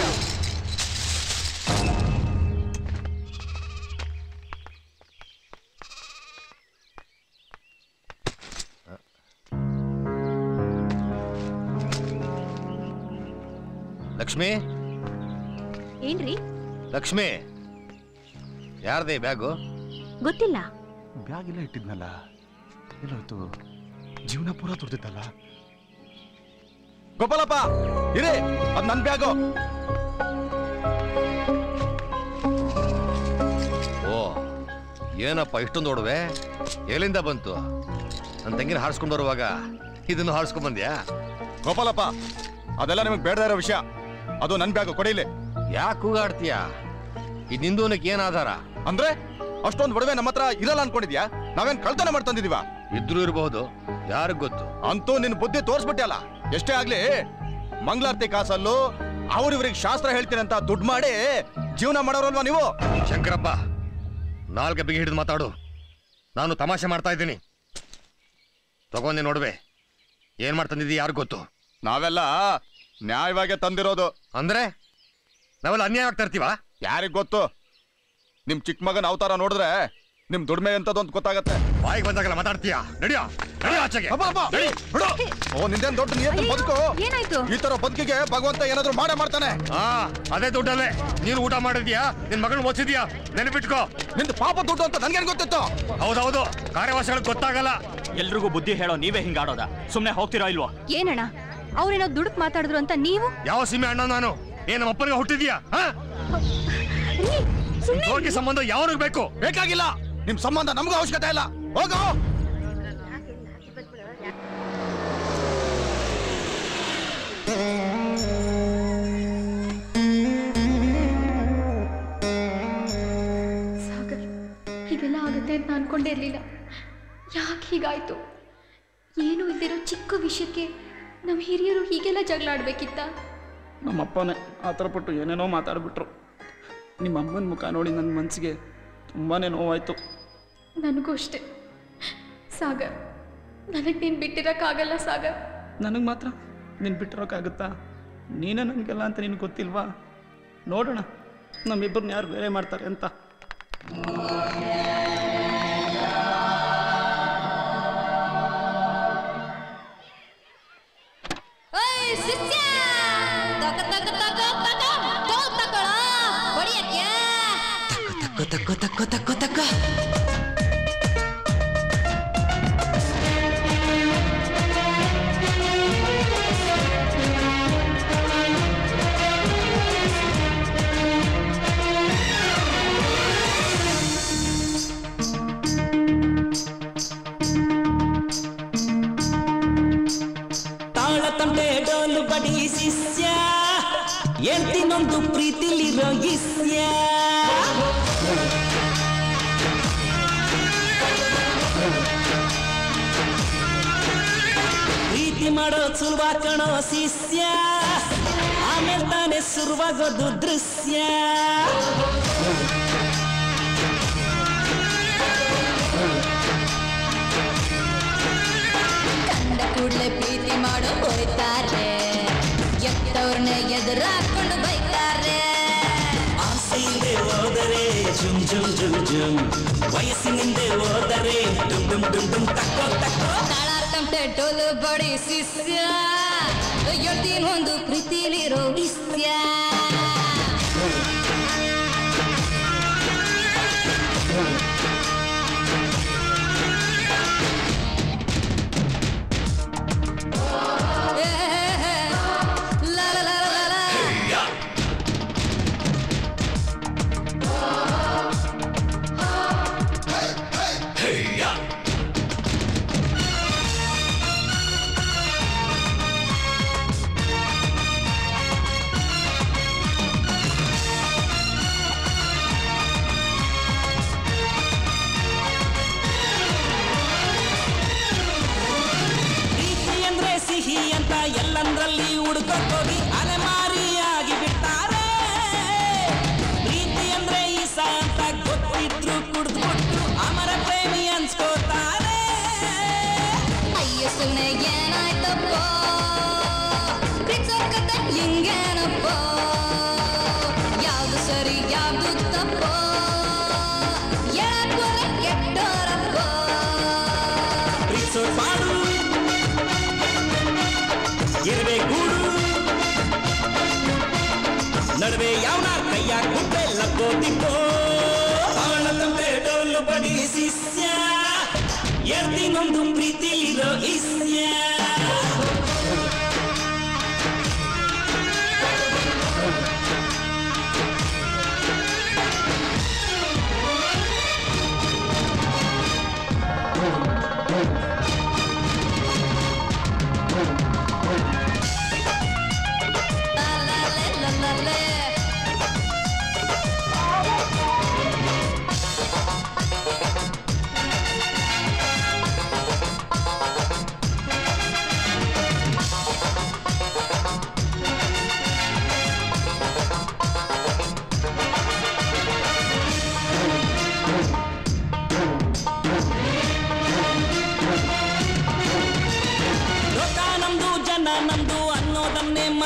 ಲಕ್ಷ್ಮಿ, ಏನ್ರಿ? ಲಕ್ಷ್ಮಿ, ಯಾರ್ದೇ ಬ್ಯಾಗು? ಗೊತ್ತಿಲ್ಲ. ಬ್ಯಾಗ್ ಇಲ್ಲ ಇಟ್ಟಿದ್ನಲ್ಲ, ಎಲ್ಲೋಯ್ತು? ಜೀವನ ಪೂರ ತುಡ್ದಿತ್ತಲ್ಲ. ಗೋಪಾಲಪ್ಪ, ಇರೇ, ಅದ್ ನನ್ ಬ್ಯಾಗು. ಓ, ಏನಪ್ಪ ಇಷ್ಟೊಂದು ಓಡುವೆ? ಎಲ್ಲಿಂದ ಬಂತು? ನನ್ನ ತಂಗಿನ ಹಾರಿಸ್ಕೊಂಡು ಬರುವಾಗ ಇದನ್ನು ಹಾರಿಸ್ಕೊಂಡ್ ಬಂದ್ಯಾ? ಗೋಪಾಲಪ್ಪ, ಅದೆಲ್ಲ ನಿಮಗೆ ಬೇಡದೇ ಇರೋ ವಿಷಯ. ಅದು ನನ್ ಬ್ಯಾಗು, ಕೊಡಿಲಿ. ಯಾಕೆ ಕೂಗಾಡ್ತೀಯ? ಇದು ನಿಂದೂನಕ್ಕೆ ಏನ್ ಆಧಾರ? ಅಂದ್ರೆ ಅಷ್ಟೊಂದು ಒಡವೆ ನಮ್ಮ ಹತ್ರ ಇರಲ್ಲ ಅನ್ಕೊಂಡಿದ್ಯಾ? ನಾವೇನ್ ಕಳ್ತನ ಮಾಡ್ತಂದಿದೀವ? ಇದ್ರೂ ಇರಬಹುದು, ಯಾರಿಗ್ ಗೊತ್ತು. ಅಂತೂ ನಿನ್ ಬುದ್ಧಿ ತೋರ್ಸ್ಬಿಟ್ಟೆ ಅಲ್ಲ. ಎಷ್ಟೇ ಆಗ್ಲಿ ಮಂಗಳಾರತಿ ಕಾಸಲ್ಲೂ ಅವ್ರಿವ್ರಿಗೆ ಶಾಸ್ತ್ರ ಹೇಳ್ತೀನಿ ಅಂತ ದುಡ್ಡು ಮಾಡಿ ಜೀವನ ಮಾಡೋರಲ್ವಾ ನೀವು? ಶಂಕರಪ್ಪ, ನಾಲ್ಗೆ ಬಿಗಿ ಹಿಡಿದು ಮಾತಾಡು. ನಾನು ತಮಾಷೆ ಮಾಡ್ತಾ ಇದ್ದೀನಿ. ತಗೊಂಡೆ ನೋಡ್ವೆ, ಏನ್ ಮಾಡ್ತಂದಿದ್ದೀ ಯಾರು ಗೊತ್ತು? ನಾವೆಲ್ಲ ನ್ಯಾಯವಾಗಿ ತಂದಿರೋದು. ಅಂದ್ರೆ ನಾವೆಲ್ಲ ಅನ್ಯಾಯವಾಗಿ ತರ್ತೀವ? ಯಾರಿಗ್ ಗೊತ್ತು? ನಿಮ್ ಚಿಕ್ಕ ಮಗನ ಅವತಾರ ನೋಡಿದ್ರೆ ನಿಮ್ ದುಡ್ಮೆ ಎಂತದ್ದು ಅಂತ ಗೊತ್ತಾಗತ್ತೆ. ಬಾಯಿಗೆ ಬಂದಾಗಲ್ಲ ಮಾತಾಡ್ತೀಯಾ? ನಡಿಯೋ ಆಚೆಗೆ. ಓ, ನಿಂದೇನ್ ದೊಡ್ಡ ನಿಯತ್ತಿನ ಬದುಕು. ಏನಾಯ್ತು? ಈ ತರ ಬದುಕಿಗೆ ಭಗವಂತ ಏನಾದ್ರು ಮಾಡೇ ಮಾಡ್ತಾನೆ. ಅದೇ ದುಡ್ಡಲ್ಲೇ ನೀನು ಊಟ ಮಾಡಿದ್ಯಾ, ನಿನ್ ಮಗಳನ್ನ ಓದಿದ್ಯಾ? ನೆನಪಿಟ್ಕೋ. ನಿಂದು ಪಾಪ ದುಡ್ಡು ಅಂತ ನನ್ಗೇನ್ ಗೊತ್ತಿತ್ತು? ಹೌದೌದು, ಕಾರ್ಯವಾಸಿಗಳಿಗೆ ಗೊತ್ತಾಗಲ್ಲ. ಎಲ್ರಿಗೂ ಬುದ್ಧಿ ಹೇಳೋ ನೀವೇ ಹಿಂಗಾಡೋದ? ಸುಮ್ನೆ ಹೋಗ್ತಿರೋ ಇಲ್ವೋ? ಏನಣ್ಣ ಅವ್ರೇನೋ ದುಡುಕ್ ಮಾತಾಡಿದ್ರು ಅಂತ ನೀವು? ಯಾವ ಸೀಮೆ ಅಣ್ಣ ನಾನು? ಏನ್ ನಮ್ಮ ಅಪ್ಪನಿಗೆ ಹುಟ್ಟಿದ್ಯಾ? ಹೋಗಿ ಸಂಬಂಧ ಯಾವನಿಗೆ ಬೇಕು? ಬೇಕಾಗಿಲ್ಲ. ನಿಮ್ ಸಂಬಂಧ ನಮಗೂ ಅವಶ್ಯಕತೆ ಇಲ್ಲ. ಹೋಗೋ. ಸಾಗರ್, ಹೀಗೆಲ್ಲ ಆಗುತ್ತೆ ಅಂತ ಅನ್ಕೊಂಡೇ ಇರ್ಲಿಲ್ಲ. ಯಾಕೆ ಹೀಗಾಯ್ತು? ಏನು ಇದ್ದಿರೋ ಚಿಕ್ಕ ವಿಷಯಕ್ಕೆ ನಮ್ಮ ಹಿರಿಯರು ಹೀಗೆಲ್ಲ ಜಗಳ ಆಡ್ಬೇಕಿತ್ತ? ನಮ್ಮಪ್ಪನೇ ಆ ಥರ ಪಟ್ಟು ಏನೇನೋ ಮಾತಾಡ್ಬಿಟ್ರು. ನಿಮ್ಮ ಅಮ್ಮನ ಮುಖ ನೋಡಿ ನನ್ನ ಮನಸ್ಸಿಗೆ ತುಂಬಾ ನೋವಾಯಿತು. ನನಗೂ ಅಷ್ಟೆ ಸಾಗರ್. ನನಗೆ ನೀನು ಬಿಟ್ಟಿರೋಕ್ಕಾಗಲ್ಲ ಸಾಗರ್. ನನಗೆ ಮಾತ್ರ ನೀನು ಬಿಟ್ಟಿರೋಕ್ಕಾಗುತ್ತಾ? ನೀನೇ ನನಗೆಲ್ಲ ಅಂತ ನಿನಗೆ ಗೊತ್ತಿಲ್ವಾ? ನೋಡೋಣ ನಮ್ಮಿಬ್ಬರನ್ನ ಯಾರು ಬೇರೆ ಮಾಡ್ತಾರೆ ಅಂತ. ತಕ್ಕೋ ತಕ್ಕೋ ತಕ್ಕೋ ತಕ್ಕೋ. ತಾಳ ತಂಟೆ ಡೋಲು ಬಡಿ ಶಿಷ್ಯ, ಎಂಟಿನೊಂದು ಪ್ರೀತಿಲಿರೋ ಇಸ್ಯ. ಪ್ರೀತಿ ಮಾಡೋ ಸುಲಭ ಕಣೋ ಶಿಷ್ಯ, ಆಮೇಲೆ ತಾನೇ ಶುರುವಾಗೋದು ದೃಶ್ಯ. ಕಂಡ ಕೂಡಲೇ ಪ್ರೀತಿ ಮಾಡೋ ಹೋಯ್ತಾರೆ, ಎತ್ತವ್ರನ್ನ ಎದುರಾಕೊಂಡು ಬೈತಾರೆ. ಆಸೆಯಿಂದೆ ಹೋದರೆ ಜುಮ್ ಜುಮ್ ಜುಮ್ ಜುಮ್, ವಯಸ್ಸಿನಿಂದೆ ಹೋದರೆ ಡುಮ್ ಡುಮ್ ಡುಮ್ ಡುಮ್ ತಕ್ಕೋ ತಕ್ಕೋ. ತಾಳ ತಮಟೆ ಡೋಲು ಬಡಿ ಶಿಷ್ಯ, ಒಂದು ಪ್ರೀತಿಲಿರೋ ಇಸ್ಯ. ಎಲ್ಲಂದ್ರಲ್ಲಿ ಹುಡುಕೋಗಿ ಅಲೆಮಾರಿಯಾಗಿ ಬಿಡ್ತಾರೆ. ಪ್ರೀತಿ ಅಂದ್ರೆ ಈಸ ಅಂತ ಗೊತ್ತಿದ್ರು ಕುಡ್ದ್ಬಿಟ್ಟು ಅಮರ ಪ್ರೇಮಿ ಅನ್ಸ್ಕೋತಾರೆ. ಅಯ್ಯೋ ಸುಮ್ಮನೆ ಏನಾಯ್ತಪ್ಪ, ಪ್ರೀತಿಸೋಕತ್ತ ಹಿಂಗೇನಪ್ಪ, ಯಾವ್ದು ಸರಿ ಯಾವ್ದು ತಪ್ಪ, ಯಾಕೋಲೆ ಕೆಟ್ಟೋರಪ್ಪ. ಪ್ರೀತಿಸೋ ಪಾಡು ಇರುವೆ ಗೂಡು, ನಡುವೆ ಯಾವನ ಕೈಯ ಕುಟ್ಟೆ ಲಕ್ಕೋದಿಕ್ಕೋ. ಅವಳ ತಂದೆ ಡೋಲು ಬಡಿ ಶಿಷ್ಯ, ಎರ್ದಿನೊಂದು ಪ್ರೀತಿಲಿರೋ ಇಸ್ಯ. La la la la la.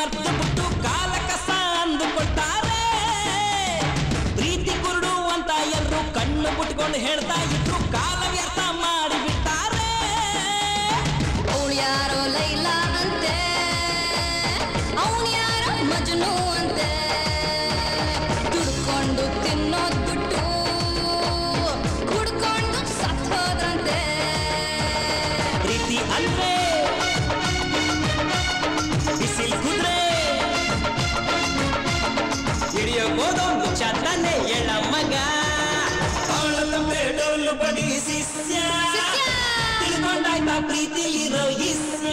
ಮರ್ತು ಬಿಟ್ಟು ಕಾಲ ಕಸ ಅಂದುಕೊಟ್ಟಾರೆ. ಪ್ರೀತಿ ಕುರುಡು ಅಂತ ಎಲ್ರು ಕಣ್ಣು ಬಿಟ್ಕೊಂಡು ಹೇಳ್ತಾ ಇದ್ರು, ಕಾಲ ವ್ಯರ್ಥ ಮಾಡಿಬಿಟ್ಟಾರೆ. ಅವಳು ಯಾರೋ ಲೈಲಾ ಅಂತೆ, ಅವನು ಯಾರೋ ಮಜ್ನು ಅಂತೆ. ದುಡ್ಕೊಂಡು ತಿನ್ನೋದ್ ಬಿಟ್ಟು ಕುಡ್ಕೊಂಡು ಸತ್ತೋದ್ರಂತೆ. ಪ್ರೀತಿ ಅಂದ್ರೆ ಬಿಸಿಲ್ ಕುದ್ರೆ ಹಿಡಿಯೋದು ಮುಚ್ಚ ತಾನೆ ಎಳ ಮಗ. ಅವಳ ತಂದೆ ಡೋಲು ಬಡಿ ಶಿಷ್ಯ, ತಿಳ್ಕೊಂಡಾಯ್ತಾ ಪ್ರೀತಿಲಿರೋ ಇಸ್ಯ.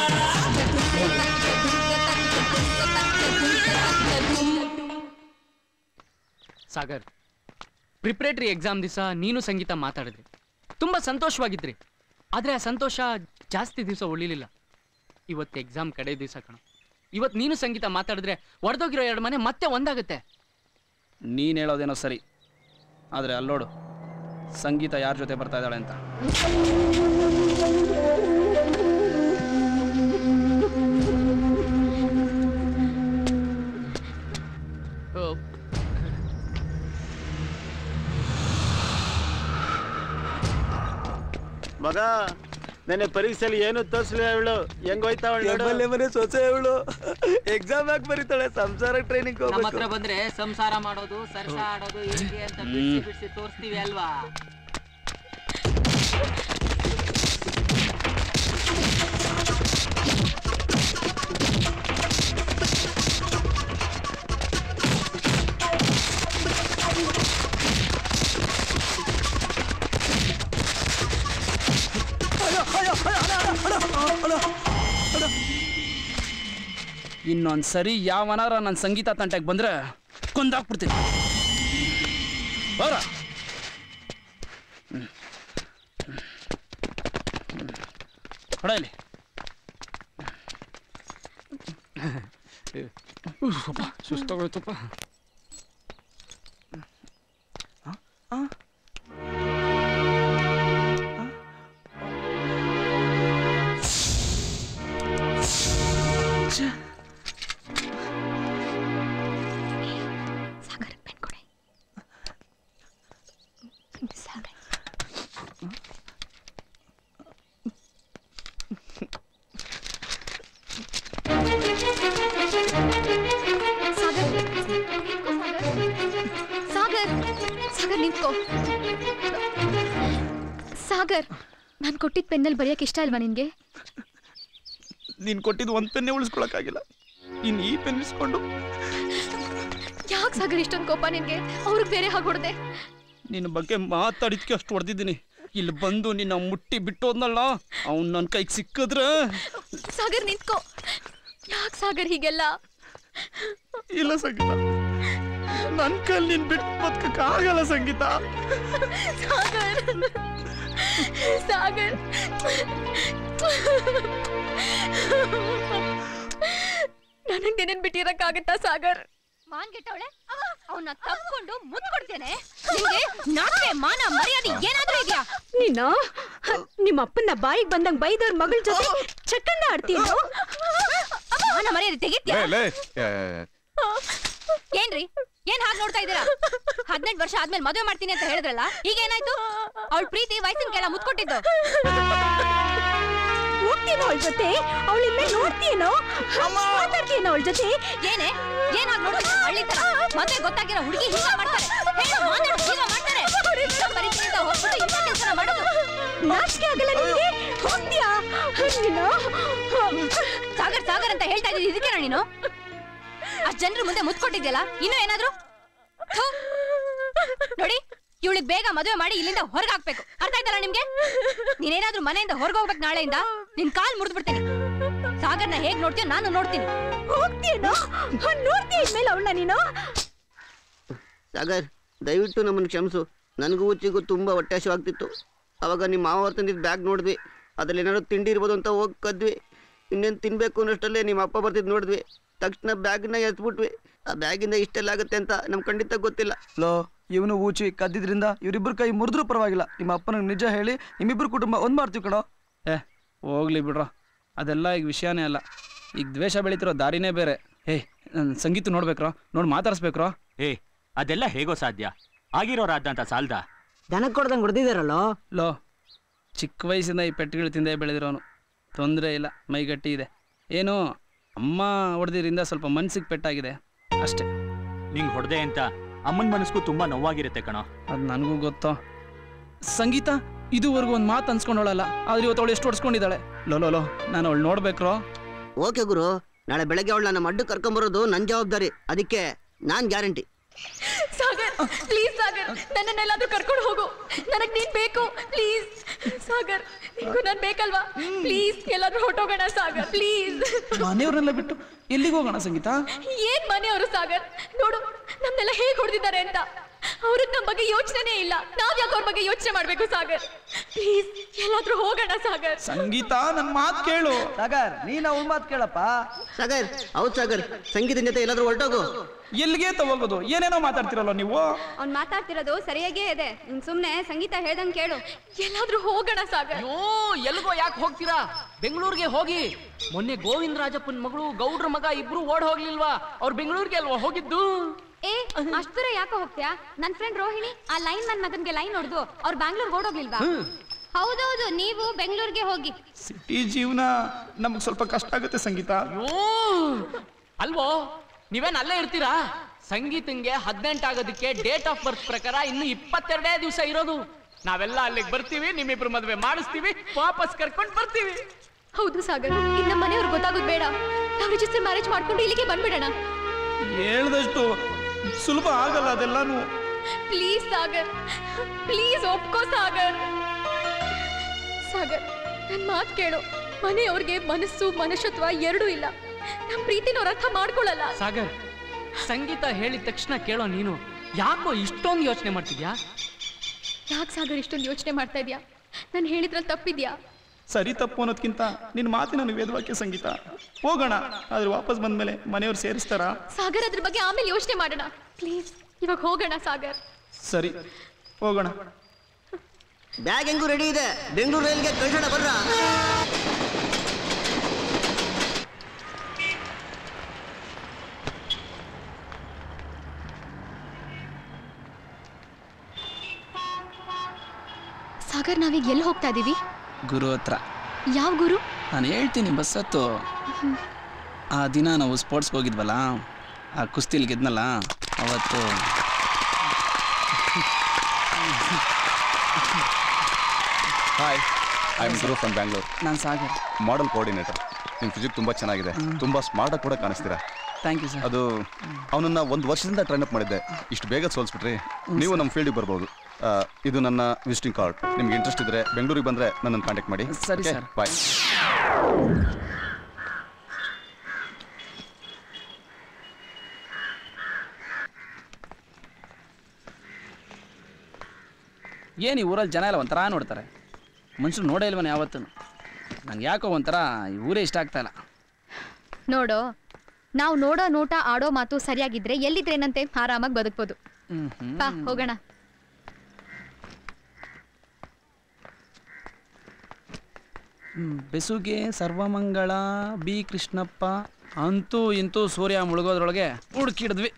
ಸಾಗರ್, ಪ್ರಿಪ್ರೇಟರಿ ಎಕ್ಸಾಮ್ ದಿವಸ ನೀನು ಸಂಗೀತ ಮಾತಾಡಿದ್ರಿ, ತುಂಬಾ ಸಂತೋಷವಾಗಿದ್ರಿ. ಆದ್ರೆ ಆ ಸಂತೋಷ ಜಾಸ್ತಿ ದಿವಸ ಉಳಿಲಿಲ್ಲ. ಇವತ್ತು ಎಕ್ಸಾಮ್ ಕಡೆ ದಿವಸ ಕಣ. ಇವತ್ತು ನೀನು ಸಂಗೀತ ಮಾತಾಡಿದ್ರೆ ಒಡೆದೋಗಿರೋ 2 ಮನೆ ಮತ್ತೆ ಒಂದಾಗುತ್ತೆ. ನೀನು ಹೇಳೋದೇನೋ ಸರಿ, ಆದರೆ ಅಲ್ಲೋಡು ಸಂಗೀತ ಯಾರ ಜೊತೆ ಬರ್ತಾ ಇದ್ದಾಳೆ ಅಂತ. ಮಗ ನೆನ್ನೆ ಪರೀಕ್ಷೆಯಲ್ಲಿ ಏನು ತೋರಿಸಲಿಲ್ಲ ಇವಳು, ಹೆಂಗೋಯ್ತಾವಳು ಮನೆ ಸೊಸೆ ಇವಳು. ಎಕ್ಸಾಮ್ ಯಾಕೆ ಬರೀತಾಳೆ? ಸಂಸಾರ ಟ್ರೈನಿಂಗ್ ನಮ್ಮ ಹತ್ರ ಬಂದ್ರೆ ಸಂಸಾರ ಮಾಡೋದು, ಸರ್ಸ ಆಡೋದು ಹೇಗೆ ಅಂತ ಬಿಡಿಸಿ ಬಿಡಿಸಿ ತೋರಿಸ್ತೀವಿ ಅಲ್ವಾ? ಇನ್ನೊಂದ್ಸರಿ ಯಾವನಾರ ನನ್ನ ಸಂಗೀತ ತಂಟೆಗೆ ಬಂದ್ರೆ ಕೊಂದಾಕ್ಬಿಡ್ತೀನಿ. ಬರ ಹೊಡೆಯಲಿ. ಸುಸ್ತಾಗೋಯ್ತಪ್ಪ. ಸಾಗರ್, ನಾನು ಕೊಟ್ಟಿದ್ದ ಪೆನ್ನಲ್ಲಿ ಬರೆಯಕ್ಕೆ ಇಷ್ಟ ಅಲ್ವಾ ನಿನ್ಗೆ? ನೀನು ಕೊಟ್ಟಿದ್ದು ಒಂದು ಪೆನ್ನೇ ಉಳಿಸ್ಕೊಳಕ್ಕಾಗಿಲ್ಲ, ನೀನು ಈ ಪೆನ್ ಇಸ್ಕೊಂಡು. ಯಾಕೆ ಸಾಗರ್ ಇಷ್ಟೊಂದು ಕೋಪ ನಿನ್ಗೆ? ಅವ್ರಿಗೆ ಬೇರೆ ಹಾಗೆ ಹೊಡೆದೆ. ನಿನ್ನ ಬಗ್ಗೆ ಮಾತಾಡಿದ್ಕೆ ಅಷ್ಟು ಹೊಡೆದಿದ್ದೀನಿ. ಇಲ್ಲಿ ಬಂದು ನಿನ್ನ ಮುಟ್ಟಿ ಬಿಟ್ಟೋದ್ನಲ್ಲ, ಅವ್ನು ನನ್ನ ಕೈಗೆ ಸಿಕ್ಕಿದ್ರ. ಸಾಗರ್ ನಿಂತ್ಕೋ. ಯಾಕೆ ಸಾಗರ್ ಹೀಗೆಲ್ಲ? ಇಲ್ಲ ಸಂಗೀತ, ನನ್ನ ಕೈಲಿ ನೀನು ಬಿಟ್ಟು ಬದುಕಕ್ಕಾಗಲ್ಲ ಸಂಗೀತ. ಸಾಗರ್, ಸಾಗರ್, ನನಗೆ ನೆನೆನ್ ಬಿಟ್ಟಿರಕ್ಕಾಗತ್ತಾ ಸಾಗರ್? ಮಾನ್ಗೆಟ್ಟವಳೆ, ಅವನ್ನ ತಪ್ಕೊಂಡು ಮುತ್ತು ಕೊಡ್ತೇನೆ. ನಿಂಗೆ ನಾಚಿಕೆ ಮಾನ ಮರ್ಯಾದೆ ಏನಾದ್ರೂ ಇದೆಯಾ? ನೀನು ನಿಮ್ಮ ಅಪ್ಪನ ಬಾಯಿಗೆ ಬಂದಂಗ್ ಬೈದವ್ರ ಮಗಳ ಜೊತೆ ಚಕ್ಕಂದ ಆಡ್ತೀಯ? ಮಾನ ಮರ್ಯಾದೆ ತೆಗಿತ್ಯಾ? ಏನ್ರಿ ಏನ್ ಹಾಗೆ ನೋಡ್ತಾ ಇದ್ದೀರಾ? 18 ವರ್ಷ ಆದ್ಮೇಲೆ ಮದುವೆ ಮಾಡ್ತೀನಿ ಅಂತ ಹೇಳಿದ್ರಲ್ಲ, ಈಗ ಏನಾಯ್ತು? ಅವಳ ಪ್ರೀತಿ ವಯಸ್ಸಿನ ಕೆಳ ಮುತ್ಕೊಟ್ಟಿದ್ದು. ಹೋಗ್ತೀನೋ ಅವಳ ಜೊತೆ? ಅವಳಿಂದ ನೋಡ್ತೀನೋ, ಮಾತಾಡ್ತೀನೋ ಅವಳ ಜೊತೆ? ಏನೇ ಏನ್ ಹಾಗೆ ನೋಡ್ತಾ ಹಳ್ಳಿ ತರ ಮದುವೆ ಗೊತ್ತಾಗಿರೋ ಹುಡುಗಿ ಹೀಗ ಮಾಡ್ತಾರೆ, ಹೀಗ ಮಾಡ್ತಾರೆ. ಪರಿಚಯದಿಂದ ಹೋಗ್ಬಿಟ್ಟು ಇಂಥ ಕೆಲಸ ಮಾಡೋದು ನಾಚಿಕೆ ಆಗಲ್ಲ ನಿಮಗೆ? ಹೋಗ್ತೀಯಾ ನೀನು? ಸಾಗರ್ ಸಾಗರ್ ಅಂತ ಹೇಳ್ತಾ ಇದ್ದೀನಿ, ಇದಕ್ಕೇನ ನೀನು? ಅಷ್ಟ್ ಜನರು ಮುಂದೆ ಮುತ್ಕೊಟ್ಟಿದ್ಯಲ್ಲ, ಇನ್ನೂ ಏನಾದ್ರು? ನೋಡಿ, ಇವಳಿಗೆ ಬೇಗ ಮದುವೆ ಮಾಡಿ ಇಲ್ಲಿಂದ ಹೊರಗೆ ಹಾಕ್ಬೇಕು, ಅರ್ಥ ಆಯ್ತಲ್ಲ ನಿಮ್ಗೆ? ನೀನೇನಾದ್ರೂ ಮನೆಯಿಂದ ಹೊರಗೆ ಹೋಗ್ಬೇಕು ನಾಳೆಯಿಂದ, ನಿನ್ ಕಾಲ್ ಮುರಿದ್ಬಿಡ್ತೀನಿ. ಸಾಗರ್ನ ಹೇಗ್ ನೋಡ್ತೀಯ ನಾನು ನೋಡ್ತೀನಿ. ಹೋಗ್ತೀಯನೋ? ನೋಡ್ತೀಯ ಇದ್ಮೇಲೆ ಅವಳನ್ನ ನೀನು? ಸಾಗರ್, ದಯವಿಟ್ಟು ನಮ್ಮನ್ನು ಕ್ಷಮಿಸು. ನನಗೂ ಹುಚ್ಚಿಗೂ ತುಂಬ ಹೊಟ್ಟೆ ಹಸಿವಾಗ್ತಿತ್ತು. ಅವಾಗ ನಿಮ್ಮ ಮಾವ ತಂದಿದ್ದ ಬ್ಯಾಗ್ ನೋಡಿದ್ವಿ, ಅದ್ರಲ್ಲಿ ಏನಾದ್ರು ತಿಂಡಿ ಇರ್ಬೋದು ಅಂತ ಹೋಗಿ ಕದ್ವಿ. ಇನ್ನೇನು ತಿನ್ಬೇಕು ಅನ್ನೋಷ್ಟಲ್ಲೇ ನಿಮ್ಮ ಅಪ್ಪ ಬರ್ತಿದ್ದು ನೋಡಿದ್ವಿ. ತಕ್ಷಣ ಬ್ಯಾಗ್ನ ಎತ್ಬಿಟ್ವಿ. ಆ ಬ್ಯಾಗಿಂದ ಇಷ್ಟೆಲ್ಲ ಆಗುತ್ತೆ ಅಂತ ನಮ್ಗೆ ಖಂಡಿತ ಗೊತ್ತಿಲ್ಲ. ಲೋ, ಇವನು ಊಚಿ ಕದ್ದಿದ್ರಿಂದ ಇವರಿಬ್ಬರು ಕೈ ಮುರಿದ್ರೂ ಪರವಾಗಿಲ್ಲ. ನಿಮ್ಮ ಅಪ್ಪನಿಗೆ ನಿಜ ಹೇಳಿ ನಿಮ್ಮಿಬ್ಬರು ಕುಟುಂಬ ಒಂದು ಮಾಡ್ತೀವಿ ಕಣೋ. ಹೋಗ್ಲಿ ಬಿಡ್ರೋ, ಅದೆಲ್ಲ ಈಗ ವಿಷಯನೇ ಅಲ್ಲ. ಈಗ ದ್ವೇಷ ಬೆಳೀತಿರೋ ದಾರಿನೇ ಬೇರೆ. ಸಂಗೀತ ನೋಡ್ಬೇಕ್ರೋ, ನೋಡಿ ಮಾತಾಡಿಸ್ಬೇಕ್ರೋ. ಅದೆಲ್ಲ ಹೇಗೋ ಸಾಧ್ಯ? ಆಗಿರೋರಾದಂತ ಸಾಲ್ದ ದನಕ್ಕೆ ಕೊಡ್ದಂಗೆ ಹೊಡೆದಿದ್ದಾರಲ್ಲೋ. ಲೋ, ಚಿಕ್ಕ ವಯಸ್ಸಿಂದ ಈ ಪೆಟ್ಟುಗಳು ತಿಂದೇ ಬೆಳೆದಿರೋನು, ತೊಂದರೆ ಇಲ್ಲ, ಮೈಗಟ್ಟಿ ಇದೆ. ಏನು ಅಮ್ಮ ಹೊಡೆದಿರಿಂದ ಸ್ವಲ್ಪ ಮನ್ಸಿಗೆ ಪೆಟ್ಟಾಗಿದೆ ಅಷ್ಟೇ. ನಿಂಗೆ ಹೊಡೆದೆ ಅಂತ ಅಮ್ಮನ ಮನಸ್ಗೂ ತುಂಬಾ ನೋವಾಗಿರುತ್ತೆ ಕಣೋ. ಅದು ನನಗೂ ಗೊತ್ತೋ. ಸಂಗೀತ ಇದುವರೆಗೂ ಒಂದು ಮಾತು ಅನ್ಸ್ಕೊಂಡೋಳಲ್ಲ, ಆದ್ರೆ ಇವತ್ತು ಅವಳು ಎಷ್ಟು ಹೊಡ್ಸ್ಕೊಂಡಿದ್ದಾಳೆ. ಲೋ ನಾನು ಅವಳು ನೋಡ್ಬೇಕ್ರೋ. ಓಕೆ ಗುರು, ನಾಳೆ ಬೆಳಗ್ಗೆ ಅವಳು ನನ್ನ ಮಡ್ಡು ಕರ್ಕೊಂಬರೋದು ನನ್ನ ಜವಾಬ್ದಾರಿ, ಅದಕ್ಕೆ ನಾನು ಗ್ಯಾರಂಟಿ. ಸಾಗರ್ ಪ್ಲೀಸ್, ಸಾಗರ್ ನನ್ನನ್ನೆಲ್ಲಾದ್ರೂ ಕರ್ಕೊಂಡು ಹೋಗು, ನನಗೆ ನೀನ್ ಬೇಕು ಪ್ಲೀಸ್. ಸಾಗರ್ ನಿಂಗೂ ನಾನು ಬೇಕಲ್ವಾ, ಪ್ಲೀಸ್ ಎಲ್ಲಾದ್ರೂ ಹೊಟ್ಟೋಗೋಣ ಸಾಗರ್ ಪ್ಲೀಸ್. ಮನೆಯವ್ರನ್ನೆಲ್ಲ ಬಿಟ್ಟು ಎಲ್ಲಿಗೆ ಹೋಗೋಣ ಸಂಗೀತ? ಏನ್ ಮನೆಯವರು ಸಾಗರ್, ನೋಡು ನಮ್ನೆಲ್ಲ ಹೇಗೆ ಹೊಡೆದಿದ್ದಾರೆ ಅಂತ. ಅವ್ರಿಗೆ ನಮ್ಮ ಬಗ್ಗೆ ಯೋಚನೆ ಇಲ್ಲ, ನಾವ್ ಯಾಕೆ ಅವ್ರ ಬಗ್ಗೆ ಯೋಚನೆ ಮಾಡ್ಬೇಕು ಸಾಗರ್? ಪ್ಲೀಸ್ ಎಲ್ಲಾದ್ರೂ ಹೋಗೋಣ ಸಾಗರ್. ಸಂಗೀತ ನನ್ನ ಮಾತು ಕೇಳು. ಸಾಗರ್ ನೀನ್ ಅವ್ನ ಮಾತು ಕೇಳಪ್ಪ. ಸಾಗರ್ ಹೌದು ಸಾಗರ್, ಸಂಗೀತದ ಜೊತೆ ಎಲ್ಲಾದ್ರೂ ಹೊರಟೋಗು. ಎಲ್ಲಿಗೆ ತಗೋಗೋದು? ಏನೇನೋ ಮಾತಾಡ್ತಿರಲ್ಲ ನೀವು. ಅವ್ನ್ ಮಾತಾಡ್ತಿರೋದು ಸರಿಯಾಗೇ ಇದೆ, ನೀನ್ ಸುಮ್ನೆ ಸಂಗೀತ ಹೇಳ್ದಂಗ್ ಕೇಳು. ಎಲ್ಲಾದ್ರೂ ಹೋಗೋಣ ಸಾಗರ್. ಅಯ್ಯೋ ಎಲ್ಗೋ ಯಾಕೆ ಹೋಗ್ತೀರಾ? ಬೆಂಗಳೂರಿಗೆ ಹೋಗಿ. ಮೊನ್ನೆ ಗೋವಿಂದ ರಾಜಪ್ಪನ ಮಗಳು ಗೌಡ್ರ ಮಗ ಇಬ್ರು ಓಡ್ ಹೋಗ್ಲಿಲ್ವಾ? ಅವ್ರು ಬೆಂಗಳೂರಿಗೆ ಅಲ್ವಾ ಹೋಗಿದ್ದು? ಅಷ್ಟು ದೂರ ಯಾಕೆ ಹೋಗ್ತೀಯಾ? ನನ್ ಫ್ರೆಂಡ್ ರೋಹಿಣಿ ಆ ಲೈನ್ ನನ್ ಮಗನ್ಗೆ ಲೈನ್ ಹೊಡೆದು ಅವ್ರು ಬ್ಯಾಂಗ್ಳೂರ್ಗೆ ಓಡೋಗ್ಲಿಲ್ವಾ? ಹೌದೌದು, ನೀವು ಬೆಂಗಳೂರಿಗೆ ಹೋಗಿ. ಸಿಟಿ ಜೀವನ ನಮ್ಗೆ ಸ್ವಲ್ಪ ಕಷ್ಟ ಆಗುತ್ತೆ ಸಂಗೀತ. ಅಲ್ವೋ, ನೀವೇನ್ ಅಲ್ಲೇ ಇರ್ತೀರಾ? ಸಂಗೀತಂಗೆ 18 ಆಗೋದಕ್ಕೆ ಡೇಟ್ ಆಫ್ ಬರ್ತ್ ಪ್ರಕಾರ ಇನ್ನು 22 ದಿವಸ ಇರೋದು. ನಾವೆಲ್ಲ ಅಲ್ಲಿಗೆ ಬರ್ತೀವಿ, ನಿಮ್ಮಿಬ್ರು ಮದುವೆ ಮಾಡಿಸ್ತೀವಿ, ವಾಪಸ್ ಕರ್ಕೊಂಡು ಬರ್ತೀವಿ. ಹೌದು ಸಾಗರ್, ಇನ್ನು ನಮ್ಮ ಮನೆಯವ್ರಿಗೆ ಗೊತ್ತಾಗೋದು ಬೇಡ. ನಾವು ರಿಜಿಸ್ಟರ್ ಮ್ಯಾರೇಜ್ ಮಾಡ್ಕೊಂಡು ಇಲ್ಲಿಗೆ ಬಂದ್ಬಿಡೋಣ. ಹೇಳ್ದಷ್ಟು ಸುಲಭ ಆಗಲ್ಲ ಅದೆಲ್ಲಾನು. ಪ್ಲೀಸ್ ಸಾಗರ್, ಪ್ಲೀಸ್ ಒಪ್ಕೋ ಸಾಗರ್. ಸಾಗರ್ ನನ್ ಮಾತು ಕೇಳು, ಮನೆಯವ್ರಿಗೆ ಮನಸ್ಸು ಮನುಷ್ಯತ್ವ ಎರಡೂ ಇಲ್ಲ. ನಮ್ ಪ್ರೀತಿನವ್ರ ಅರ್ಥ ಮಾಡ್ಕೊಳ್ಳಲ್ಲ. ಸಾಗರ್, ಸಂಗೀತ ಹೇಳಿದ ತಕ್ಷಣ ಕೇಳೋ ನೀನು ಯಾಕೋ ಇಷ್ಟೊಂದು ಯೋಚನೆ ಮಾಡ್ತಿದ್ಯಾ? ಯಾಕೆ ಸಾಗರ್ ಇಷ್ಟೊಂದು ಯೋಚನೆ ಮಾಡ್ತಾ ಇದ್ಯಾ? ನಾನು ಹೇಳಿದ್ರಲ್ಲಿ ತಪ್ಪಿದ್ಯಾ? ಸರಿ ತಪ್ಪು ಅನ್ನೋದ್ಕಿಂತ ನಿನ್ನ ಮಾತಿನ ವೇದವಾಕ್ಯ ಸಂಗೀತ. ಹೋಗೋಣ, ಆದ್ರೆ ವಾಪಸ್ ಬಂದ್ಮೇಲೆ ಮನೆಯವ್ರು ಸೇರಿಸ್ತಾರ? ಸಾಗರ್ ಅದ್ರ ಬಗ್ಗೆ ಆಮೇಲೆ ಯೋಚನೆ ಮಾಡೋಣ. ಪ್ಲೀಸ್ ಇವಾಗ ಹೋಗೋಣ ಸಾಗರ್. ಸರಿ ಹೋಗೋಣ. ಬ್ಯಾಗ್ ಹೆಂಗೂ ರೆಡಿ ಇದೆ, ಬೆಂಗಳೂರು ರೈಲ್ಗೆ ಕಳ್ಸೋಣ ಬರ್ರ. ಸಾಗರ್ ನಾವೀಗ ಎಲ್ಲಿ ಹೋಗ್ತಾ ಇದೀವಿ? ಗುರು ಹತ್ರ. ಯಾವ ಗುರು? ನಾನು ಹೇಳ್ತೀನಿ ಬಸ್ ಹತ್ತು. ಆ ದಿನ ನಾವು ಸ್ಪೋರ್ಟ್ಸ್ಗೆ ಹೋಗಿದ್ವಲ್ಲ, ಆ ಕುಸ್ತಿಲಿ ಗೆದ್ನಲ್ಲ ಅವತ್ತು. Hi, I am Guru from Bangalore. ನಾನು ಸಾಗರ್, ಮಾಡೆಲ್ ಕೋಆರ್ಡಿನೇಟರ್. ನಿಮ್ಮ ಫಿಸಿಕ್ ತುಂಬ ಚೆನ್ನಾಗಿದೆ, ತುಂಬ ಸ್ಮಾರ್ಟಾಗಿ ಕೂಡ ಕಾಣಿಸ್ತೀರಾ. Thank you sir. ಅದು ಅವನನ್ನ 1 ವರ್ಷದಿಂದ ಟ್ರೈನ್ ಅಪ್ ಮಾಡಿದ್ದೆ, ಇಷ್ಟು ಬೇಗ ಸೋಲ್ಸ್ಬಿಟ್ರಿ. ನೀವು ನಮ್ಮ ಫೀಲ್ಡಿಗೆ ಬರ್ಬೋದು. ಇದು ನನ್ನ ವಿಸಿಟಿಂಗ್ ಕಾರ್ಡ್. ನಿಮ್ಗೆ ಇಂಟ್ರೆಸ್ಟ್ ಇದ್ರೆ ಬೆಂಗಳೂರಿಗೆ ಬಂದರೆ ನನ್ನನ್ನು ಕಾಂಟ್ಯಾಕ್ಟ್ ಮಾಡಿ. ಸರಿ ಸರ್, ಬಾಯ್. ಏನು ಈ ಊರಲ್ಲಿ ಜನ ಎಲ್ಲ ಒಂಥರ ನೋಡ್ತಾರೆ, ಮನುಷ್ಯರು ನೋಡೇ ಇಲ್ವನ ಯಾವತ್ತೂ. ನಂಗೆ ಯಾಕೋ ಒಂಥರ ಈ ಊರೇ ಇಷ್ಟ ಆಗ್ತಾ ಇಲ್ಲ. ನೋಡೋ, ನಾವು ನೋಡೋ ನೋಟ ಆಡೋ ಮಾತು ಸರಿಯಾಗಿದ್ರೆ ಎಲ್ಲಿದ್ರೇನಂತೆ ಆರಾಮಾಗಿ ಬದುಕ್ಬೋದು. ಬಾ ಹೋಗೋಣ. ಬೆಸುಗೆ ಸರ್ವಮಂಗಳ ಬಿ ಕೃಷ್ಣಪ್ಪ. ಅಂತೂ ಇಂತೂ ಸೂರ್ಯ ಮುಳುಗೋದ್ರೊಳಗೆ ಹುಡುಕಿಡಿದ್ವಿ.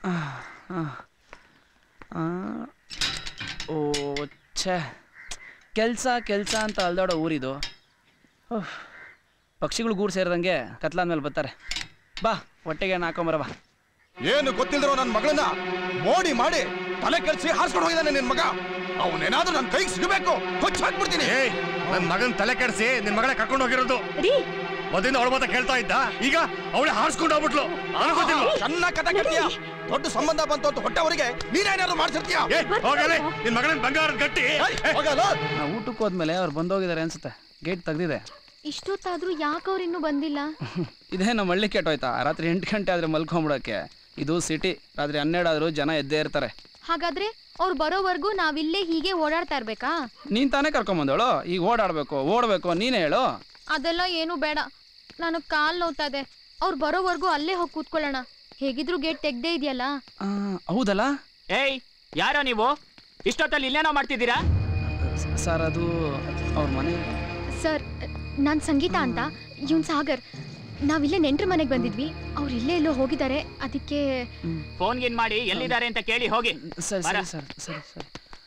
ಓ ಛೇ, ಕೆಲಸ ಕೆಲಸ ಅಂತ ಅಲ್ದಾಡೋ ಊರಿದು. ಪಕ್ಷಿಗಳು ಗೂಡು ಸೇರಿದಂಗೆ ಕತ್ಲಾದ್ಮೇಲೆ ಬರ್ತಾರೆ. ಬಾ ಹೊಟ್ಟೆಗೆ ಹಾಕೊಂಬರವ. ಏನು ಗೊತ್ತಿಲ್ದಿರೋ ನನ್ನ ಮಗಳನ್ನ ಮೋಡಿ ಮಾಡಿ ತಲೆ ಕೆಡಿಸಿ ಹಾರಿಸ್ಕೊಂಡು ಹೋಗಿದ್ದಾನೆ ನಿನ್ ಮಗ. ಅವನೇನಾದ್ರೂ ನನ್ನ ಕೈಗೆ ಸಿಗಬೇಕು, ಕೊಚ್ಚಿ ಹಾಕ್ಬಿಡ್ತೀನಿ. ನನ್ನ ಮಗನ ತಲೆ ಕೆಡಿಸಿ ನಿನ್ ಮಗಳೇ ಕರ್ಕೊಂಡು ಹೋಗಿರೋದು. ಮೊದಲಿಂದ ಅವಳ ಮಾತ ಕೇಳ್ತಾ ಇದ್ದ, ಈಗ ಅವಳೆ ಹಾರಿಸ್ಕೊಂಡು ಹೋಗ್ಬಿಟ್ಲು. ಚೆನ್ನಾಗಿ ಕತೆ ಕೇಳ್ತೀಯ. ದೊಡ್ಡ ಸಂಬಂಧ ಬಂತು ಅಂತ ಹೊಟ್ಟೆವರಿಗೆ ನೀನೇನಾದ್ರು ಮಾಡ್ಸಿರ್ತೀಯ. ಹೋಗಲೇ ನಿನ್ ಮಗನ ಬಂಗಾರದ ಗಟ್ಟಿ. ನಾವು ಊಟಕ್ಕೆ ಹೋದ್ಮೇಲೆ ಅವ್ರು ಬಂದೋಗಿದ್ದಾರೆ ಅನ್ಸುತ್ತೆ. ಗೇಟ್ ತೆಗ್ದಿದೆ. ಇಷ್ಟೊತ್ತಾದ್ರೂ ಯಾಕೆ ಅವ್ರು ಇನ್ನೂ ಬಂದಿಲ್ಲ? ಇದೇ ನಮ್ಮ ಹಳ್ಳಿ ಕೆಟ್ಟೋಯ್ತಾ? ರಾತ್ರಿ 8 ಗಂಟೆ ಆದ್ರೆ ಮಲ್ಕೊಂಬಿಡೋಕ್ಕೆ. ಇದು ಸಿಟಿ, ರಾತ್ರಿ 12 ಆದ್ರೂ ಜನ ಎದ್ದೇ ಇರ್ತಾರೆ. ಹಾಗಾದ್ರೆ ಅವ್ರು ಬರೋವರೆಗೂ ನಾವಿಲ್ಲೇ ಹೀಗೆ ಓಡಾಡ್ತಾ ಇರ್ಬೇಕಾ? ನೀನ್ ತಾನೇ ಕರ್ಕೊಂಬಂದವಳು, ಈಗ ಓಡಬೇಕು ನೀನೇ ಹೇಳು. ಅದೆಲ್ಲ ಏನು ಬೇಡ, ನನಗೆ ಕಾಲು ನೋವ್ತಾ ಇದೆ. ಅವ್ರು ಬರೋವರೆಗೂ ಅಲ್ಲೇ ಹೋಗಿ ಕೂತ್ಕೊಳ್ಳೋಣ. ಹೇಗಿದ್ರು ಗೇಟ್ ತೆಗ್ದೇ ಇದೆಯಲ್ಲ. ಹೌದಲ್ಲ? ಏಯ್, ಯಾರೋ ನೀವು ಇಷ್ಟೊತ್ತಲ್ಲಿ ಇಲ್ಲೇನೋ ಮಾಡ್ತಿದ್ದೀರಾ? ಸರ್, ಅದು ಅವ್ರ ಮನೆ. ಸರ್, ನಾನು ಸಂಗೀತ ಅಂತ, ಇವನ್ ಸಾಗರ್. ನಾವಿಲ್ಲೇ ನೆಂಟ್ರ ಮನೆಗೆ ಬಂದಿದ್ವಿ, ಅವ್ರು ಇಲ್ಲೇ ಎಲ್ಲೋ ಹೋಗಿದ್ದಾರೆ, ಅದಕ್ಕೆ ಫೋನ್ ಗಿನ್ ಮಾಡಿ ಎಲ್ಲಿದ್ದಾರೆ ಅಂತ ಕೇಳಿ ಹೋಗಿ. ಸರಿ ಸರಿ ಸರ್ ಸರಿ ಸರಿ.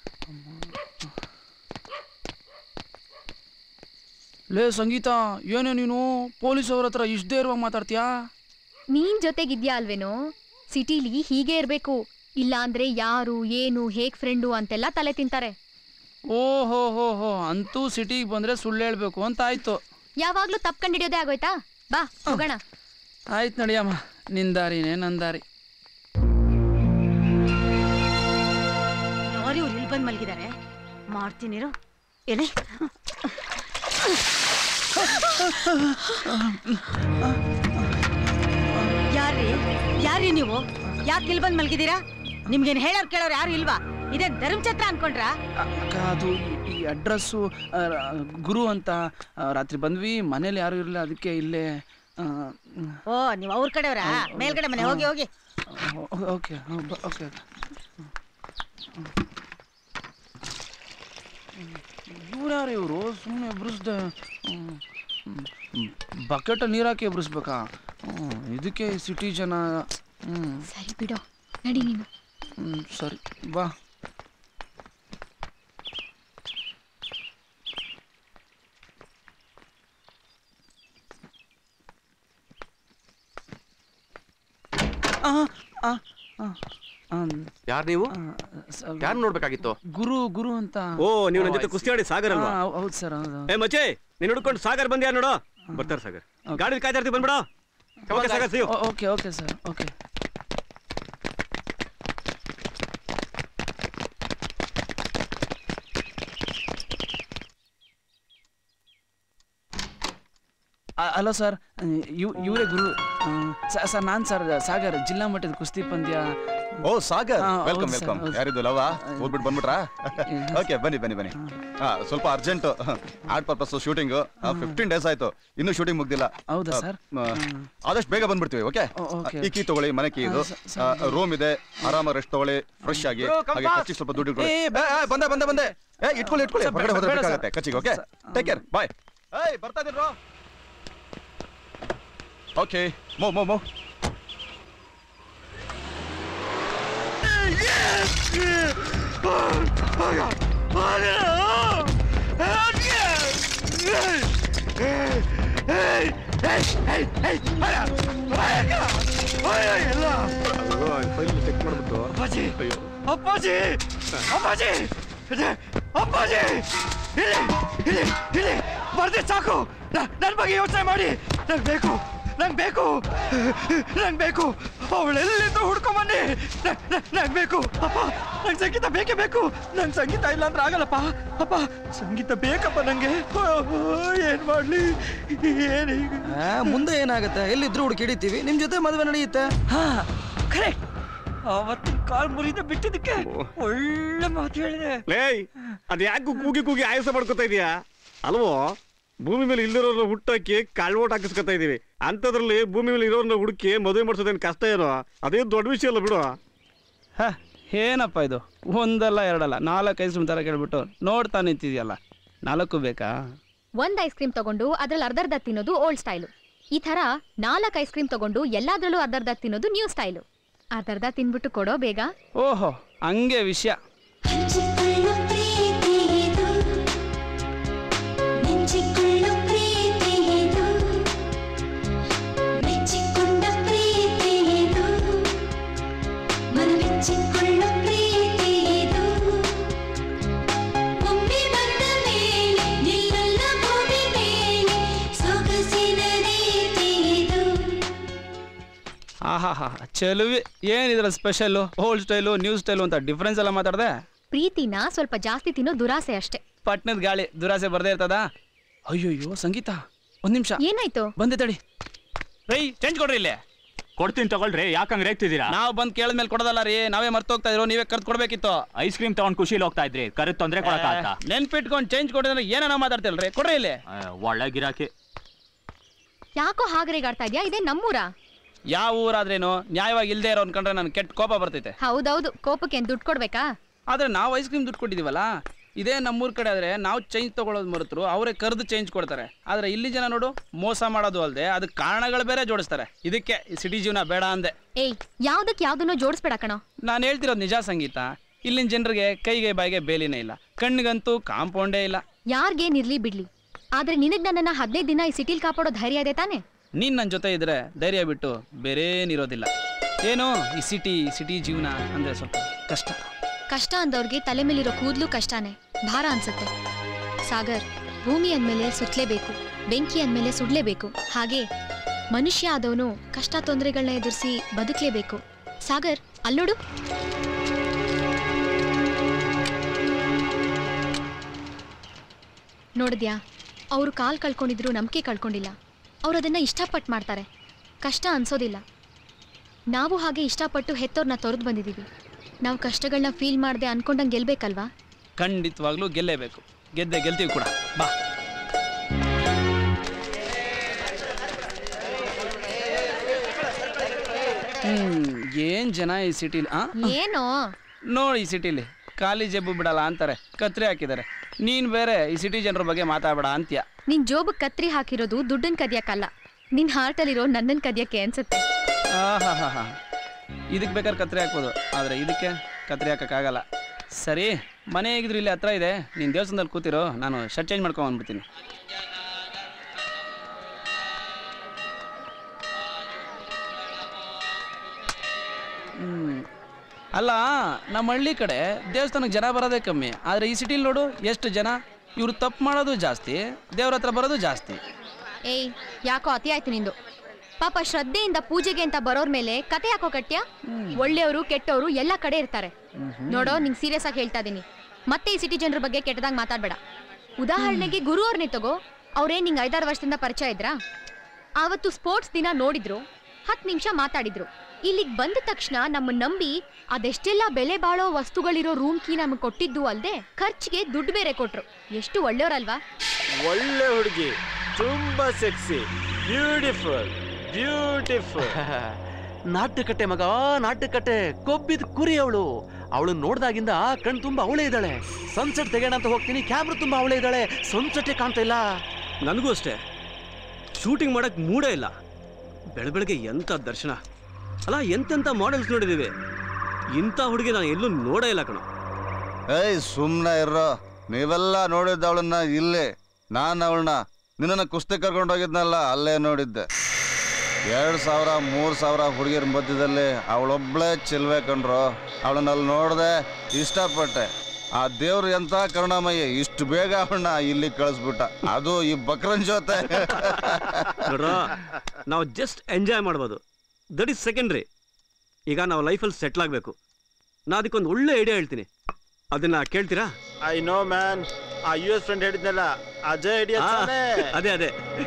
ಲೇ ಸಂಗೀತ, ಏನೇ ನೀನು ಪೊಲೀಸ್ ಅವ್ರ ಹತ್ರ ಇಷ್ಟು ಧೈರ್ಯವಾಗಿ ಮಾತಾಡ್ತೀಯಾ? ನೀನ್ ಜೊತೆಗಿದ್ಯಾ ಅಲ್ವೇನೋ? ಸಿಟಿಲಿ ಹೀಗೆ ಇರ್ಬೇಕು, ಇಲ್ಲ ಅಂದ್ರೆ ಯಾರು ಏನು ಹೇಗ್ ಫ್ರೆಂಡು ಅಂತೆಲ್ಲ ತಲೆ ತಿಂತಾರೆ. ಓಹೋ ಹೋ ಹೋ, ಅಂತೂ ಸಿಟಿಗೆ ಬಂದ್ರೆ ಸುಳ್ಳು ಹೇಳ್ಬೇಕು ಅಂತ ಆಯ್ತು. ಯಾವಾಗ್ಲೂ ತಪ್ಕೊಂಡ್ ಹಿಡಿಯೋದೇ ಆಗೋಯ್ತಾ? ಬಾ ಹೋಗೋಣ. ಆಯ್ತು ನಡಿಯಮ್ಮ, ನಿಂದಾರಿನೇ ನಂದಾರಿ. ಯಾರು ಇವ್ರು ಇಲ್ಲಿ ಬಂದು ಮಲಗಿದ್ದಾರೆ? ಮಾಡ್ತೀನಿರು ಎಲೆ. ಯಾರ್ರೀ ನೀವು? ಯಾಕೆ ಇಲ್ಲಿ ಬಂದು ಮಲಗಿದ್ದೀರಾ? ನಿಮ್ಗೇನು ಹೇಳೋರು ಕೇಳೋರು ಯಾರು ಇಲ್ವಾ? ಇದೇ ಧರ್ಮಛತ್ರ ಅನ್ಕೊಂಡ್ರಾ? ಅದು ಈ ಅಡ್ರೆಸ್ಸು ಗುರು ಅಂತ ರಾತ್ರಿ ಬಂದ್ವಿ, ಮನೇಲಿ ಯಾರು ಇರಲಿಲ್ಲ, ಅದಕ್ಕೆ ಇಲ್ಲೇ. ಓ, ನೀವು ಅವ್ರ ಕಡೆಯವರಾ? ಮೇಲ್ಗಡೆ ಮನೆ ಹೋಗಿ ಹೋಗಿ. Okay okay. ಇವ್ರ್ಯಾರು ಇವರು? ಸುಮ್ಮನೆ ಎಬ್ರಿಸ್ದೆ, ಬಕೆಟ್ ನೀರು ಹಾಕಿ ಎಬ್ರಿಸ್ಬೇಕಾ? ಇದಕ್ಕೆ ಸಿಟಿ ಜನ. ಸರಿ ಬಿಡೋ, ನಡಿ ನೀನು. ಸರಿ ಬಾ. ಯಾರು ನೀವು? ಯಾರು ನೋಡ್ಬೇಕಾಗಿತ್ತು? ಗುರು ಅಂತ. ಓ, ನೀವು ನನ್ನ ಜೊತೆ ಕುಸ್ತಿ ಆಡಿ ಸಾಗರ್ ಅಲ್ವಾ? ಹೌದು ಸರ್. ಏ ಮಚ್ಚೆ, ನೀನು ಹುಡ್ಕೊಂಡು ಸಾಗರ್ ಬಂದ್ಯಾ ನೋಡು. ಬರ್ತಾರೆ ಸಾಗರ್, ಗಾಡಿ ಕಾಯ್ತಾ ಇರ್ತೀವಿ, ಬಂದ್ಬಿಡ. Okay okay sir, okay. Hello sir, ಇವರೇ ಗುರು ಸರ್. ನಾನು ಸರ್ ಸಾಗರ್, ಜಿಲ್ಲಾ ಮಟ್ಟದ ಕುಸ್ತಿ ಪಂದ್ಯ. ಓ ಸಾಗರ್, ವೆಲ್ಕಮ್ ವೆಲ್ಕಮ್. ಯಾರಿದು ಲವ? ಓದ್ಬಿಟ್ಟು ಬಂದ್ಬಿಟ್ರಾ? ಓಕೆ, ಬನ್ನಿ ಬನ್ನಿ ಬನ್ನಿ. ಸ್ವಲ್ಪ urgent art purpose shooting. 15 days ಆಯ್ತು, ಇನ್ನೂ ಶೂಟಿಂಗ್ ಮುಗ್ದಿಲ್ಲ. ಹೌದಾ ಸರ್? ಆದಷ್ಟು ಬೇಗ ಬಂದ್ಬಿಡ್ತೀವಿ. ಓಕೆ, ಈ ಕೀ ತಗೊಳ್ಳಿ, ಮನೆ ಕೀ ಇದು. ರೂಮ್ ಇದೆ, ಆರಾಮಾಗಿ ರೆಸ್ಟ್ ತಗೊಳ್ಳಿ, ಫ್ರೆಶ್ ಆಗಿ. ಹಾಗೆ ಕಚ್ಚಿಗೆ ಸ್ವಲ್ಪ ದುಡ್ಡು ಇಟ್ಕೊಳ್ಳಿ. ಬಂದೆ ಬಂದೆ ಬಂದೆ. ಇಟ್ಕೊಳ್ಳಿ ಇಟ್ಕೊಳ್ಳಿ, ಹೊರಗಡೆ ಹೋದ್ರೆ ಬೇಕಾಗುತ್ತೆ ಕಚ್ಚಿಗೆ. Okay, take care, bye. ಬರ್ತಾ ಇದ್ದೀರೋ? ಓಕೆ, ಮೋ. ಚೆಕ್ ಮಾಡ್ಬಿಟ್ಟು ಅಪ್ಪಾಜಿ ಅಪ್ಪಾಜಿ ಅಪ್ಪಾಜಿ ಅಪ್ಪಾಜಿ, ಇಲ್ಲಿ ಬರ್ದೆ ಸಾಕು. ನನ್ನ ಬಗ್ಗೆ ಯೋಚನೆ ಮಾಡಿ. ನಂಗೆ ಬೇಕು ಅವಳೆಲ್ಲಿಂದ ಹುಡ್ಕೊಂಬನ್ನಿ. ನಂಗೆ ಬೇಕು ಅಪ್ಪ, ನಂಗೆ ಸಂಗೀತ ಬೇಕೇ ಬೇಕು. ನಂಗೆ ಸಂಗೀತ ಇಲ್ಲ ಅಂದ್ರೆ ಆಗಲ್ಲಪ್ಪ. ಅಪ್ಪ, ಸಂಗೀತ ಬೇಕಪ್ಪ ನಂಗೆ. ಏನ್ ಮಾಡ್ಲಿ? ಏನೀಗ ಮುಂದೆ ಏನಾಗುತ್ತೆ? ಎಲ್ಲಿದ್ರು ಹುಡುಕಿ ಹಿಡಿತೀವಿ, ನಿಮ್ ಜೊತೆ ಮದುವೆ ನಡೆಯುತ್ತೆ. ಕರೆಕ್ಟ್. ಅವತ್ತಿನ ಕಾಲ್ ಮುರಿದ ಬಿಟ್ಟಿದ್ದಕ್ಕೆ ಒಳ್ಳೆ ಮಾತು ಹೇಳಿದೆ. ಲೇ, ಅದ್ ಯಾಕೆ ಕೂಗಿ ಆಯಾಸ ಮಾಡ್ಕೊತಾ ಇದೀಯಾ? ಅಲ್ವೋ, ಭೂಮಿ ಮೇಲೆ ಇಲ್ಲಿರೋರ್ನ ಹುಟ್ಟಾಕಿ ಕಾಳ್ವೋಟ್ ಹಾಕಿಸ್ಕೊತಾ ಇದೀವಿ. ಅಂತದ್ರಲ್ಲಿ ಭೂಮಿ ಮೇಲೆ ಇರೋರ್ನ ಹುಡುಕಿ ಮದುವೆ ಮಾಡ್ಸೋದೇನು ಕಷ್ಟ ಏನೋ? ಅದೇನು ದೊಡ್ಡ ವಿಷಯ ಅಲ್ಲ ಬಿಡು. ಏನಪ್ಪ ಇದು? ಒಂದಲ್ಲ ಎರಡಲ್ಲ 4 ಐಸ್ ಕ್ರೀಮ್ ತರ ಕೇಳ್ಬಿಟ್ಟು ನೋಡ್ತಾ ನಿಂತಿದ್ಯಲ್ಲ. 4 ಬೇಕಾ? ಒಂದ್ ಐಸ್ ಕ್ರೀಮ್ ತಗೊಂಡು ಅದ್ರಲ್ಲಿ ಅರ್ಧರ್ಧ ತಿನ್ನೋದು ಓಲ್ಡ್ ಸ್ಟೈಲು. ಈ ತರ 4 ಐಸ್ ಕ್ರೀಮ್ ತಗೊಂಡು ಎಲ್ಲಾದ್ರಲ್ಲೂ ಅರ್ಧರ್ಧ ತಿನ್ನೋದು ನ್ಯೂ ಸ್ಟೈಲು. ಅರ್ಧರ್ಧ ತಿನ್ಬಿಟ್ಟು ಕೊಡೋ ಬೇಗ. ಓಹೋ, ಹಂಗೆ ವಿಷಯ. ಆಹಾ, ಚೆಲುವಿ. ಏನಿದ್ರ special? Old style, new style ಅಂತ ಡಿಫ್ರೆನ್ಸ್ ಎಲ್ಲ ಮಾತಾಡ್ದೆ. ಪ್ರೀತಿನ ಸ್ವಲ್ಪ ಜಾಸ್ತಿ ತಿನ್ನೋ ದುರಾಸೆ ಅಷ್ಟೇ. ಪಟ್ನದ ಗಾಳಿ ದುರಾಸೆ ಬರ್ದೇ ಇರ್ತದ? ಅಯ್ಯೋಯ್ಯೋ ಸಂಗೀತ, ಒಂದ್ ನಿಮಿಷ. ಏನಾಯ್ತು? ಬಂದೆ ತಡಿ. ರೈ, ಚೇಂಜ್ ಕೊಡ್ರಿ ಇಲ್ಲಿ. ಕೊಡ್ತೀನಿ ತಗೊಳ್ರಿ, ಯಾಕಂಗ್ ರೇಗ್ತಿದ್ದೀರಾ? ನಾವು ಬಂದ್ ಕೇಳಿದ್ಮೇಲೆ ಕೊಡೋದಲ್ಲ ರೀ, ನಾವೇ ಮರ್ತೋಗ್ತಾ ಇದ್ರು, ನೀವೇ ಕರ್ದು ಕೊಡ್ಬೇಕಿತ್ತು. ಐಸ್ ಕ್ರೀಮ್ ತಗೊಂಡ್ ಖುಷಿಲಿ ಹೋಗ್ತಾ ಇದ್ರಿ, ಕರೆದ್ ತೊಂದ್ರೆ ಕೊಡಕ್ಕಾಗ್ತ? ನೆನ್ಪಿಟ್ಕೊಂಡು ಚೇಂಜ್ ಕೊಡಿದ್ರೆ ಏನ ಮಾತಾಡ್ತಿಲ್ರಿ, ಕೊಡ್ರಿ ಇಲ್ಲಿ. ಒಳ್ಳೆ ಗಿರಾಕಿ. ಯಾಕೋ ಹಾಗರೇಗಾಡ್ತಾ ಇದ್ಯಾ? ಇದೇ ನಮ್ಮೂರ. ಯಾವ ಊರಾದ್ರೇನು ನ್ಯಾಯವಾಗಿ ಇಲ್ದೇ ಇರೋ ಅನ್ಕೊಂಡ್ರೆ ನನ್ ಕೆಟ್ಟ ಕೋಪ ಬರ್ತೈತೆ. ಹೌದೌದು, ಕೋಪಕ್ಕೆ ದುಡ್ಡು ಕೊಡ್ಬೇಕಾ? ಆದ್ರೆ ನಾವು ಐಸ್ ಕ್ರೀಮ್ ದುಡ್ಡು ಕೊಟ್ಟಿದೀವಲ್ಲ, ಇದೇ ನಮ್ಮೂರ್ ಕಡೆ ಆದ್ರೆ ನಾವು ಚೇಂಜ್ ತಗೊಳ್ಳೋದು ಮರೆತರು ಅವರೇ ಕರೆದು ಚೇಂಜ್ ಕೊಡ್ತಾರೆ. ಆದ್ರೆ ಇಲ್ಲಿ ಜನ ನೋಡು ಮೋಸ ಮಾಡೋದು ಅಲ್ಲದೆ ಅದಕ್ಕೆ ಕಾರಣಗಳು ಬೇರೆ ಜೋಡಿಸ್ತಾರೆ. ಇದಕ್ಕೆ ಈ ಸಿಟಿ ಜೀವನ ಬೇಡ ಅಂದೆ. ಏಯ್ ಯಾವ್ದಕ್ಕೆ ಯಾವ್ದನ್ನೋ ಜೋಡಿಸ್ಬೇಡ ಕಣೋ. ನಾನು ಹೇಳ್ತಿರೋದು ನಿಜ ಸಂಗೀತ. ಇಲ್ಲಿನ ಜನರಿಗೆ ಕೈಗೆ ಬಾಯಿಗೆ ಬೇಲಿನೇ ಇಲ್ಲ, ಕಣ್ಣಿಗಂತೂ ಕಾಂಪೌಂಡೇ ಇಲ್ಲ. ಯಾರಿಗೇನಿರ್ಲಿ ಬಿಡ್ಲಿ, ಆದ್ರೆ ನಿನಗ್ ನನ್ನನ್ನ 15 ದಿನ ಈ ಸಿಟಿಲ್ ಕಾಪಾಡೋ ಧೈರ್ಯ ಇದೆ ತಾನೆ? ನೀನ್ ನನ್ನ ಜೊತೆ ಇದ್ರೆ ಧೈರ್ಯ ಬಿಟ್ಟು ಬೇರೇನಿರೋದಿಲ್ಲ. ಏನು ಈ ಸಿಟಿ ಜೀವನ ಅಂದ್ರೆ ಸ್ವಲ್ಪ ಕಷ್ಟ. ಕಷ್ಟ ಅಂದವ್ರಿಗೆ ತಲೆ ಮೇಲಿರೋ ಕೂದಲು ಕಷ್ಟನೇ, ಭಾರ ಅನ್ಸುತ್ತೆ. ಸಾಗರ್, ಭೂಮಿ ಅಂದ್ಮೇಲೆ ಸುತ್ತಲೇಬೇಕು, ಬೆಂಕಿ ಅಂದ್ಮೇಲೆ ಸುಡ್ಲೇಬೇಕು. ಹಾಗೆ ಮನುಷ್ಯ ಆದವನು ಕಷ್ಟ ತೊಂದರೆಗಳನ್ನ ಎದುರಿಸಿ ಬದುಕಲೇಬೇಕು. ಸಾಗರ್, ಅಲ್ಲೋಡು. ನೋಡಿದ್ಯಾ, ಅವರು ಕಾಲ್ ಕಳ್ಕೊಂಡಿದ್ರು ನಂಬಿಕೆ ಕಳ್ಕೊಂಡಿಲ್ಲ. ಅವ್ರು ಅದನ್ನ ಇಷ್ಟಪಟ್ಟು ಮಾಡ್ತಾರೆ, ಕಷ್ಟ ಅನ್ಸೋದಿಲ್ಲ. ನಾವು ಹಾಗೆ ಇಷ್ಟಪಟ್ಟು ಹೆತ್ತವ್ರನ್ನ ತೊರೆದು ಬಂದಿದ್ದೀವಿ. ನಾವು ಕಷ್ಟಗಳನ್ನ ಫೀಲ್ ಮಾಡದೆ ಅನ್ಕೊಂಡಂಗೆ ಗೆಲ್ಬೇಕಲ್ವಾ? ಖಂಡಿತವಾಗ್ಲೂ ಗೆಲ್ಲೇಬೇಕು. ಗೆಲ್ತೀವಿ ಕೂಡ. ಬಾ. ಏನ್ ಜನ ಈ ಸಿಟಿಲಿ. ಏನೋ ನೋಡಿ, ಈ ಸಿಟಿಲಿ ಖಾಲಿ ಜಬ್ಬು ಬಿಡಲ್ಲ ಅಂತಾರೆ, ಕತ್ರಿ ಹಾಕಿದ್ದಾರೆ. ನೀನ್ ಬೇರೆ ಈ ಸಿಟಿ ಜನರ ಬಗ್ಗೆ ಮಾತಾಡಬೇಡ ಅಂತ್ಯ. ನಿನ್ ಜೋಬ್ ಕತ್ರಿ ಹಾಕಿರೋದು ದುಡ್ಡನ್ ಕದಿಯಕ್ಕಲ್ಲ, ನಿನ್ ಹಾರ್ಟಲ್ಲಿರೋ ನನ್ನನ್ ಕದಿಯಕ್ಕೆ ಅನ್ಸುತ್ತೆ. ಇದಕ್ಕೆ ಬೇಕಾದ್ರೆ ಕತ್ರಿ ಹಾಕ್ಬೋದು, ಆದ್ರೆ ಇದಕ್ಕೆ ಕತ್ರಿ ಹಾಕಕ್ಕಾಗಲ್ಲ. ಸರಿ, ಮನೆ ಹೇಗಿದ್ರು ಇಲ್ಲಿ ಹತ್ರ ಇದೆ, ನೀನ್ ದೇವಸ್ಥಾನದಲ್ಲಿ ಕೂತಿರೋ, ನಾನು ಶರ್ಟ್ ಚೇಂಜ್ ಮಾಡ್ಕೊಂಡ್ ಬಂದ್ಬಿಡ್ತೀನಿ. ಅಲ್ಲ, ನಮ್ಮ ಹಳ್ಳಿ ಕಡೆ ದೇವಸ್ಥಾನಕ್ಕೆ ಜನ ಬರೋದೇ ಕಮ್ಮಿ, ಆದ್ರೆ ಈ ಸಿಟಿಲಿ ನೋಡು ಎಷ್ಟು ಜನ. ಇವ್ರು ತಪ್ಪು ಮಾಡೋದು ಜಾಸ್ತಿ, ದೇವ್ರ ಹತ್ರ ಬರೋದು ಜಾಸ್ತಿ. ಏಯ್, ಯಾಕೋ ಅತಿ ಆಯ್ತು ನಿಂದು. ಪಾಪ ಶ್ರದ್ಧೆಯಿಂದ ಪೂಜೆಗೆ ಅಂತ ಬರೋರ್ ಮೇಲೆ ಕತೆ ಯಾಕೋ ಕಟ್ಯ? ಒಳ್ಳೆಯವರು ಕೆಟ್ಟವರು ಎಲ್ಲ ಕಡೆ ಇರ್ತಾರೆ. ನೋಡೋ, ನಿಂಗೆ ಸೀರಿಯಸ್ ಆಗಿ ಹೇಳ್ತಾ ಇದೀನಿ, ಮತ್ತೆ ಈ ಸಿಟಿ ಜನರ ಬಗ್ಗೆ ಕೆಟ್ಟದಾಗ ಮಾತಾಡ್ಬೇಡ. ಉದಾಹರಣೆಗೆ ಗುರು ಅವ್ರನ್ನೇ ತಗೋ, ಅವ್ರೇನ್ ನಿಂಗೆ 5-6 ವರ್ಷದಿಂದ ಪರಿಚಯ ಇದ್ರಾ? ಆವತ್ತು ಸ್ಪೋರ್ಟ್ಸ್ ದಿನ ನೋಡಿದ್ರು, 10 ನಿಮಿಷ ಮಾತಾಡಿದ್ರು. ಇಲ್ಲಿಗೆ ಬಂದ ತಕ್ಷಣ ನಮ್ಮ ನಂಬಿ ಅದೆಷ್ಟೆಲ್ಲ ಬೆಲೆ ಬಾಳೋ ವಸ್ತುಗಳಿರೋ ರೂಮ್ ಕೀ ನಮಗೆ ಕೊಟ್ಟಿದ್ದು ಅಲ್ದೆ ಖರ್ಚಿಗೆ ದುಡ್ಡು ಬೇರೆ ಕೊಟ್ರು. ಎಷ್ಟು ಒಳ್ಳೆಯವರಲ್ವಾ? ಒಳ್ಳೆ ಹುಡುಗಿ, ತುಂಬಾ ಸೆಕ್ಸಿ, ಬ್ಯೂಟಿಫುಲ್. ನಾಟಕಟ್ಟೆ ಮಗ, ನಾಟಕಟ್ಟೆ. ಕೊಬ್ಬಿದ ಕುರಿ ಅವಳು. ಅವಳು ನೋಡ್ದಾಗಿಂದ ಕಣ್ ತುಂಬಾ ಅವಳೇ ಇದ್ದಾಳೆ. ಸನ್ಸೆಟ್ ತೆಗೋಣ ಅಂತ ಹೋಗ್ತೀನಿ, ಕ್ಯಾಮ್ರಾ ತುಂಬಾ ಅವಳೇ ಇದ್ದಾಳೆ, ಸನ್ಸೆಟ್ಟೇ ಕಾಣ್ತಾ ಇಲ್ಲ. ನನಗೂ ಅಷ್ಟೇ, ಶೂಟಿಂಗ್ ಮಾಡಕ್ ಮೂಡೇ ಇಲ್ಲ. ಬೆಳಬೆಳಗ್ಗೆ ಎಂತ ದರ್ಶನ ಅಲ್ಲ, ಎಂತೆಂತ ಮಾಡೆಲ್ಸ್ ನೋಡಿದೀವಿ. ಇಂಥ ಹುಡುಗಿ ನಾನು ಎಲ್ಲೂ ನೋಡೇ ಇಲ್ಲ ಕಣ. ಏಯ್ ಸುಮ್ಮನೆ ಇರೋ, ನೀವೆಲ್ಲ ನೋಡಿದ್ದ ಅವಳನ್ನ ಇಲ್ಲಿ. ನಾನು ಅವಳನ್ನ ನಿನ್ನ ಕುಸ್ತಿ ಕರ್ಕೊಂಡು ಹೋಗಿದ್ನಲ್ಲ, ಅಲ್ಲೇ ನೋಡಿದ್ದೆ. 2000-3000 ಹುಡುಗಿರ ಮಧ್ಯದಲ್ಲಿ ಅವಳೊಬ್ಳೇ ಚೆಲ್ವೆ ಕಂಡ್ರು. ಅವಳನ್ನಲ್ಲಿ ನೋಡಿದೆ, ಇಷ್ಟಪಟ್ಟೆ. ಆ ದೇವ್ರು ಎಂತ ಕರುಣಾಮಯ್ಯ, ಇಷ್ಟು ಬೇಗ ಅವಳನ್ನ ಇಲ್ಲಿ ಕಳಿಸ್ಬಿಟ್ಟ, ಅದು ಈ ಬಕ್ರನ್ ಜೊತೆ. ನಾವು ಜಸ್ಟ್ ಎಂಜಾಯ್ ಮಾಡ್ಬೋದು, ದಟ್ ಈಸ್ ಸೆಕೆಂಡ್ರಿ. ಈಗ ನಾವು ಲೈಫಲ್ಲಿ ಸೆಟ್ಲ್ ಆಗಬೇಕು. ನಾ ಅದಕ್ಕೊಂದು ಒಳ್ಳೆ ಐಡಿಯಾ ಹೇಳ್ತೀನಿ, ಅದನ್ನ ಕೇಳ್ತೀರಾ? ಐ ನೋ ಮ್ಯಾನ್, ಆ US ಫ್ರೆಂಡ್ ಹೇಳಿದ್ನಲ್ಲ, ಅಜಯ್ ಐಡಿಯಾ. ಅದೇ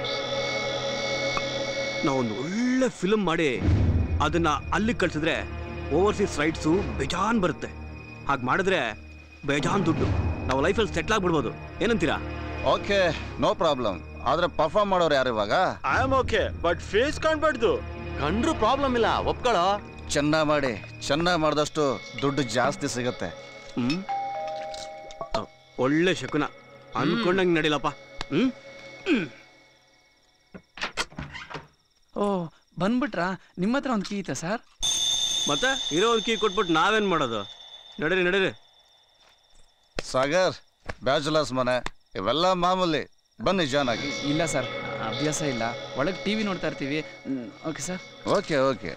ನಾವೊಂದು ಒಳ್ಳೆ ಫಿಲ್ಮ್ ಮಾಡಿ ಅದನ್ನ ಅಲ್ಲಿಗೆ ಕಳ್ಸಿದ್ರೆ ಓವರ್ಸೀಸ್ ರೈಟ್ಸು ಬೇಜಾನ್ ಬರುತ್ತೆ. ಹಾಗೆ ಮಾಡಿದ್ರೆ ಬೇಜಾನ್ ದುಡ್ಡು, ನಾವು ಲೈಫಲ್ಲಿ ಸೆಟ್ಲ್ ಆಗ್ಬಿಡ್ಬೋದು. ಏನಂತೀರಾ? Okay, no problem. ಆದ್ರೆ ಪರ್ಫಾರ್ಮ್ ಮಾಡೋರು ಯಾರು ಇವಾಗ? I am okay, but face ಕಾಣ್ಬಾರ್ದು. ಕಂಡ್ರು ಪ್ರಾಬ್ಲಮ್ ಇಲ್ಲ, ಒಪ್ಕೊಳ್ಳೋ. ಚೆನ್ನಾಗಿ ಮಾಡಿದಷ್ಟು ದುಡ್ಡು ಜಾಸ್ತಿ ಸಿಗತ್ತೆ. ಒಳ್ಳೆ ಶಕುನ, ಅನ್ಕೊಂಡಂಗೆ ನಡಿಲಪ್ಪ. ಓ, ಬಂದ್ಬಿಟ್ರಾ? ನಿಮ್ಮ ಹತ್ರ ಒಂದು ಕೀ ಐತೆ ಸರ್? ಮತ್ತೆ ಇರೋ ಒಂದು ಕೀ ಕೊಟ್ಬಿಟ್ಟು ನಾವೇನ್ ಮಾಡೋದು? ನಡೀರಿ. ಸಾಗರ್, ಬ್ಯಾಚುಲರ್ಸ್ ಮನೆ ಇವೆಲ್ಲ ಮಾಮೂಲಿ, ಬನ್ನಿ ಜಾನ್ ಆಗಿ. ಇಲ್ಲ ಸರ್, ಅಭ್ಯಾಸ ಇಲ್ಲ. ಒಳಗೆ TV ನೋಡ್ತಾ ಇರ್ತೀವಿ. Okay sir. ಓಕೆ.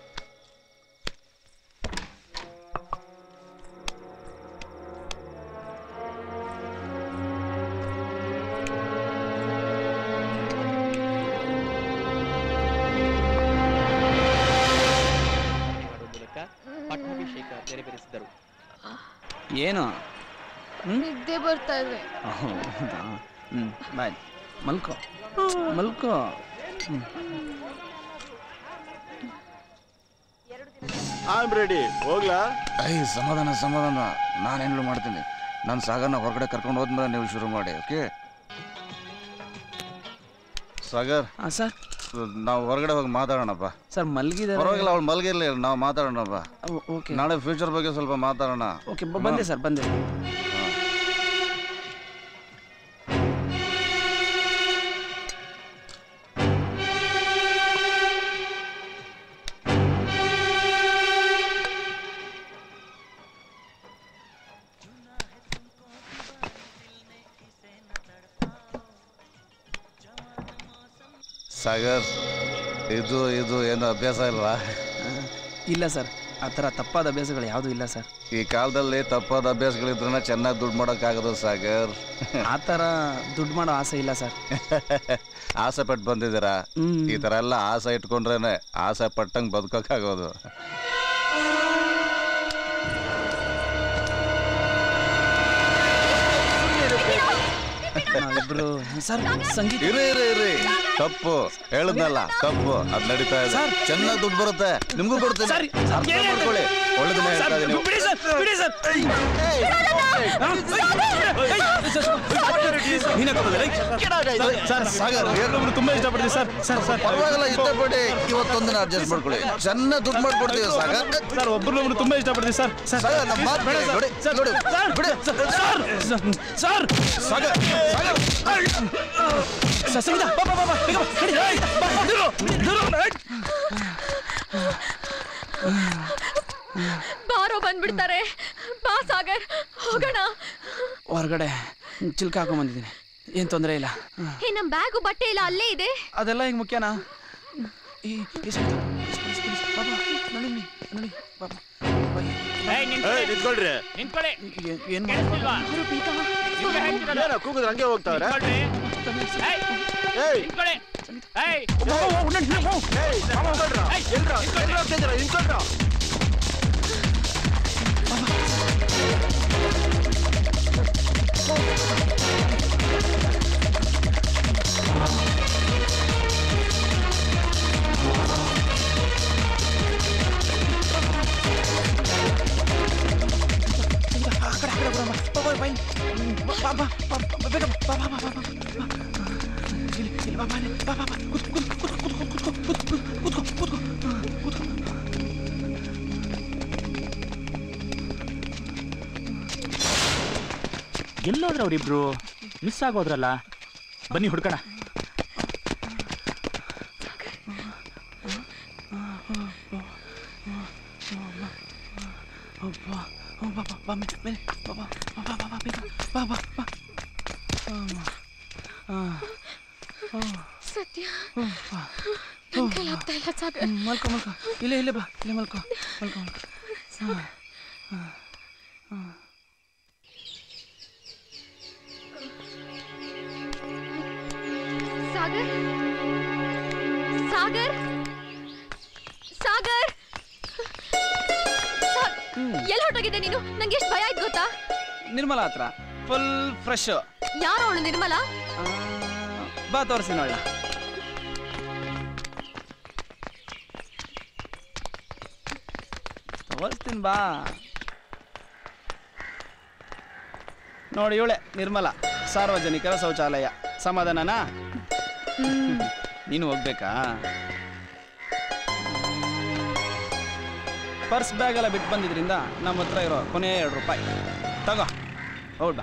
ಪಟ್ಟಾಭಿಷೇಕ ನೆರವೇರಿಸಿದರು. ಏನು ನಿದ್ದೆ ಬರ್ತಾ ಇದೆ. ಬಾಯ್, ಮಲ್ಕೋ. I am ready. ಹೋಗ್ಲಾ? ಸಮಾಧಾನ. ನಾನೇನು ಮಾಡ್ತೀನಿ. ನಾನು ಸಾಗರ್ನ ಹೊರಗಡೆ ಕರ್ಕೊಂಡು ಹೋದ್ಮೇಲೆ ನೀವು ಶುರು ಮಾಡಿ. ಓಕೆ ಸಾಗರ್? ಸರ್, ನಾವು ಹೊರಗಡೆ ಹೋಗಿ ಮಾತಾಡೋಣಪ್ಪ. ಸರ್ ಮಲಗಿದ್ದಾರೆ. ಪರವಾಗಿಲ್ಲ, ಅವಳು ಮಲಗಿರ್ಲಿ, ನಾವು ಮಾತಾಡೋಣಪ್ಪ. ಓಕೆ, ನಾಳೆ ಫ್ಯೂಚರ್ ಬಗ್ಗೆ ಸ್ವಲ್ಪ ಮಾತಾಡೋಣ. ಓಕೆ, ಬಂದೆ ಸರ್, ಬಂದೆ. ಸಾಗರ್, ಇದು ಇದು ಏನು ಅಭ್ಯಾಸ ಇಲ್ವಾ? ಇಲ್ಲ ಸರ್, ಆ ಥರ ತಪ್ಪಾದ ಅಭ್ಯಾಸಗಳು ಯಾವುದೂ ಇಲ್ಲ ಸರ್. ಈ ಕಾಲದಲ್ಲಿ ತಪ್ಪಾದ ಅಭ್ಯಾಸಗಳಿದ್ರೆ ಚೆನ್ನಾಗಿ ದುಡ್ಡು ಮಾಡೋಕ್ಕಾಗೋದು ಸಾಗರ್. ಆ ಥರ ದುಡ್ಡು ಮಾಡೋ ಆಸೆ ಇಲ್ಲ ಸರ್. ಆಸೆ ಪಟ್ಟು ಬಂದಿದ್ದೀರಾ, ಈ ಥರ ಎಲ್ಲ ಆಸೆ ಇಟ್ಕೊಂಡ್ರೇನೆ ಆಸೆ ಪಟ್ಟಂಗೆ ಬದುಕೋಕ್ಕಾಗೋದು. ನಾವಿಬ್ರು ಸರ್ ಸಂಗೀತ ಇರಿ ತಪ್ಪು ಹೇಳದ್ನಲ್ಲ, ತಪ್ಪು. ಅದ್ ನಡೀತಾ ಇದೆ. ಚೆನ್ನಾಗಿ ದುಡ್ಡು ಬರುತ್ತೆ, ನಿಮ್ಗೂ ಕೊಡ್ತೀನಿ. ಅರ್ಥ ಮಾಡ್ಕೊಳ್ಳಿ, ಒಳ್ಳೆದನ್ನ ಹೇಳ್ತಾ ಇದೀನಿ. ತುಂಬಾ ಇಷ್ಟಪಡ್ತೀವಿ ಸರ್. ಸರ್ ಪರವಾಗಿಲ್ಲ, ಇಷ್ಟಪಡಿ. ಇವತ್ತೊಂದಿನ ಅಡ್ಜಸ್ಟ್ ಮಾಡ್ಕೊಳ್ಳಿ, ಚೆನ್ನಾಗಿ ದುಡ್ಡು ಮಾಡ್ಕೊಡ್ತೀವಿ ಸಾಗರ್. ಸರ್ ಒಬ್ರು ತುಂಬಾ ಇಷ್ಟಪಡ್ತೀವಿ ಸರ್. ನಮ್ಮ ಮಾತು ನೋಡಿ ನೋಡಿ ಬಿಡಿ ಸರ್. ಸಾಗರ್ ಸಂಗೀತ ಬಾರೋ ಬಂದ್ಬಿಡ್ತಾರೆ. ಬಾ ಸಾಗರ್, ಹೋಗೋಣ. ಹೊರಗಡೆ ಚಿಲ್ಕ ಹಾಕೊಂಡ್ ಏನ್ ತೊಂದರೆ ಇಲ್ಲ. ನಮ್ ಬ್ಯಾಗು ಬಟ್ಟೆ ಇಲ್ಲ ಅಲ್ಲೇ ಇದೆ. ಅದೆಲ್ಲ ಹಿಂಗ್ ಮುಖ್ಯನಾ? ಕೂಗಿದ್ರೆ ಹಂಗೆ ಹೋಗ್ತಾವ್ರೆ. ಎಲ್ಲೋದ್ರ ಅವರಿಬ್ರು? ಮಿಸ್ ಆಗೋದ್ರಲ್ಲ. ಬನ್ನಿ ಹುಡ್ಕೋಣ. ಸತ್ಯ ನನ್ ಕೈಲಿ ಆಗ್ತಾ ಇಲ್ಲ ಸಾಗರ್. ಮಲ್ಕೊ ಇಲ್ಲೇ ಬಾ, ಇಲ್ಲೇ ಮಲ್ಕೊ. ಸಾಗರ್ ಸಾಗರ್ ಸಾಗರ್ ಎಲ್ಲಿ ಹೊರಟೋಗಿದ್ದೆ ನೀನು? ನಂಗೆ ಎಷ್ಟು ಭಯ ಆಯ್ತು ಗೊತ್ತಾ? ನಿರ್ಮಲಾ ಹತ್ರ ಫುಲ್ ಫ್ರೆಶ್. ಯಾರು ಅವಳು ನಿರ್ಮಲಾ? ಬಾ ತೋರಿಸಿ ನೋಡ. ತೋರಿಸ್ತೀನಿ ಬಾ. ನೋಡಿ ಇವಳೆ ನಿರ್ಮಲಾ, ಸಾರ್ವಜನಿಕರ ಶೌಚಾಲಯ. ಸಮಾಧಾನನಾ? ನೀನು ಹೋಗ್ಬೇಕಾ? ಪರ್ಸ್ ಬ್ಯಾಗ್ ಎಲ್ಲ ಬಿಟ್ಟು ಬಂದಿದ್ರಿಂದ ನಮ್ಮ ಹತ್ರ ಇರೋ ಕೊನೆ 2 ರೂಪಾಯಿ ತಗೋ, ಹೌದಾ?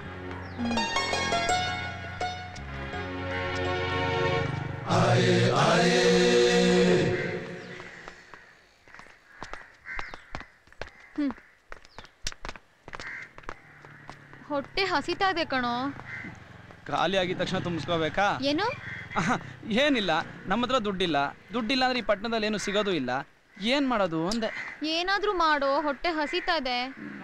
ಹೊಟ್ಟೆ ಹಸಿತಾ ಇದೆ ಕಣೋ. ಖಾಲಿ ಆಗಿದ ತಕ್ಷಣ ತುಂಬಿಸ್ಕೋಬೇಕಾ? ಏನು? ಏನಿಲ್ಲ, ನಮ್ಮ ಹತ್ರ ದುಡ್ಡಿಲ್ಲ ಅಂದ್ರೆ ಈ ಪಟ್ಟಣದಲ್ಲಿ ಏನು ಸಿಗೋದು ಇಲ್ಲ. ಏನ್ ಮಾಡೋದು ಅಂದೆ. ಏನಾದ್ರೂ ಮಾಡೋ, ಹೊಟ್ಟೆ ಹಸಿತಾ ಇದೆ.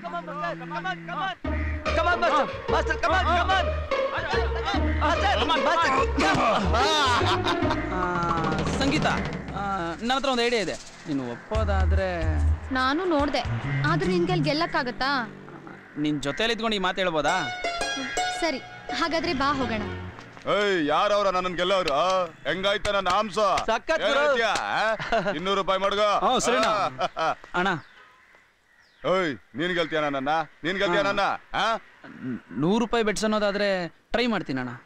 ಸಂಗೀತ, ನನ್ನ ಹತ್ರ ಒಂದು ಐಡಿಯಾ ಇದೆ. ನೀನು ಒಪ್ಪೋದಾದ್ರೆ. ನಾನು ನೋಡ್ದೆ, ಆದ್ರೆ ನಿನ್ ಕೈಲಿ ಗೆಲ್ಲಕ್ಕಾಗತ್ತಾ? ನಿನ್ ಜೊತೆಲಿ ಇದ್ಕೊಂಡು ಈ ಮಾತು ಹೇಳ್ಬೋದಾ? ಸರಿ, ಹಾಗಾದ್ರೆ ಬಾ ಹೋಗೋಣ. ಯಾರವ್ರ ನನ್ನ ಗೆಲ್ಲವ್ರು? ಹೆಂಗಾಯ್ತ ನನ್ನ ಆಂಸ? 200 ರೂಪಾಯಿ ಮಾಡ್ಗೋ. ಸರಿನಾ ಅಣ್ಣ? ಓಯ್, ನೀನ್ ಗೆಲ್ತೀಯ ನನ್ನ? ನೀನ್ ಗೆಲ್ತೀಯ ನನ್ನ? 100 ರೂಪಾಯಿ ಬೆಟ್ಸ್ ಅನ್ನೋದಾದ್ರೆ ಟ್ರೈ ಮಾಡ್ತೀನಿ ಅಣ್ಣ.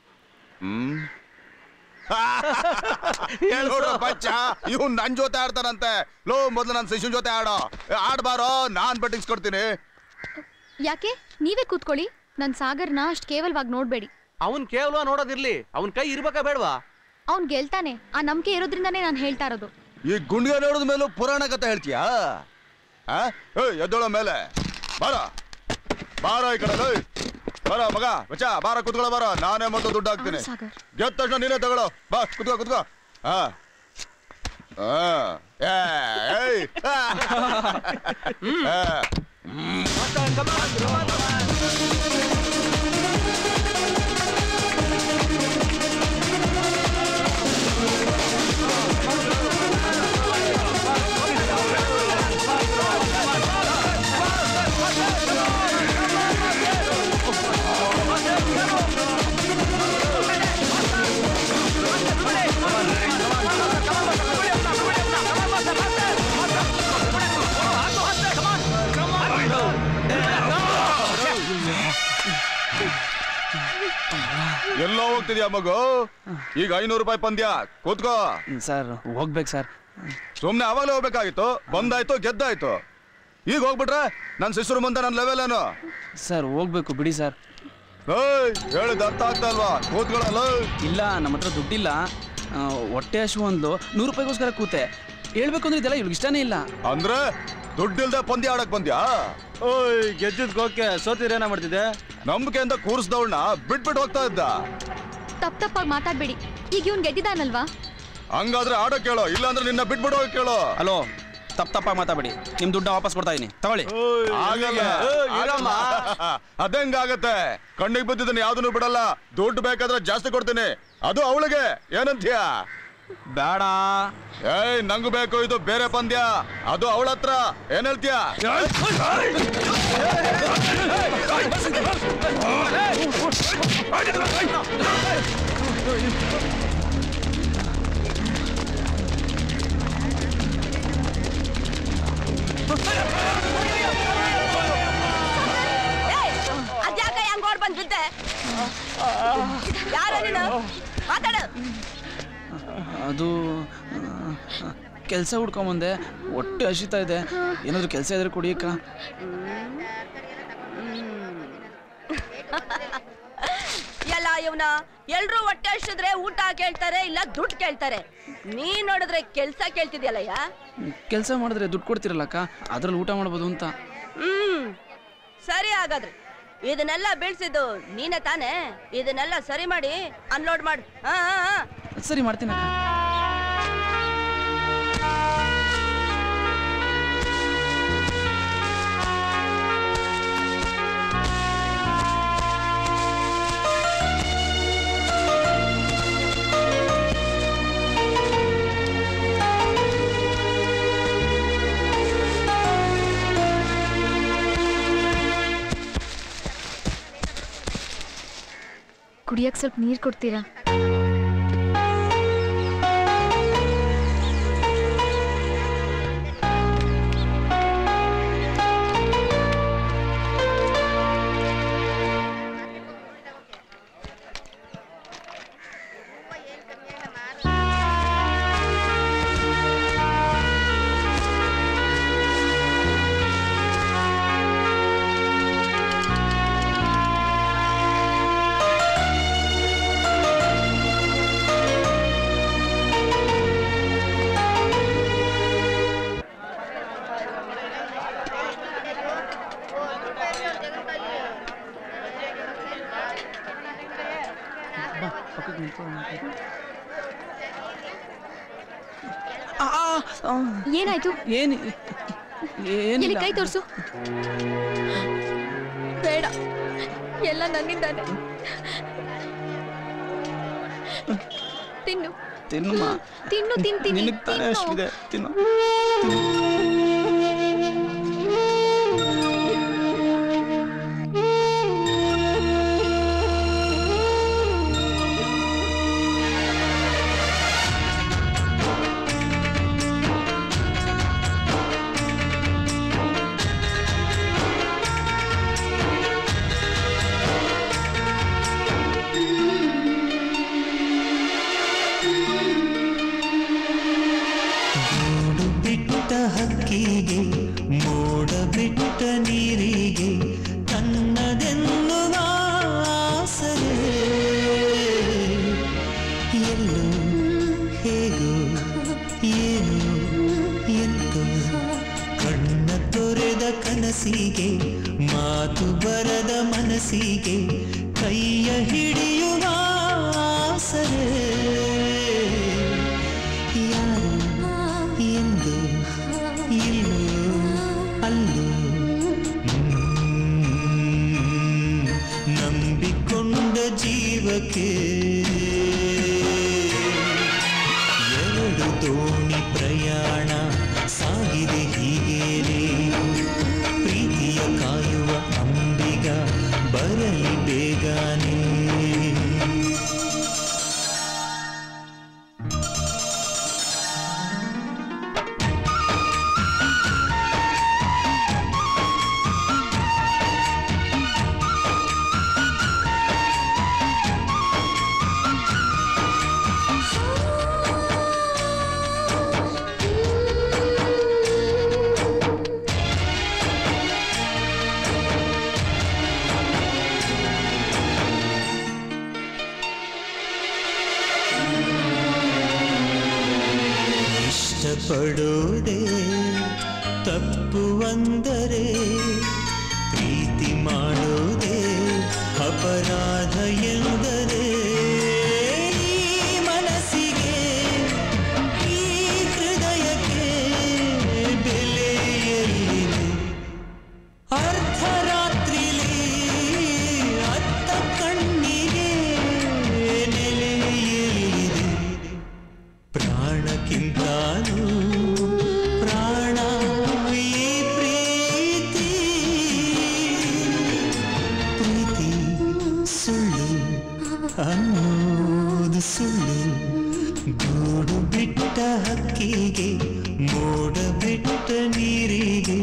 ಬಚ್ಚ, ಇವ್ ನನ್ ಜೊತೆ ಆಡ್ತಾನಂತೆ. ಲೋ, ಮೊದ್ಲು ನನ್ ಶಿಶುನ್ ಜೊತೆ ಆಡ್ಬಾರೋ, ನಾನ್ ಬೆಟ್ಟಿಸ್ಕೊಡ್ತೀನಿ. ಯಾಕೆ? ನೀವೇ ಕೂತ್ಕೊಳ್ಳಿ. ನನ್ ಸಾಗರ್ನ ಅಷ್ಟ್ ಕೇವಲವಾಗಿ ನೋಡ್ಬೇಡಿ. ಅವನ್ ಕೇವಲ ನೋಡೋದಿರ್ಲಿ, ಅವನ್ ಕೈ ಇರ್ಬೇಕಾ ಬೇಡವಾ? ಅವ್ನ್ ಗೆಲ್ತಾನೆ, ಆ ನಂಬಿಕೆ ಇರೋದ್ರಿಂದಾನೇ ನಾನು ಹೇಳ್ತಾ ಇರೋದು. ಈ ಗುಂಡಿಗೆ ನೋಡಿದ ಮೇಲೂ ಪುರಾಣ ಕಥೆ ಹೇಳ್ತೀಯಾ? ಎದ್ದೋಳ ಮೇಲೆ ಬಾರ ಈ ಕಡೆ. ಬರ ಮಗ, ಬಚ್ಚ ಬಾರ ಕುತ್ಕೊಳ್ಳೋ, ಬಾರ. ನಾನೇ ಮೊದಲು ದುಡ್ಡು ಹಾಕ್ತೀನಿ. ಗೆದ್ದ ತಕ್ಷಣ ನೀನೇ ತಗೊಳ್ಳೋ. ಬಾ ಕುತ್ಕೋ. ಎಲ್ಲೋ ಹೋಗ್ತಿದ್ಯಾ ಮಗು? ಈಗ 500 ರೂಪಾಯಿ ಪಂದ್ಯ, ಕೂತ್ಕೋ. ಸರ್ ಹೋಗ್ಬೇಕು ಸರ್. ಸುಮ್ನೆ ಅವಾಗಲೇ ಹೋಗ್ಬೇಕಾಗಿತ್ತು, ಬಂದಾಯ್ತು ಗೆದ್ದಾಯ್ತು. ಈಗ ಹೋಗ್ಬಿಟ್ರೆ ನನ್ನ ಶಿಷ್ಯರು ಮುಂದೆ ನನ್ನ ಲೆವೆಲ್ ಏನು? ಸರ್ ಹೋಗ್ಬೇಕು ಬಿಡಿ ಸರ್. ಹೇಳಿದ ಅರ್ಥ ಆಗ್ತಾ ಅಲ್ವಾ? ಕೂತ್ಕೊಳ್ಳಲ್ಲ. ಇಲ್ಲ, ನಮ್ಮ ಹತ್ರ ದುಡ್ಡಿಲ್ಲ. ಹೊಟ್ಟೆ ಹಶು ಒಂದು 100 ರೂಪಾಯಿಗೋಸ್ಕರ ಕೂತೆ. ಹೇಳ್ಬೇಕು ಅಂದ್ರೆ ಇದೆಲ್ಲ ಇವ್ರಿಗೆ ಇಷ್ಟನೇ ಇಲ್ಲ. ಅಂದ್ರೆ ದುಡ್ಡಿಲ್ದೆ ಪಂದ್ಯ ಆಡಕ್ ಬಂದ್ಯಾ? ಗೆದ್ದಿದ್ ಗೋಕೆ ಸೋತಿರೇನ ಮಾಡ್ತಿದ್ದೆ? ನಂಬಿಕೆಯಿಂದ ಕೂರಿಸ್ದವಳನ್ನ ಬಿಟ್ಬಿಟ್ಟು ಹೋಗ್ತಾ ಇದ್ದ. ತಪ್ಪಾಗಿ ಮಾತಾಡ್ಬೇಡಿ. ಈಗ ಇವ್ನು ಗೆದ್ದಿದ್ದಾನಲ್ವಾ? ಹಂಗಾದ್ರೆ ಆಡಕ್ ಕೇಳೋ, ಇಲ್ಲಾಂದ್ರೆ ನಿನ್ನ ಬಿಟ್ಬಿಟ್ಟು ಹೋಗಕ್ ಕೇಳೋ. ಹಲೋ, ತಪ್ಪಾಗಿ ಮಾತಾಡ್ಬೇಡಿ. ನಿಮ್ ದುಡ್ಡ ವಾಪಸ್ ಕೊಡ್ತಾ ಇದೀನಿ, ತಗೊಳ್ಳಿ. ಅದಂಗಾಗತ್ತೆ? ಕಣ್ಣಿಗೆ ಬಿದ್ದಿದ್ದನ್ನ ಯಾವ್ದನ್ನು ಬಿಡಲ್ಲ. ದುಡ್ಡು ಬೇಕಾದ್ರೆ ಜಾಸ್ತಿ ಕೊಡ್ತೀನಿ, ಅದು ಅವಳಿಗೆ. ಏನಂತೀಯ? ಬೇಡ. ನಂಗೂ ಬೇಕು, ಇದು ಬೇರೆ ಪಂದ್ಯ, ಅದು ಅವಳ ಹತ್ರ. ಏನ್ ಹೇಳ್ತೀಯ? ಅದ್ಯಾಕ ಹೆಂಗ್ ಓಡ್ ಬಂದ್ಬಿದ್ದೆ? ಯಾರು ನೀನು? ಮಾತಾಡು. ಅದು ಕೆಲಸ ಹುಡ್ಕೊಂಬಂದೆ. ಹೊಟ್ಟೆ ಹಸಿತಾ ಇದೆ. ಏನಾದ್ರು ಕೆಲಸ ಇದ್ರೆ ಕುಡಿಯಕ್ಕ. ಎಲ್ಲ ಇವನ ಎಲ್ರು ಹೊಟ್ಟೆ ಹಸಿದ್ರೆ ಊಟ ಕೇಳ್ತಾರೆ, ಇಲ್ಲ ದುಡ್ಡು ಕೇಳ್ತಾರೆ. ನೀ ನೋಡಿದ್ರೆ ಕೆಲ್ಸ ಕೇಳ್ತಿದ್ಯಲ್ಲಯ್ಯ. ಕೆಲಸ ಮಾಡಿದ್ರೆ ದುಡ್ಡು ಕೊಡ್ತಿರಲ್ಲಕ್ಕ, ಅದ್ರಲ್ಲಿ ಊಟ ಮಾಡ್ಬೋದು ಅಂತ. ಸರಿ, ಹಾಗಾದ್ರೆ ಇದನ್ನೆಲ್ಲ ಬೀಳ್ಸಿದ್ದು ನೀನೆ ತಾನೇ? ಇದನ್ನೆಲ್ಲ ಸರಿ ಮಾಡಿ ಅನ್ಲೋಡ್ ಮಾಡು. ಸರಿ, ಮಾಡ್ತೀನಿ. ಕುಡಿಯಕ್ಕೆ ಸ್ವಲ್ಪ ನೀರು ಕೊಡ್ತೀರಾ? ಏನಾಯ್ತು? ಎಲ್ಲಿ ಕೈ ತೋರ್ಸು. ಬೇಡ, ಎಲ್ಲ ನನ್ನಿಂದಾನೆ. ತಿನ್ನು ತಿನ್ನು ತಿನ್ನು ತಿಂತೀನಿ. ನಿನಗೆ ತಾನೇ ಅಷ್ಟಿದೆ, ತಿನ್ನು. ಹಕ್ಕಿಗೆ ಮೋಡ ಬಿಟ್ಟ ನೀರಿಗೆ ತನ್ನದೆನ್ನುವ ಆಸರೆ ಎಲ್ಲೋ ಹೇಗೋ ಏನೋ ಎಂತೋ ಕಣ್ಣ ತೊರೆದ ಕನಸಿಗೆ ಮಾತು ಬರದ ಮನಸ್ಸಿಗೆ ಕೈಯ ಹಿಡಿಯುವ ಆಸರೆ ಜೀವಕ್ಕೆ ಎರಡು ದೋಣಿ ಪ್ರಯಾಣ ಸಾಗಿದೆ ಹೀಗೇನೆ ಪ್ರೀತಿಯ ಕಾಯುವ ಅಂಬಿಗ ಬರಲಿ ಬೇಗನೆ ಪಡೋದೆ ತಪ್ಪು ಅಂದರೆ ಪ್ರೀತಿ ಮಾಡೋದೆ ಅಪರಾಧ ಎಂದರೆ ಈ ಮನಸ್ಸಿಗೆ ಈ ಹೃದಯಕ್ಕೆ ಬೆಲೆಯಲ್ಲಿದೆ ಅರ್ಧರಾತ್ರಿಲಿ ಅತ್ತ ಕಣ್ಣಿಗೆ ನೆಲೆಯಲ್ಲಿದೆ ಪ್ರಾಣಕ್ಕಿಂತಾನು ಪ್ರಾಣ ಈ ಪ್ರೀತಿ ಪ್ರೀತಿ ಸುಳ್ಳು ಅನ್ನೋದು ಸುಳ್ಳು ಗೂಡು ಬಿಟ್ಟ ಹಕ್ಕಿಗೆ ಮೋಡ ಬಿಟ್ಟ ನೀರಿಗೆ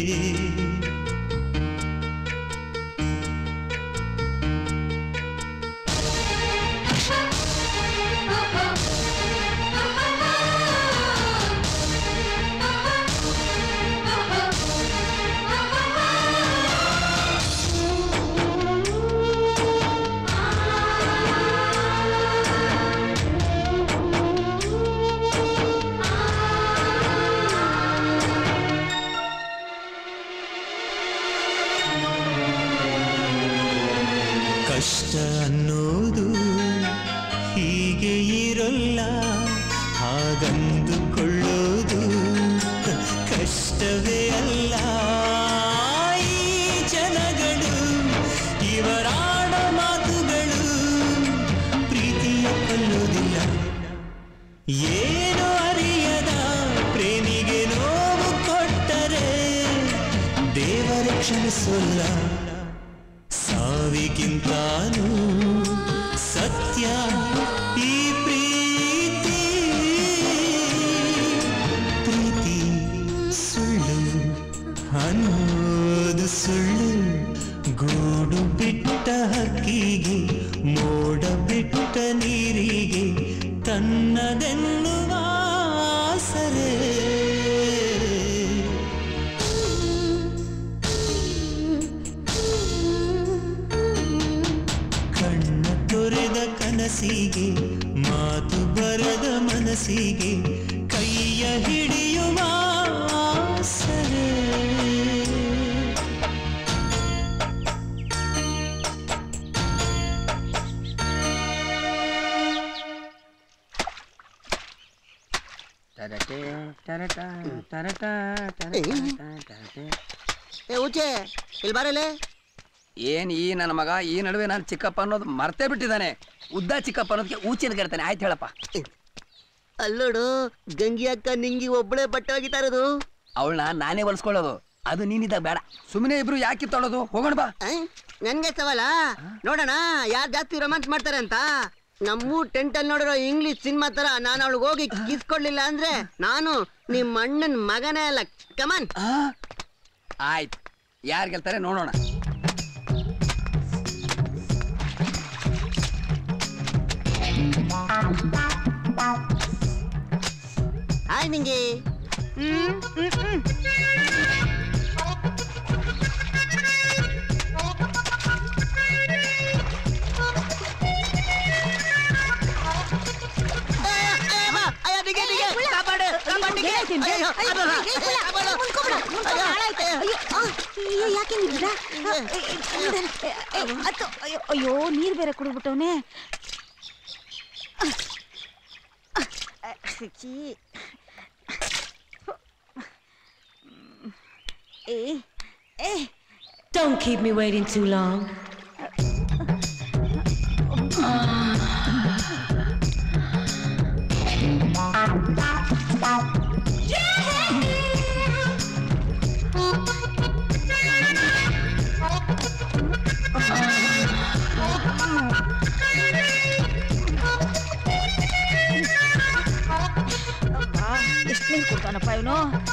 ಕಷ್ಟ ಅನ್ನೋದು ಹೀಗೆ ಇರಲ್ಲ ಹಾಗಂದುಕೊಳ್ಳೋದು ಕಷ್ಟವೇ ಅಲ್ಲ ಈ ಜನಗಳು ಇವರಾಡ ಮಾತುಗಳು ಪ್ರೀತಿಯ ಕೊಲ್ಲೋದಿಲ್ಲ ಏನು ಅರಿಯದ ಪ್ರೇಮಿಗೆ ನೋವು ಕೊಟ್ಟರೆ ದೇವರೇ ಕ್ಷಮಿಸೋಲ್ಲ ಸಾವಿಗಿಂತಾನು ಸತ್ಯ ಈ ಪ್ರೀತಿ ಪ್ರೀತಿ ಸುಳ್ಳು ಅನ್ನೋದು ಸುಳ್ಳು ಗೂಡು ಬಿಟ್ಟ ಹಕ್ಕಿಗೆ ಮೋಡ ಬಿಟ್ಟ ನೀರಿಗೆ ತನ್ನದೆನ್ನುವ ಆಸರೆ ಕನಸಿಗೆ ಮಾತು ಬರದ ಮನಸ್ಸಿಗೆ ಕೈಯ ಹಿಡಿಯುವ ಆಸರೆ ಉಚ್ಚೆ ಇಲ್ಲಿ ಬಾರಲೆ ಏನ್ ಈ ನನ್ನ ಮಗ ಈ ನಡುವೆ ನಾನು ಚಿಕ್ಕಪ್ಪ ಅನ್ನೋದು ಮರ್ತೇ ಬಿಟ್ಟಿದ್ದಾನೆ ಉದ್ದ ಚಿಕ್ಕಪ್ಪ ಅನ್ನೋದಕ್ಕೆ ಊಚಿನ ಕೇಳ್ತಾನೆ ಆಯ್ತು ಹೇಳಪ್ಪ ಅಲ್ಲೋಡು ಗಂಗಿ ಅಕ್ಕ ನಿಂಗಿ ಒಬ್ಬಳೆ ಬಟ್ಟೆ ಒಗಿತಾ ಇರೋದು ಅವಳನ್ನ ನಾನೇ ಹೊಲ್ಸ್ಕೊಳ್ಳೋದು ಅದು ನೀನಿದ್ದಾಗ ಬೇಡ ಸುಮ್ಮನೆ ಇಬ್ರು ಯಾಕೆ ತೊಳೋದು ಹೋಗೋಣ ಬಾ ನನ್ಗೆ ಸವಾಲ ನೋಡೋಣ ಯಾರು ಜಾಸ್ತಿ ರೊಮ್ಯಾನ್ಸ್ ಮಾಡ್ತಾರೆ ಅಂತ ನಮ್ಮೂ ಟೆಂಟ್ ಅಲ್ಲಿ ನೋಡಿರೋ ಇಂಗ್ಲಿಷ್ ಸಿನಿಮಾ ತರ ನಾನು ಅವಳಿಗೆ ಹೋಗಿ ಕಿಸ್ಕೊಡ್ಲಿಲ್ಲ ಅಂದ್ರೆ ನಾನು ನಿಮ್ಮ ಅಣ್ಣನ ಮಗನೇ ಅಲ್ಲ ಕಮನ್ ಆಯ್ತು ಯಾರು ಗೆಲ್ತಾರೆ ನೋಡೋಣ ಹಾಯ್ ನಿಂಗೆ ಅಯ್ಯೋ ನೀರ್ ಬೇರೆ ಕುಡಿದ್ಬಿಟ್ಟವನೆ Don't keep me waiting too long. ಏನೇನು ಕೊಡ್ತಾನಪ್ಪ ಇವನು?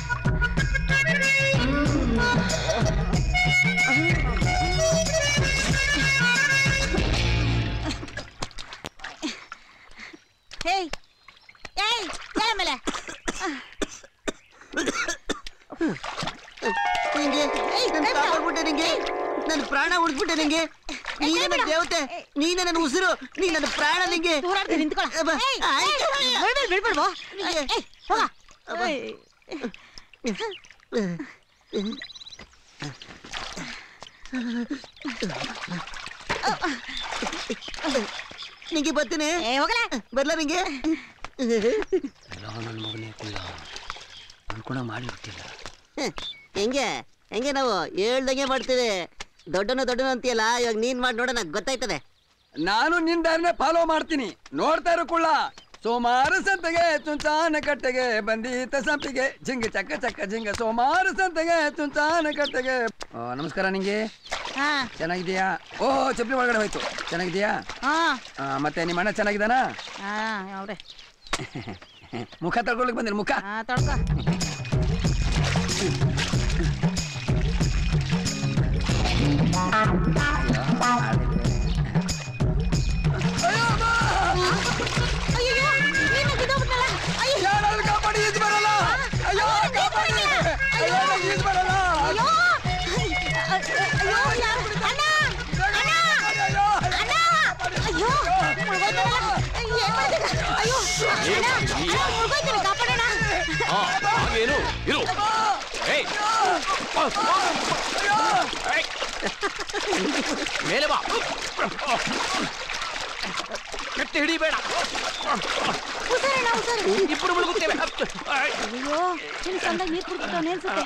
ಹೇಯ್ ಏಯ್ ಮೇಲೆ ನಿಂಗೆ ನನ್ನ ಪ್ರಾಣ ಉಳಿಸ್ಬಿಟ್ಟೆ ನಿಂಗೆ. ನೀನೇ ನನ್ನ ದೇವತೆ, ನೀನೇ ನನ್ನ ಉಸಿರು, ನೀ ನನ್ನ ಪ್ರಾಣ ನಿಂಗೆ. ನಿಂಗೆ ಬರ್ತೀನಿ, ಬರ್ಲ ನಿಂಗೆ. ನನ್ನ ಮಗನೇ ಕುಳ್ಳ ಅನ್ಕೊಂಡ ಮಾಡಿರ್ತಿಲ್ಲ. ಹೆಂಗೆ ಹೆಂಗೆ ನಾವು ಹೇಳ್ದಂಗೆ ಮಾಡ್ತೀವಿ. ದೊಡ್ಡನ ಅಂತೀಯಲ್ಲ, ಇವಾಗ ನೀನ್ ಮಾಡಿ ನೋಡೋಣ, ಗೊತ್ತಾಯ್ತದೆ. ನಾನು ನಿನ್ ದಾರಿನೇ ಫಾಲೋ ಮಾಡ್ತೀನಿ, ನೋಡ್ತಾ ಇರು ಕುಳ್ಳ. ಸೋಮಾರ ಸಂತೆಗೆ ಚುಂಚಾನ ಕಟ್ಟೆಗೆ ಬಂದೀತ ಸಂಪಿಗೆ ಜಿಂಗ ಚಕ್ಕ ಚಕ್ಕ ಜಿಂಗ. ಸೋಮಾರ ಸಂತೆಗೆ ಚುಂಚಾನ ಕಟ್ಟೆಗೆ. ನಮಸ್ಕಾರ. ನಿಂಗೆ ಚೆನ್ನಾಗಿದ್ಯಾ? ಓಹೋ, ಚಪ್ಪಲಿ ಒಳಗಡೆ ಹೋಯ್ತು. ಚೆನ್ನಾಗಿದ್ಯಾ? ಮತ್ತೆ ನಿಮ್ಮ ಅಣ್ಣ ಚೆನ್ನಾಗಿದ್ದಾನಾ? ಮುಖ ತಗೊಳ್ಳಿಕ್ ಬಂದಿರಿ. ಮುಖ ತೊಳ್ಕೊ. ಏನು ಇರು. ಮೇಲೆ ಬಾ, ಕೆಟ್ಟ ಹಿಡಿಬೇಡ. ಇಬ್ಬರು ಮುಳುಗುತ್ತೇವೆ. ಅಯ್ಯೋ, ನಿನ್ ಸಂದಾಗ ನೀರು ಕುಡ್ಬಿಟ್ಟವನೇ ಅನ್ಸುತ್ತೆ.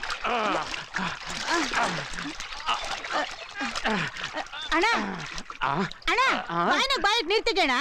ಅಣ್ಣ ಅಣ್ಣ, ಬಾಯಿಗೆ ನೀರು ತೆಗೋಣ.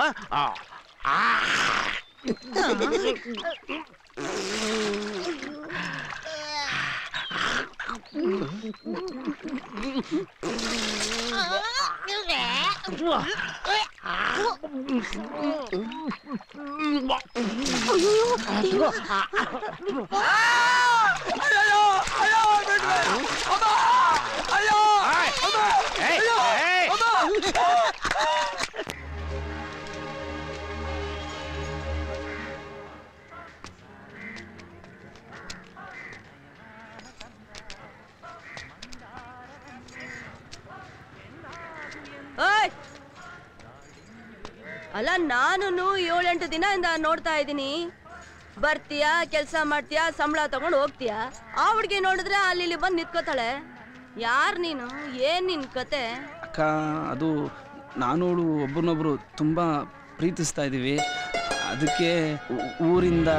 ಅಲ್ಲ, ನಾನು 7-8 ದಿನದಿಂದ ನೋಡ್ತಾ ಇದ್ದೀನಿ. ಬರ್ತೀಯಾ, ಕೆಲಸ ಮಾಡ್ತೀಯಾ, ಸಂಬಳ ತಗೊಂಡು ಹೋಗ್ತೀಯಾ. ಆ ಹುಡುಗಿ ನೋಡಿದ್ರೆ ಅಲ್ಲಿ ಬಂದು ನಿಂತ್ಕೋತಾಳೆ. ಯಾರು ನೀನು? ಏನ್ ನಿನ್ ಕತೆ? ಅಕ್ಕ, ಅದು ನಾನು ಒಬ್ಬರನ್ನೊಬ್ರು ತುಂಬಾ ಪ್ರೀತಿಸ್ತಾ ಇದೀವಿ. ಅದಕ್ಕೆ ಊರಿಂದ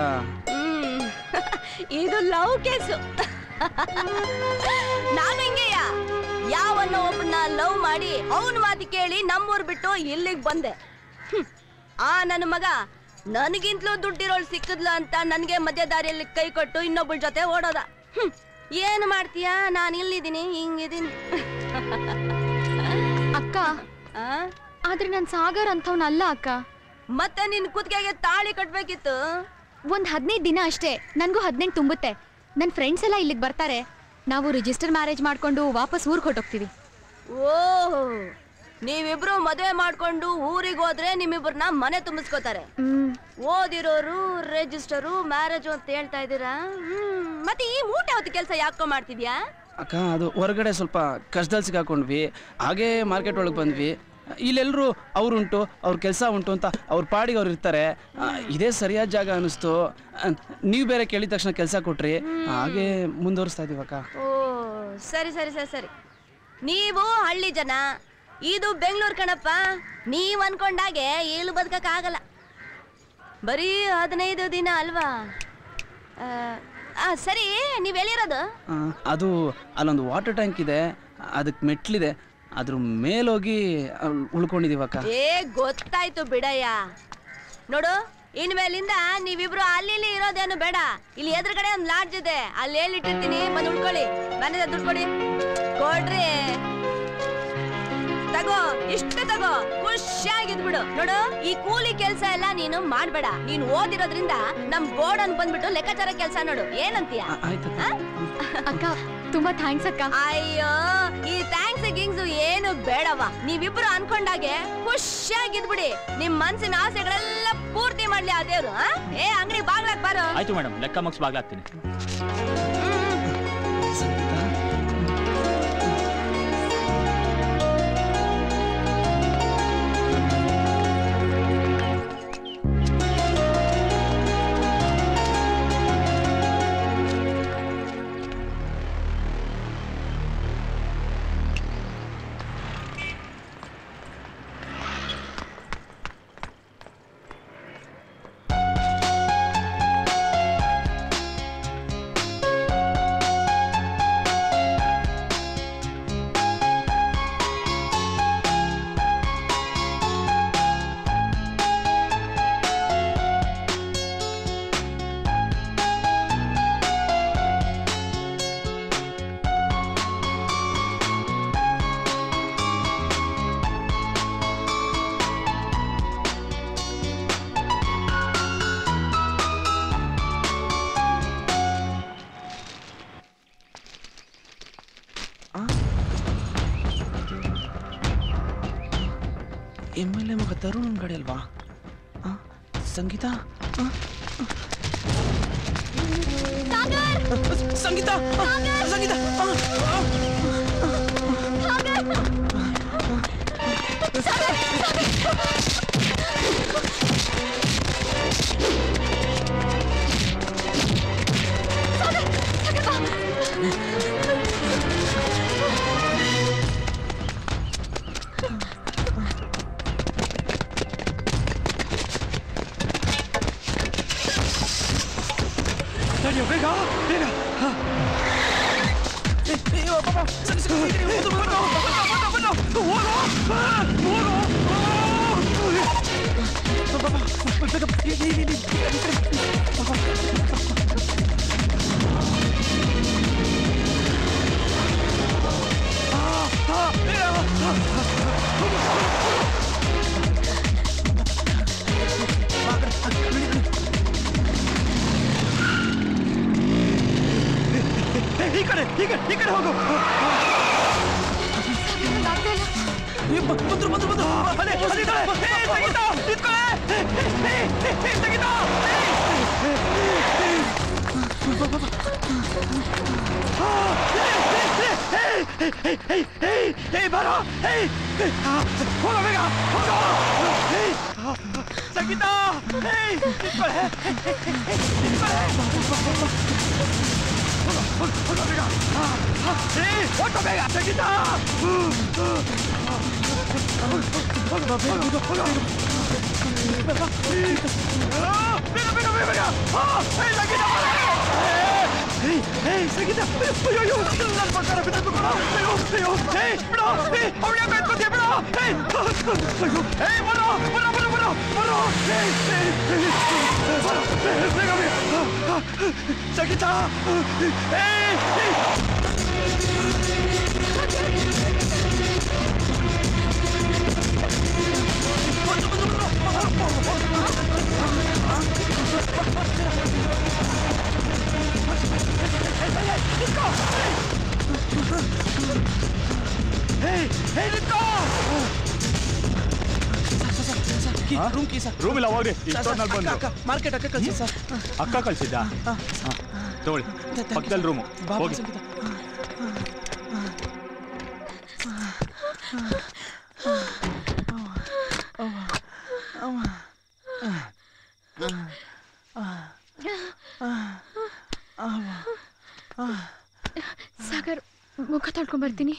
ಇದು ಲವ್ ಕೇಸು. ನಾನು ಹಿಂಗೆಯ ಯಾವನ್ನ ಒಬ್ಬನ ಲವ್ ಮಾಡಿ ಅವನ ಮಾತು ಕೇಳಿ ನಮ್ಮೂರ್ ಬಿಟ್ಟು ಇಲ್ಲಿಗೆ ಬಂದೆ. ಆ ನನ್ನ ಮಗ ನನಗಿಂತಲೂ ದುಡ್ಡಿರೋಳು ಸಿಕ್ಕದ್ಲ ಅಂತ ನನಗೆ ಮಧ್ಯ ದಾರಿಯಲ್ಲಿ ಕೈ ಕೊಟ್ಟು ಇನ್ನೊಬ್ಬಳ ಜೊತೆ ಓಡೋದ. ಏನ್ ಮಾಡ್ತೀಯಾ, ನಾನು ಇಲ್ಲಿದ್ದೀನಿ, ಹಿಂಗಿದ್ದೀನಿ. ಅಕ್ಕ, ಆದ್ರೆ ನನ್ ಸಾಗರ್ ಅಂತವನಲ್ಲ ಅಕ್ಕ. ಮತ್ತೆ ನಿನ್ ಕುತ್ತಿಗೆಗೆ ತಾಳಿ ಕಟ್ಬೇಕಿತ್ತು. ಒಂದ್ 15 ದಿನ ಅಷ್ಟೇ, ನನ್ಗೂ 18 ತುಂಬುತ್ತೆ. ನನ್ ಫ್ರೆಂಡ್ಸ್ ಎಲ್ಲ ಇಲ್ಲಿಗೆ ಬರ್ತಾರೆ. ನಾವು ರಿಜಿಸ್ಟರ್ ಮ್ಯಾರೇಜ್ ಮಾಡ್ಕೊಂಡು ವಾಪಸ್ ಊರ್ಗ್ ಹೊಟ್ಟೋಗ್ತೀವಿ. ಓಹ್, ನೀವಿಬ್ರು ಮದುವೆ ಮಾಡ್ಕೊಂಡು ಊರಿಗೆ ಹೋದ್ರೆ ನಿಮ್ಮಿಬ್ರನ್ನ ಮನೆ ತುಂಬಿಸ್ಕೋತಾರೆ. ಓದಿರೋರು ರಿಜಿಸ್ಟರು ಮ್ಯಾರೇಜ್ ಅಂತ ಹೇಳ್ತಾ ಇದ್ದೀರಾ. ಮತ್ತೆ ಈ ಮೂಟೆ ಹೊತ್ತು ಕೆಲಸ ಯಾಕೋ ಮಾಡ್ತಿದ್ಯಾ? ಅಕ್ಕ, ಅದು ಹೊರಗಡೆ ಸ್ವಲ್ಪ ಕಷ್ಟದಲ್ಲಿ ಸಿಕ್ಕಾಕೊಂಡ್ವಿ. ಹಾಗೆ ಮಾರ್ಕೆಟ್ ಒಳಗೆ ಬಂದ್ವಿ. ಇಲ್ಲೆಲ್ಲರೂ ಅವ್ರುಂಟು, ಅವ್ರ ಕೆಲಸ ಉಂಟು ಅಂತ ಅವ್ರ ಪಾಡಿಗೆ ಅವ್ರು ಇರ್ತಾರೆ. ಇದೇ ಸರಿಯಾದ ಜಾಗ ಅನಿಸ್ತು. ನೀವು ಬೇರೆ ಕೇಳಿದ ತಕ್ಷಣ ಕೆಲಸ ಕೊಟ್ರಿ, ಹಾಗೆ ಮುಂದುವರಿಸ್ತಾ ಇದೀವಕ್ಕ. ಓ, ಸರಿ ಸರಿ ಸರಿ ಸರಿ. ನೀವು ಹಳ್ಳಿ ಜನ, ಇದು ಬೆಂಗಳೂರು ಕಣಪ್ಪ. ನೀವ್ ಅನ್ಕೊಂಡಾಗೆ ಏಳು ಬದುಕಕ್ಕಾಗಲ್ಲ. ಬರೀ 15 ದಿನ ಅಲ್ವಾ? ಸರಿ, ನೀವ್ ಎಲ್ಲಿರೋದು? ಅದು ಅಲ್ಲೊಂದು ವಾಟರ್ ಟ್ಯಾಂಕ್ ಇದೆ, ಅದಕ್ಕೆ ಮೆಟ್ಲಿದೆ, ಅದ್ರ ಮೇಲೋಗಿ ಉಳ್ಕೊಂಡಿದೀವಕ್ಕ. ಗೊತ್ತಾಯ್ತು ಬಿಡಯ್ಯ. ನೋಡು, ಇನ್ಮೇಲಿಂದ ನೀವಿಬ್ರು ಅಲ್ಲಿ ಇರೋದೇನು ಬೇಡ. ಇಲ್ಲಿ ಎದುರುಗಡೆ ಒಂದು ಲಾಡ್ಜ್ ಇದೆ, ಅಲ್ಲಿ ಹೇಳಿಟ್ಟಿರ್ತೀನಿ, ಬಂದು ಉಳ್ಕೊಳ್ಳಿ. ಮನೆದ ದುಡ್ಡು ಕೊಡಿ. ಕೊಡ್ರಿ. ತಗೋ ಇಷ್ಟು ತಗೋ ಖುಷಿಯಾಗಿದ್ಬಿಡು ನೋಡು. ಈ ಕೂಲಿ ಕೆಲ್ಸ ಎಲ್ಲ ನೀನು ಮಾಡ್ಬೇಡ. ನೀನು ಓದಿರೋದ್ರಿಂದ ನಮ್ ಗೋಡನ್ ಬಂದ್ಬಿಟ್ಟು ಲೆಕ್ಕಾಚಾರ ಕೆಲ್ಸ ನೋಡು. ಏನಂತೀಯ? ಅಕ್ಕ ತುಂಬಾ ಥ್ಯಾಂಕ್ಸ್ ಅಕ್ಕ. ಅಯ್ಯೋ ಈ ಥ್ಯಾಂಕ್ಸ್ ಗಿಂಗ್ಸ್ ಏನು ಬೇಡವ. ನೀವಿಬ್ರು ಅನ್ಕೊಂಡಾಗೆ ಖುಷಿಯಾಗಿದ್ಬಿಡಿ. ನಿಮ್ ಮನ್ಸಿನ ಆಸೆಗಳೆಲ್ಲ ಪೂರ್ತಿ ಮಾಡ್ಲಿ ಆ ದೇವ್ರು. ಏ ಅಂಗಡಿ ಬಾಗ್ಲಾಕ್ ಬಾರೋ. ಆಯ್ತು ಮೇಡಮ್, ಲೆಕ್ಕ ಮುಗಿಸ್ ಬಾಗ್ಲಾಕ್ತೀನಿ. MLA ಮಗ ತರುಣ್ ಗಾಡಿ ಅಲ್ವಾ? ಸಂಗೀತ ಸಂಗೀತ ಸಂಗೀತ ಬೇಗ ಬೇಗ ಈ ಕಡೆ ಹೋಗು. ಬಂದ್ರು ಬಂದ್ರು ಬಂದ್ರು. ಬಾರೋ ಹೋಗೋ ಬೇಗ ಹೋಗೋ. ಸಂಗೀತ ಓಟೋ ಬೇಗ ಸಂಗೀತ. ಸಂಗೀತ ಅಯ್ಯೋ ನನ್ನ ಪ್ರಕಾರ ಬಿಡೋ ಅಯ್ಯೋ ಅಯ್ಯೋ ಬಿಡೋ ಅವಳು ಯಾಕೆ ಎತ್ಕೊತೀಯ ಬಿಡೋ. ಅಯ್ಯೋ ಬರೋ ಬರೋ ಬರೋ ಬರೋ ಬರೋ ಬೇಗ ಬೇಗ ಸಂಗೀತ. ರೂಮ್ ಇಲ್ಲ ಹೋಗ್ರಿ. ಮಾರ್ಕೆಟ್ ಅಕ್ಕ ಕಳ್ಸಿ ಸರ್. ಅಕ್ಕ ಕಳ್ಸಿದ್ದಾ? ತಗೊಳ್ಳಿ, ಪಕ್ಕದಲ್ಲಿ ರೂಮು ಹೋಗಿ. ಸಾಗರ್ ಮುಖ ತೊಳ್ಕೊಂಡ್ ಬರ್ತೀನಿ.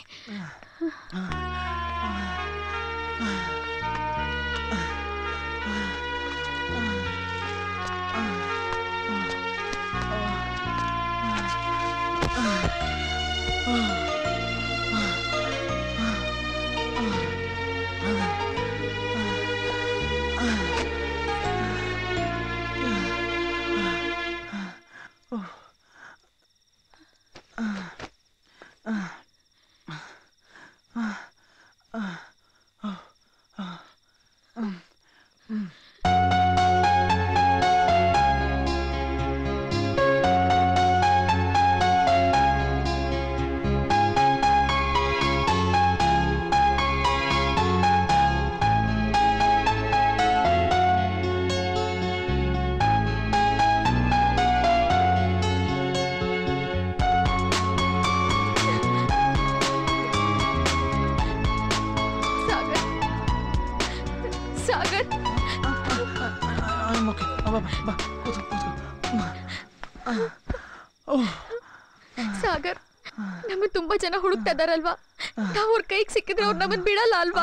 ಸಾಗರ್, ನಮ್ಮನ್ನ ತುಂಬಾ ಜನ ಹುಡುಕ್ತಾ ಇದಾರಲ್ವಾ? ನಾವು ಅವ್ರ ಕೈಗೆ ಸಿಕ್ಕಿದ್ರೆ ಅವ್ರು ನಮ್ಮನ್ನ ಬಿಡಲ್ಲ ಅಲ್ವಾ?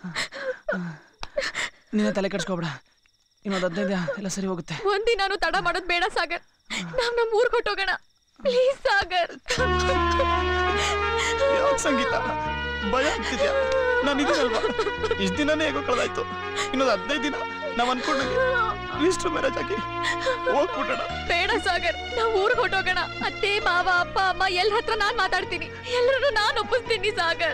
ನೀನೇ ತಲೆ ಕೆಡ್ಸ್ಕೊಬೇಡ, ಇನ್ನೊಂದು 15 ದಿನ ಎಲ್ಲ ಸರಿ ಹೋಗುತ್ತೆ. ಒಂದಿನಾನು ತಡ ಮಾಡೋದು ಬೇಡ ಸಾಗರ್. ನಾವ್ ನಮ್ಮ ಊರ್ಗ್ ಹೊಟ್ಟೋಗೋಣ ಪ್ಲೀಸ್ ಸಾಗರ್. ಸಂಗೀತ ಭಯ ಆಗ್ತಿದ್ಯಾ? ನಾನು ಇದೀನಲ್ವಾ, ಇಷ್ಟ ದಿನನೇ ಹೇಗೋ ಕಳೆದಾಯ್ತು. ಇನ್ನೊಂದು 15 ದಿನ ನಾವ್ ಅನ್ಕೊಂಡಂಗೆ ರಿಜಿಸ್ಟರ್ ಮ್ಯಾರೇಜ್ ಆಗಿ ಹೋಗ್ಬಿಟ್ಟೋಣ. ಬೇಡ ಸಾಗರ್, ನಾವ್ ಊರ್ಗ್ ಹೊಟ್ಟೋಗೋಣ. ಅತ್ತೆ ಮಾವ ಅಪ್ಪ ಅಮ್ಮ ಎಲ್ಲರ ಹತ್ರ ನಾನ್ ಮಾತಾಡ್ತೀನಿ, ಎಲ್ಲರೂ ನಾನ್ ಒಪ್ಪಿಸ್ತೀನಿ ಸಾಗರ್.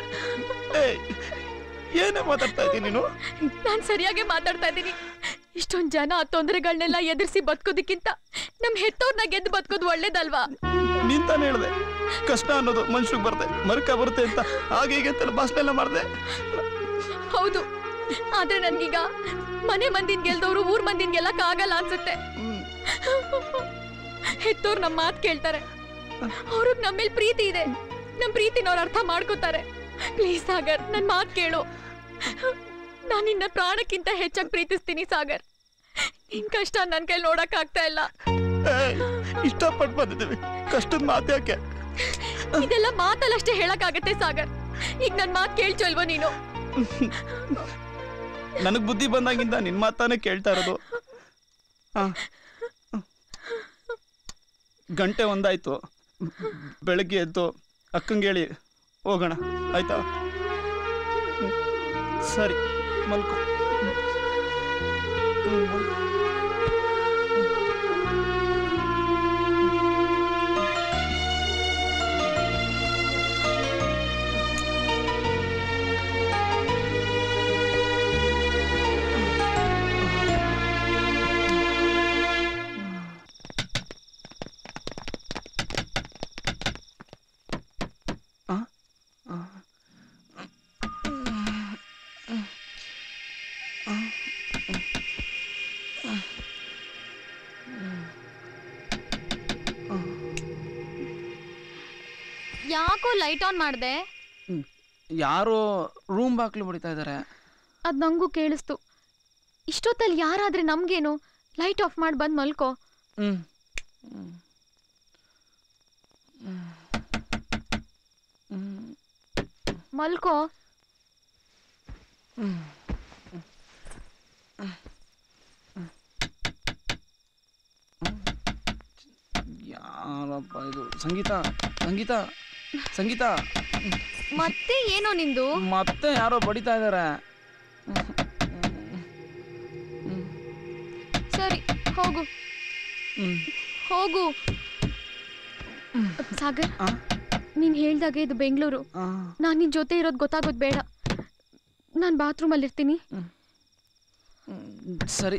ಏನೇ ಮಾತಾಡ್ತಾ ಇದ್ದೀನಿ ನೀನು? ನಾನ್ ಸರಿಯಾಗಿ ಮಾತಾಡ್ತಾ ಇದ್ದೀನಿ. ಇಷ್ಟೊಂದ್ ಜನ ಆ ತೊಂದರೆಗಳನ್ನೆಲ್ಲ ಎದುರಿಸಿ ಬದುಕೋದಕ್ಕಿಂತ ನಮ್ ಹೆತ್ತವ್ರನ್ನ ಗೆದ್ದು ಬದುಕೋದು ಒಳ್ಳೇದಲ್ವಾ? ನಿಂತಾನೆ ಹೇಳ್ದೆ, ಕಷ್ಟ ಅನ್ನೋದು ಮನುಷ್ಯಗ್ ಬರ್ದೆ, ಮರ್ಕ ಬರುತ್ತೆ ಅಂತ ಹಾಗೆ ಹೀಗೆ ಅಂತೆಲ್ಲ ಭಾಷಣ ಎಲ್ಲ ಮಾಡ್ದೆ. ಹೌದು, ಆದ್ರೆ ನನ್ಗೀಗ ಮನೆ ಮಂದಿನ್ ಗೆಲ್ದವ್ರು ಊರ್ ಮಂದಿನ್ ಗೆಲ್ಲಕ್ ಆಗಲ್ಲ ಅನ್ಸುತ್ತೆ. ಹೆತ್ತವ್ರು ನಮ್ ಮಾತ್ ಕೇಳ್ತಾರೆ, ಅವ್ರಿಗೆ ನಮ್ಮ ಮೇಲೆ ಪ್ರೀತಿ ಇದೆ, ನಮ್ ಪ್ರೀತಿನ ಅವ್ರು ಅರ್ಥ ಮಾಡ್ಕೋತಾರೆ. ಪ್ಲೀಸ್ ಸಾಗರ್, ನನ್ ಮಾತ್ ಕೇಳು. ನಾನು ನಿನ್ನ ಪ್ರಾಣಕ್ಕಿಂತ ಹೆಚ್ಚಾಗಿ ಪ್ರೀತಿಸ್ತೀನಿ ಸಾಗರ್. ನಿನ್ ಕಷ್ಟ ನನ್ ಕೈಲಿ ನೋಡಕ್ ಆಗ್ತಾ ಇಲ್ಲ. ಇಷ್ಟಪಟ್ಟು ಬಂದಿದ್ದೀವಿ, ಕಷ್ಟದ ಮಾತ್ಯಾಕೆ? ಇದೆಲ್ಲ ಮಾತಲ್ಲಷ್ಟೇ ಹೇಳಕ್ ಆಗತ್ತೆ ಸಾಗರ್. ಈಗ ನನ್ ಮಾತ್ ಕೇಳ್ಚಲ್ವ ನೀನು? ನನಗ್ ಬುದ್ಧಿ ಬಂದಾಗಿಂದ ನಿನ್ ಮಾತಾನೆ ಕೇಳ್ತಾ ಇರೋದು. ಗಂಟೆ 1 ಆಯ್ತು, ಬೆಳಗ್ಗೆ ಎದ್ದು ಅಕ್ಕಂಗೆ ಹೇಳಿ ಹೋಗೋಣ, ಆಯ್ತಾ? ಸರಿ, ಮಲ್ಕೋ. ಯಾಕೋ ಲೈಟ್ ಆನ್ ಮಾಡ್ದೆ? ಯಾರೋ ರೂಮ್ ಬಾಕ್ಲು ಹೊಡಿತಾ ಇದಾರೆ. ಅದ್ ನಂಗೂ ಕೇಳಿಸ್ತು. ಇಷ್ಟೊತ್ತಲ್ಲಿ ಯಾರಾದ್ರೆ ನಮ್ಗೇನು? ಲೈಟ್ ಆಫ್ ಮಾಡಿ ಬಂದ್ ಮಲ್ಕೋ. ಮಲ್ಕೋ. ಯಾರಪ್ಪ ಇದು? ಸಂಗೀತ, ಸಂಗೀತ, ಸಂಗೀತ. ಮತ್ತೆ ಏನೋ ನಿಂದು? ಮತ್ತೆ ಯಾರೋ ಬಡಿತಾ ಇದಾರೆ. ಸರಿ, ಹೋಗು ಹೋಗು. ಸಾಗರ್, ನೀನ್ ಹೇಳ್ದಾಗೆ ಇದು ಬೆಂಗಳೂರು. ನಾನ್ ನಿನ್ ಜೊತೆ ಇರೋದು ಗೊತ್ತಾಗೋದು ಬೇಡ. ನಾನ್ ಬಾತ್ರೂಮ್ ಅಲ್ಲಿ ಇರ್ತೀನಿ. ಸರಿ.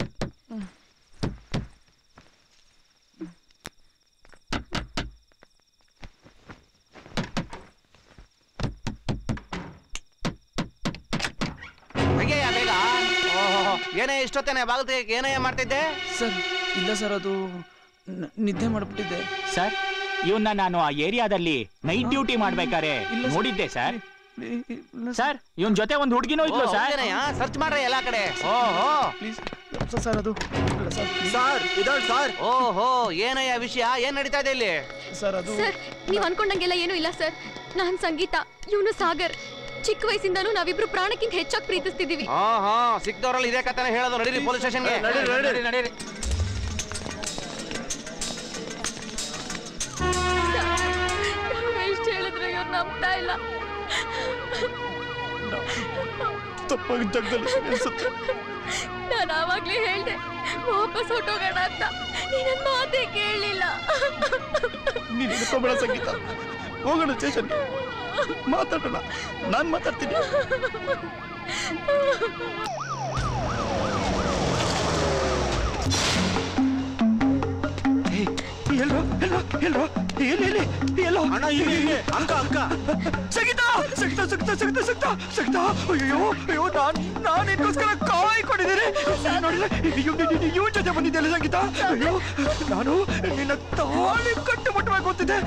ಬೇಗ. ಏನೇ ಇಷ್ಟೊತ್ತೇನೆ ಬಾಗಿಲು ತೆಗೆಯಕ್ಕೆ ಏನಯ್ಯ ಮಾಡ್ತಿದ್ದೆ? ಸರ್ ಇಲ್ಲ ಸರ್, ಅದು ನಿದ್ದೆ ಮಾಡ್ಬಿಟ್ಟಿದ್ದೆ ಸರ್. ಇವನ್ನ ನಾನು ಆ ಏರಿಯಾದಲ್ಲಿ ನೈಟ್ ಡ್ಯೂಟಿ ಮಾಡ್ಬೇಕಾರೆ ನೋಡಿದ್ದೆ ಸರ್. ಸರ್, ಇವನ್ ಜೊತೆ ಒಂದು ಹುಡುಗಿನೂ ಇದ್ಲು ಸರ್. ಸರ್ಚ್ ಮಾಡ್ರಿ ಎಲ್ಲಾ ಕಡೆ. ಓಹೋ ಪ್ಲೀಸ್ ಸರ್, ಅದು ಸರ್ ಇದಾಳ್ ಸರ್. ಓಹೋ, ಏನಯ್ಯ ವಿಷಯ? ಏನ್ ನಡೀತಾ ಇದೆ ಇಲ್ಲಿ? ಸರ್ ಅದು ಸರ್, ನೀವ್ ಅನ್ಕೊಂಡಂಗೆಲ್ಲ ಏನೂ ಇಲ್ಲ ಸರ್. ನಾನ್ ಸಂಗೀತ, ಇವನು ಸಾಗರ್. ಚಿಕ್ಕ ವಯಸ್ಸಿಂದನೂ ನಾವಿಬ್ರು ಪ್ರಾಣಕ್ಕಿಂತ ಹೆಚ್ಚಾಗಿ ಪ್ರೀತಿಸ್ತಿದೀವಿ. ಸಿಕ್ದವರಲ್ಲಿ ಇದೇ ಕಥೆನ ಹೇಳೋದು. ನಡೀರಿ ಪೊಲೀಸ್ ಸ್ಟೇಷನ್ಗೆ. ನಡೀರಿ. ಎಷ್ಟು ಹೇಳಿದ್ರು ಇವ್ರು ನಂಬ್ತಾ ಇಲ್ಲ. ತಪ್ಪಾಗಿ ಜಗದಲ್ಲಿ ಅನ್ಸುತ್ತೆ. ನಾನು ಆವಾಗ್ಲೇ ಹೇಳ್ದೆ ವಾಪಸ್ ಹೊಟ್ಟೋಗೋಣ ಅಂತ. ನೀನ್ ಮಾತೇ ಕೇಳಲಿಲ್ಲ. ನೀನು ಇಟ್ಕೋಬೇಡ ಸಂಗೀತ, ಹೋಗೋಣ ಸ್ಟೇಷನ್ಗೆ, ಮಾತಾಡೋಣ. ನಾನು ಮಾತಾಡ್ತೀನಿ. ಎಲ್ಲೋ ಎಲ್ಲಿ ಎಲ್ಲೋ ಅಣ್ಣ ಇಲ್ಲಿ ಅಂಕ ಅಂಕ ಸಂಗೀತ ಸಂಗೀತ ಸಂಗೀತ ಸಂಗೀತ ಸಂಗೀತ ಸಂಗೀತ ಅಯ್ಯೋ ಅಯ್ಯೋ ನಾನು ಇದಕ್ಕೋಸ್ಕರ ಕಾಯ್ಕೊಂಡಿದ್ದೀನಿ ನೋಡಿದ್ರೆ ಇವ್ರ ಜೊತೆ ಬಂದಿದ್ದೆಲ್ಲ ಸಂಗೀತ ಅಯ್ಯೋ ನಾನು ನಿನ್ನ ತಾಳಿ ಕಟ್ಟು ಮುಟ್ಟಬೇಕು ಅಂತಿದ್ದೆ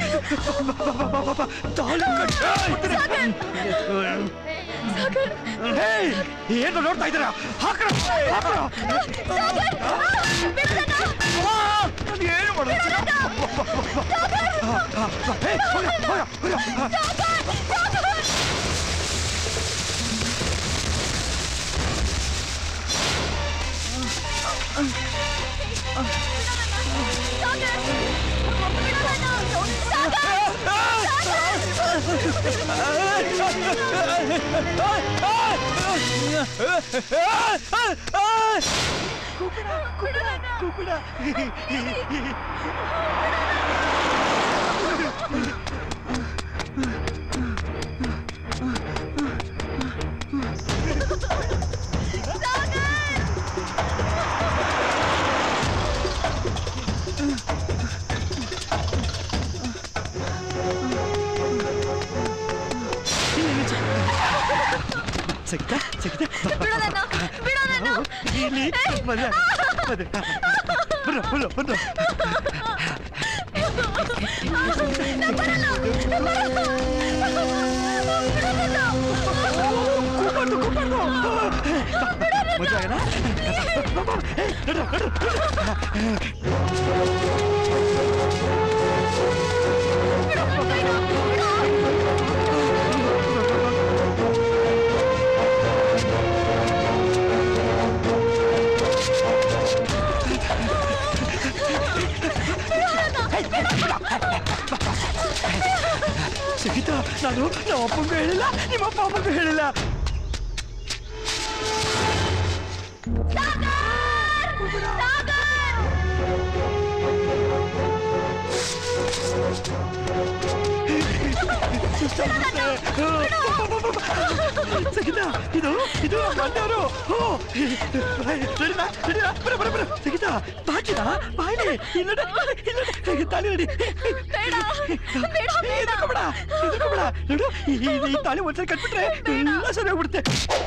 ತಾಳಿ ಏನು ನೋಡ್ತಾ ಇದ್ದೀರಾ ಹಾಕ್ರ ಏನು ಮಾಡೋದು ಸಿಗ್ತಾ ಸಿಗ್ತಾ ಮಜಾ ಸಂಗೀತ ನಾನು ನಮ್ಮ ಅಪ್ಪಂಗೂ ಹೇಳಿಲ್ಲ ನಿಮ್ಮ ಅಪ್ಪ ಅಮ್ಮಂಗೂ ಹೇಳಿಲ್ಲ ಸಂಗೀತ ಇದು ಇದು ಬಂದವರು ಸಂಗೀತ ಬಾಚಿನ ಬಾಯಿ ಇಲ್ಲ ತಾಳಿ ರೆಡಿ ನೋಡು ಈ ತಾಳಿ ಒಂದ್ಸಲ ಕಟ್ಬಿಟ್ರೆ ಎಲ್ಲ ಸರಿ ಹೋಗ್ಬಿಡುತ್ತೆ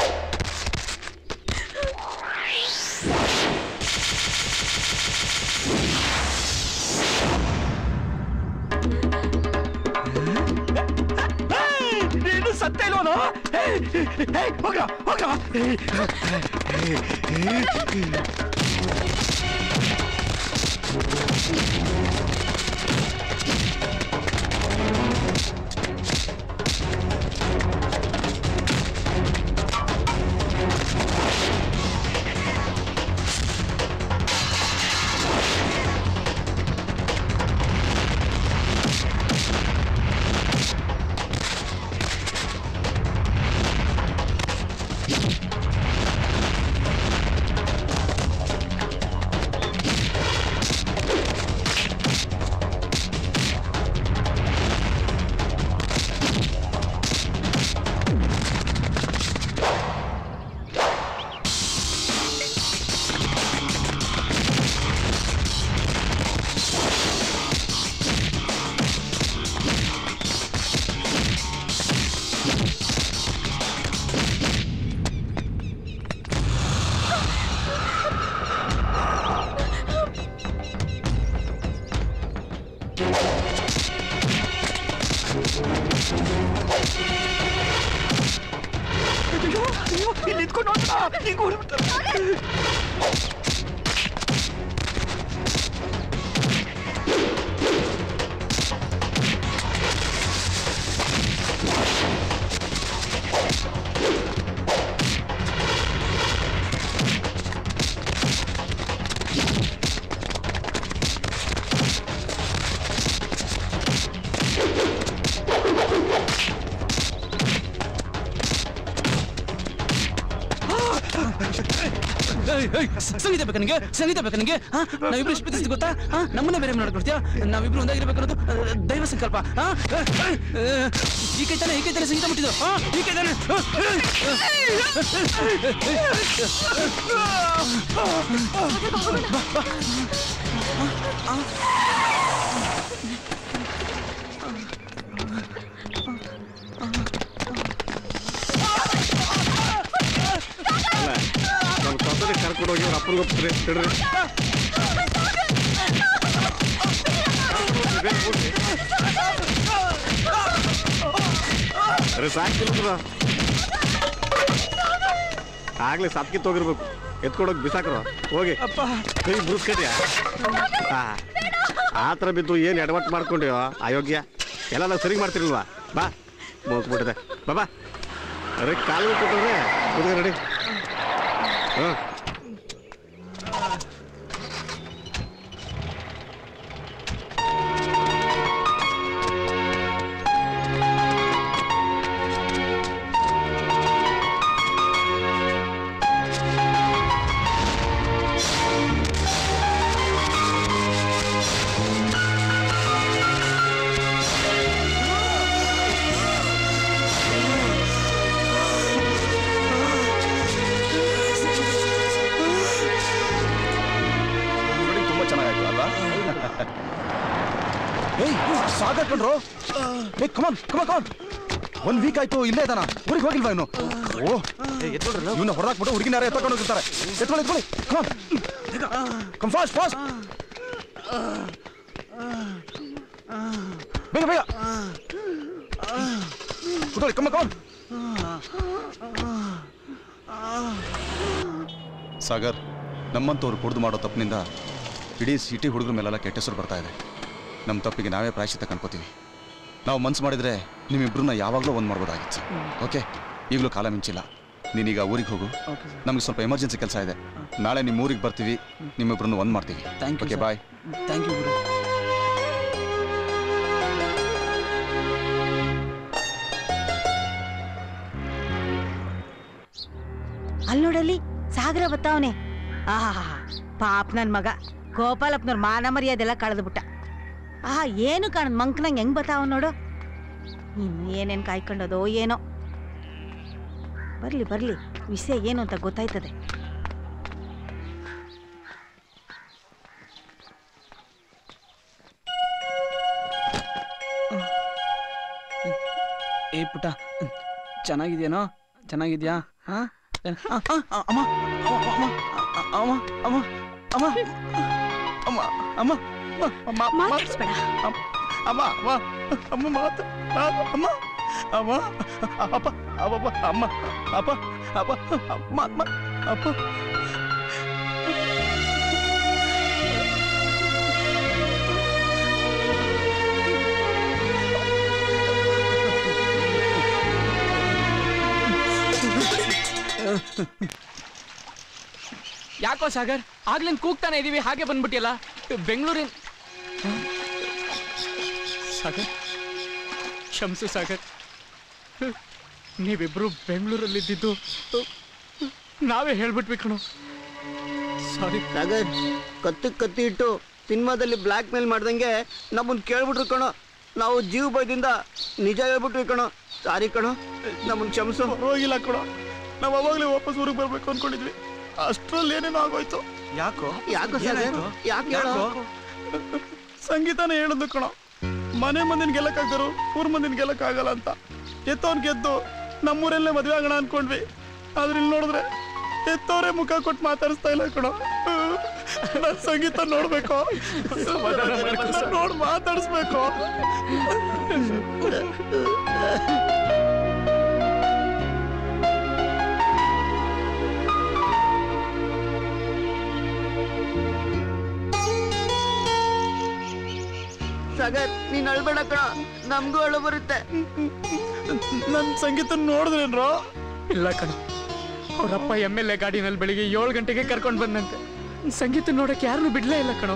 ಸತ್ತ ಇಲ್ವನು ಹೋಗ ಹೋಗ ನಿಂತ್ಕೊಂಡು ನೋಡ್ತಾ ಹಿಂಗೆ ಹೊರಬಿಡ್ತಾರೆ ಸಂಗೀತ ಬೇಕಾ ನಿಂಗೆ ಸಂಗೀತ ಬೇಕಾ ನಿಂಗೆ ನಾವಿಬ್ರು ಇಷ್ಟು ಪ್ರೀತಿಸ್ತೀವಿ ಗೊತ್ತಾ ನಮ್ಮನ್ನೇ ಬೇರೆ ನೋಡ್ಕೊಡ್ತೀಯಾ ನಾವಿಬ್ರು ಒಂದಾಗಿರ್ಬೇಕು ಅನ್ನೋದು ದೈವ ಸಂಕಲ್ಪ ಈ ಕೈ ತಾನೆ ಸಂಗೀತ ಮುಟ್ಟಿದ್ದು ಈ ಕೈ ತಾನೆ ಎತ್ಕೊಂಡು ಹೋಗಿ ಅವ್ರ ಅಪ್ಪನಿಗೆ ಒಪ್ಪಿಸ್ರಿ ಹೇಳ್ರಿ ಅರೆ ಸಾಕಿಲ್ಲ ಆಗ್ಲೇ ಸತ್ಕಿತ್ತು ಹೋಗಿರ್ಬೇಕು ಎತ್ಕೊಂಡೋಗಿ ಬಿಸಾಕ್ರ ಹೋಗಿ ಕೈ ಬುರುಸ್ಕಟ್ಯ ಆ ಥರ ಬಿದ್ದು ಏನು ಎಡವಟ್ಟು ಮಾಡ್ಕೊಂಡ್ಯೋ ಅಯೋಗ್ಯ ಎಲ್ಲ ನಾವು ಸರಿಗೆ ಮಾಡ್ತಿರಲ್ವಾ ಬಾ ಮುಗಿಸ್ಬಿಟ್ಟಿದೆ ಬಾ ಅರೆ ಕಾಲು ಕೊಟ್ಟವ್ರೆ ಕುದುರೆ ನಡಿ ಹಾಂ ಸಾಗರ್ ಕಣ್ರು ಕಮಾನ್ ಕಮಾನ್ ಕಮಾನ್ 1 ವೀಕ್ ಆಯ್ತು ಇಲ್ಲೇ ಇದಾನ ಊರಿಗೆ ಹೋಗಿಲ್ವಾ ಇನ್ನು ಓ ಇವನ್ನ ಹೊರದಾಕ್ಬಿಟ್ಟು ಹುಡುಗಿನ ಯಾರು ಎತ್ಕೊಂಡು ಹೋಗಿರ್ತಾರೆ ಎತ್ಕೊಳ್ಳಿ ಕಮ್ ಫಾಸ್ಟ್ ಫಾಸ್ಟ್ ಬೇಗ ಬೇಗ ಕೂತ್ಕೊಳ್ಳಿ ಕಮ್ಮ ಕಮಾನ್ ಸಾಗರ್ ನಮ್ಮಂತವ್ರು ಕುಡಿದು ಮಾಡೋ ತಪ್ಪಿನಿಂದ ಇಡೀ ಸಿಟಿ ಹುಡುಗರ ಮೇಲೆಲ್ಲ ಕೆಟ್ಟ ಹೆಸರು ಬರ್ತಾ ಇದೆ ನಮ್ಮ ತಪ್ಪಿಗೆ ನಾವೇ ಪ್ರಾಯಶ್ಚಿತ್ತ ಕಂಡ್ಕೋತೀವಿ ನಾವು ಮನ್ಸು ಮಾಡಿದ್ರೆ ನಿಮ್ಮಿಬ್ರನ್ನ ಯಾವಾಗಲೂ ಒಂದು ಮಾಡ್ಬೋದಾಗಿತ್ತು ಓಕೆ ಈಗಲೂ ಕಾಲ ಮಿಂಚಿಲ್ಲ ನೀನೀಗ ಊರಿಗೆ ಹೋಗು ನಮಗೆ ಸ್ವಲ್ಪ ಎಮರ್ಜೆನ್ಸಿ ಕೆಲಸ ಇದೆ ನಾಳೆ ನಿಮ್ಮ ಊರಿಗೆ ಬರ್ತೀವಿ ನಿಮ್ಮಿಬ್ರನ್ನ ಒಂದು ಮಾಡ್ತೀವಿ okay bye thank you Guru ಅಲ್ಲಿ ನೋಡಲ್ಲಿ ಸಾಗರ ಬತ್ತಾವನೆ ಆಹಾ ಪಾಪ ನನ್ ಮಗ ಗೋಪಾಲಪ್ಪನವ್ರ ಮಾನ ಮರ್ಯಾದೆಲ್ಲ ಕಳೆದ್ಬಿಟ್ಟ ಆಹಾ ಏನು ಕಾಣದ್ ಮಂಕ್ನಂಗೆ ಹೆಂಗ್ ಬತ್ತಾವ ನೋಡು ಇನ್ನೇನೇನ್ ಕಾಯ್ಕೊಂಡದೋ ಏನೋ ಬರ್ಲಿ ಬರ್ಲಿ ವಿಷಯ ಏನು ಅಂತ ಗೊತ್ತಾಯ್ತದೆ ಏ ಪುಟ್ಟ ಚೆನ್ನಾಗಿದ್ಯೇನೋ ಚೆನ್ನಾಗಿದ್ಯಾ ಹಾ ಅಮ್ಮ ಅಮ್ಮ ಅಮ್ಮ ಅಮ್ಮ ಅಮ್ಮ ಅಮ್ಮ ಅಮ್ಮ ಮಾತಾಡ್ಸ್ಬೇಡ ಅಮ್ಮ ಅಮ್ಮ ಅಮ್ಮ ಮಾತು ಅಮ್ಮ ಅಮ್ಮ ಅಪ್ಪ ಅಪ್ಪ ಅಮ್ಮ ಅಪ್ಪ ಅಪ್ಪ ಅಮ್ಮ ಅಮ್ಮ ಅಪ್ಪ ಯಾಕೋ ಸಾಗರ್ ಆಗ್ಲಿಂದ ಕೂಗ್ತಾನೆ ಇದೀವಿ ಹಾಗೆ ಬಂದ್ಬಿಟ್ಟಿಯಲ್ಲ ಬೆಂಗಳೂರಿನ ಸಾಗರ್ ಕ್ಷಮಿಸು ಸಾಗರ್ ನೀವಿಬ್ರು ಬೆಂಗಳೂರಲ್ಲಿದ್ದು ನಾವೇ ಹೇಳ್ಬಿಟ್ವಿ ಕಣೋ ಸಾರಿ ಸಾಗರ್ ಕತ್ತಿ ಇಟ್ಟು ಸಿನಿಮಾದಲ್ಲಿ ಬ್ಲ್ಯಾಕ್ ಮೇಲ್ ಮಾಡ್ದಂಗೆ ನಮ್ಮನ್ನ ಕೇಳ್ಬಿಟ್ರು ಕಣೋ ನಾವು ಜೀವ ಭಯದಿಂದ ನಿಜ ಹೇಳ್ಬಿಟ್ವಿ ಕಣೋ ಸಾರಿ ಕಣೋ ನಮ್ಮನ್ನ ಕ್ಷಮಿಸು ಹೋಗಿಲ್ಲ ಕಣೋ ನಾವು ಅವಾಗಲೇ ವಾಪಸ್ ಊರಿಗೆ ಬರ್ಬೇಕು ಅನ್ಕೊಂಡಿದ್ವಿ ಅಷ್ಟ್ರಲ್ಲಿ ಏನೇನೋ ಆಗೋಯ್ತು ಯಾಕೋ ಸಾಗರ್ ಯಾಕೆ ಹೇಳೋ ಸಂಗೀತನೇ ಹೇಳಿದ್ಲು ಕಣೋ ಮನೆ ಮಂದಿನ ಗೆಲ್ಲಕ್ಕಾಗ್ತಾರೋ ಊರ್ ಮಂದಿನ ಗೆಲ್ಲಕ್ಕಾಗಲ್ಲ ಅಂತ ಎತ್ತವನ್ ಗೆದ್ದು ನಮ್ಮೂರಲ್ಲೇ ಮದುವೆ ಆಗೋಣ ಅನ್ಕೊಂಡ್ವಿ ಆದ್ರೆ ಇಲ್ಲಿ ನೋಡಿದ್ರೆ ಎತ್ತವರೇ ಮುಖ ಕೊಟ್ಟು ಮಾತಾಡಿಸ್ತಾ ಇಲ್ಲ ಕಣೋ ನಾನು ಸಂಗೀತ ನೋಡ್ಬೇಕು ನೋಡಿ ಮಾತಾಡಿಸ್ಬೇಕು ಸಾಗರ್ ನೀನ್ ಅಳ್ಬೇಡ ಕಣ ನಮ್ಗೂ ಅಳು ಬರುತ್ತೆ ನನ್ ಸಂಗೀತ ನೋಡಿದ್ರೇನ್ರೋ ಇಲ್ಲ ಕಣ ಅವರಪ್ಪ MLA ಗಾಡಿನಲ್ಲಿ ಬೆಳಿಗ್ಗೆ 7 ಗಂಟೆಗೆ ಕರ್ಕೊಂಡು ಬಂದಂತೆ ಸಂಗೀತ ನೋಡಕ್ಕೆ ಯಾರನ್ನು ಬಿಡ್ಲೇ ಇಲ್ಲ ಕಣೋ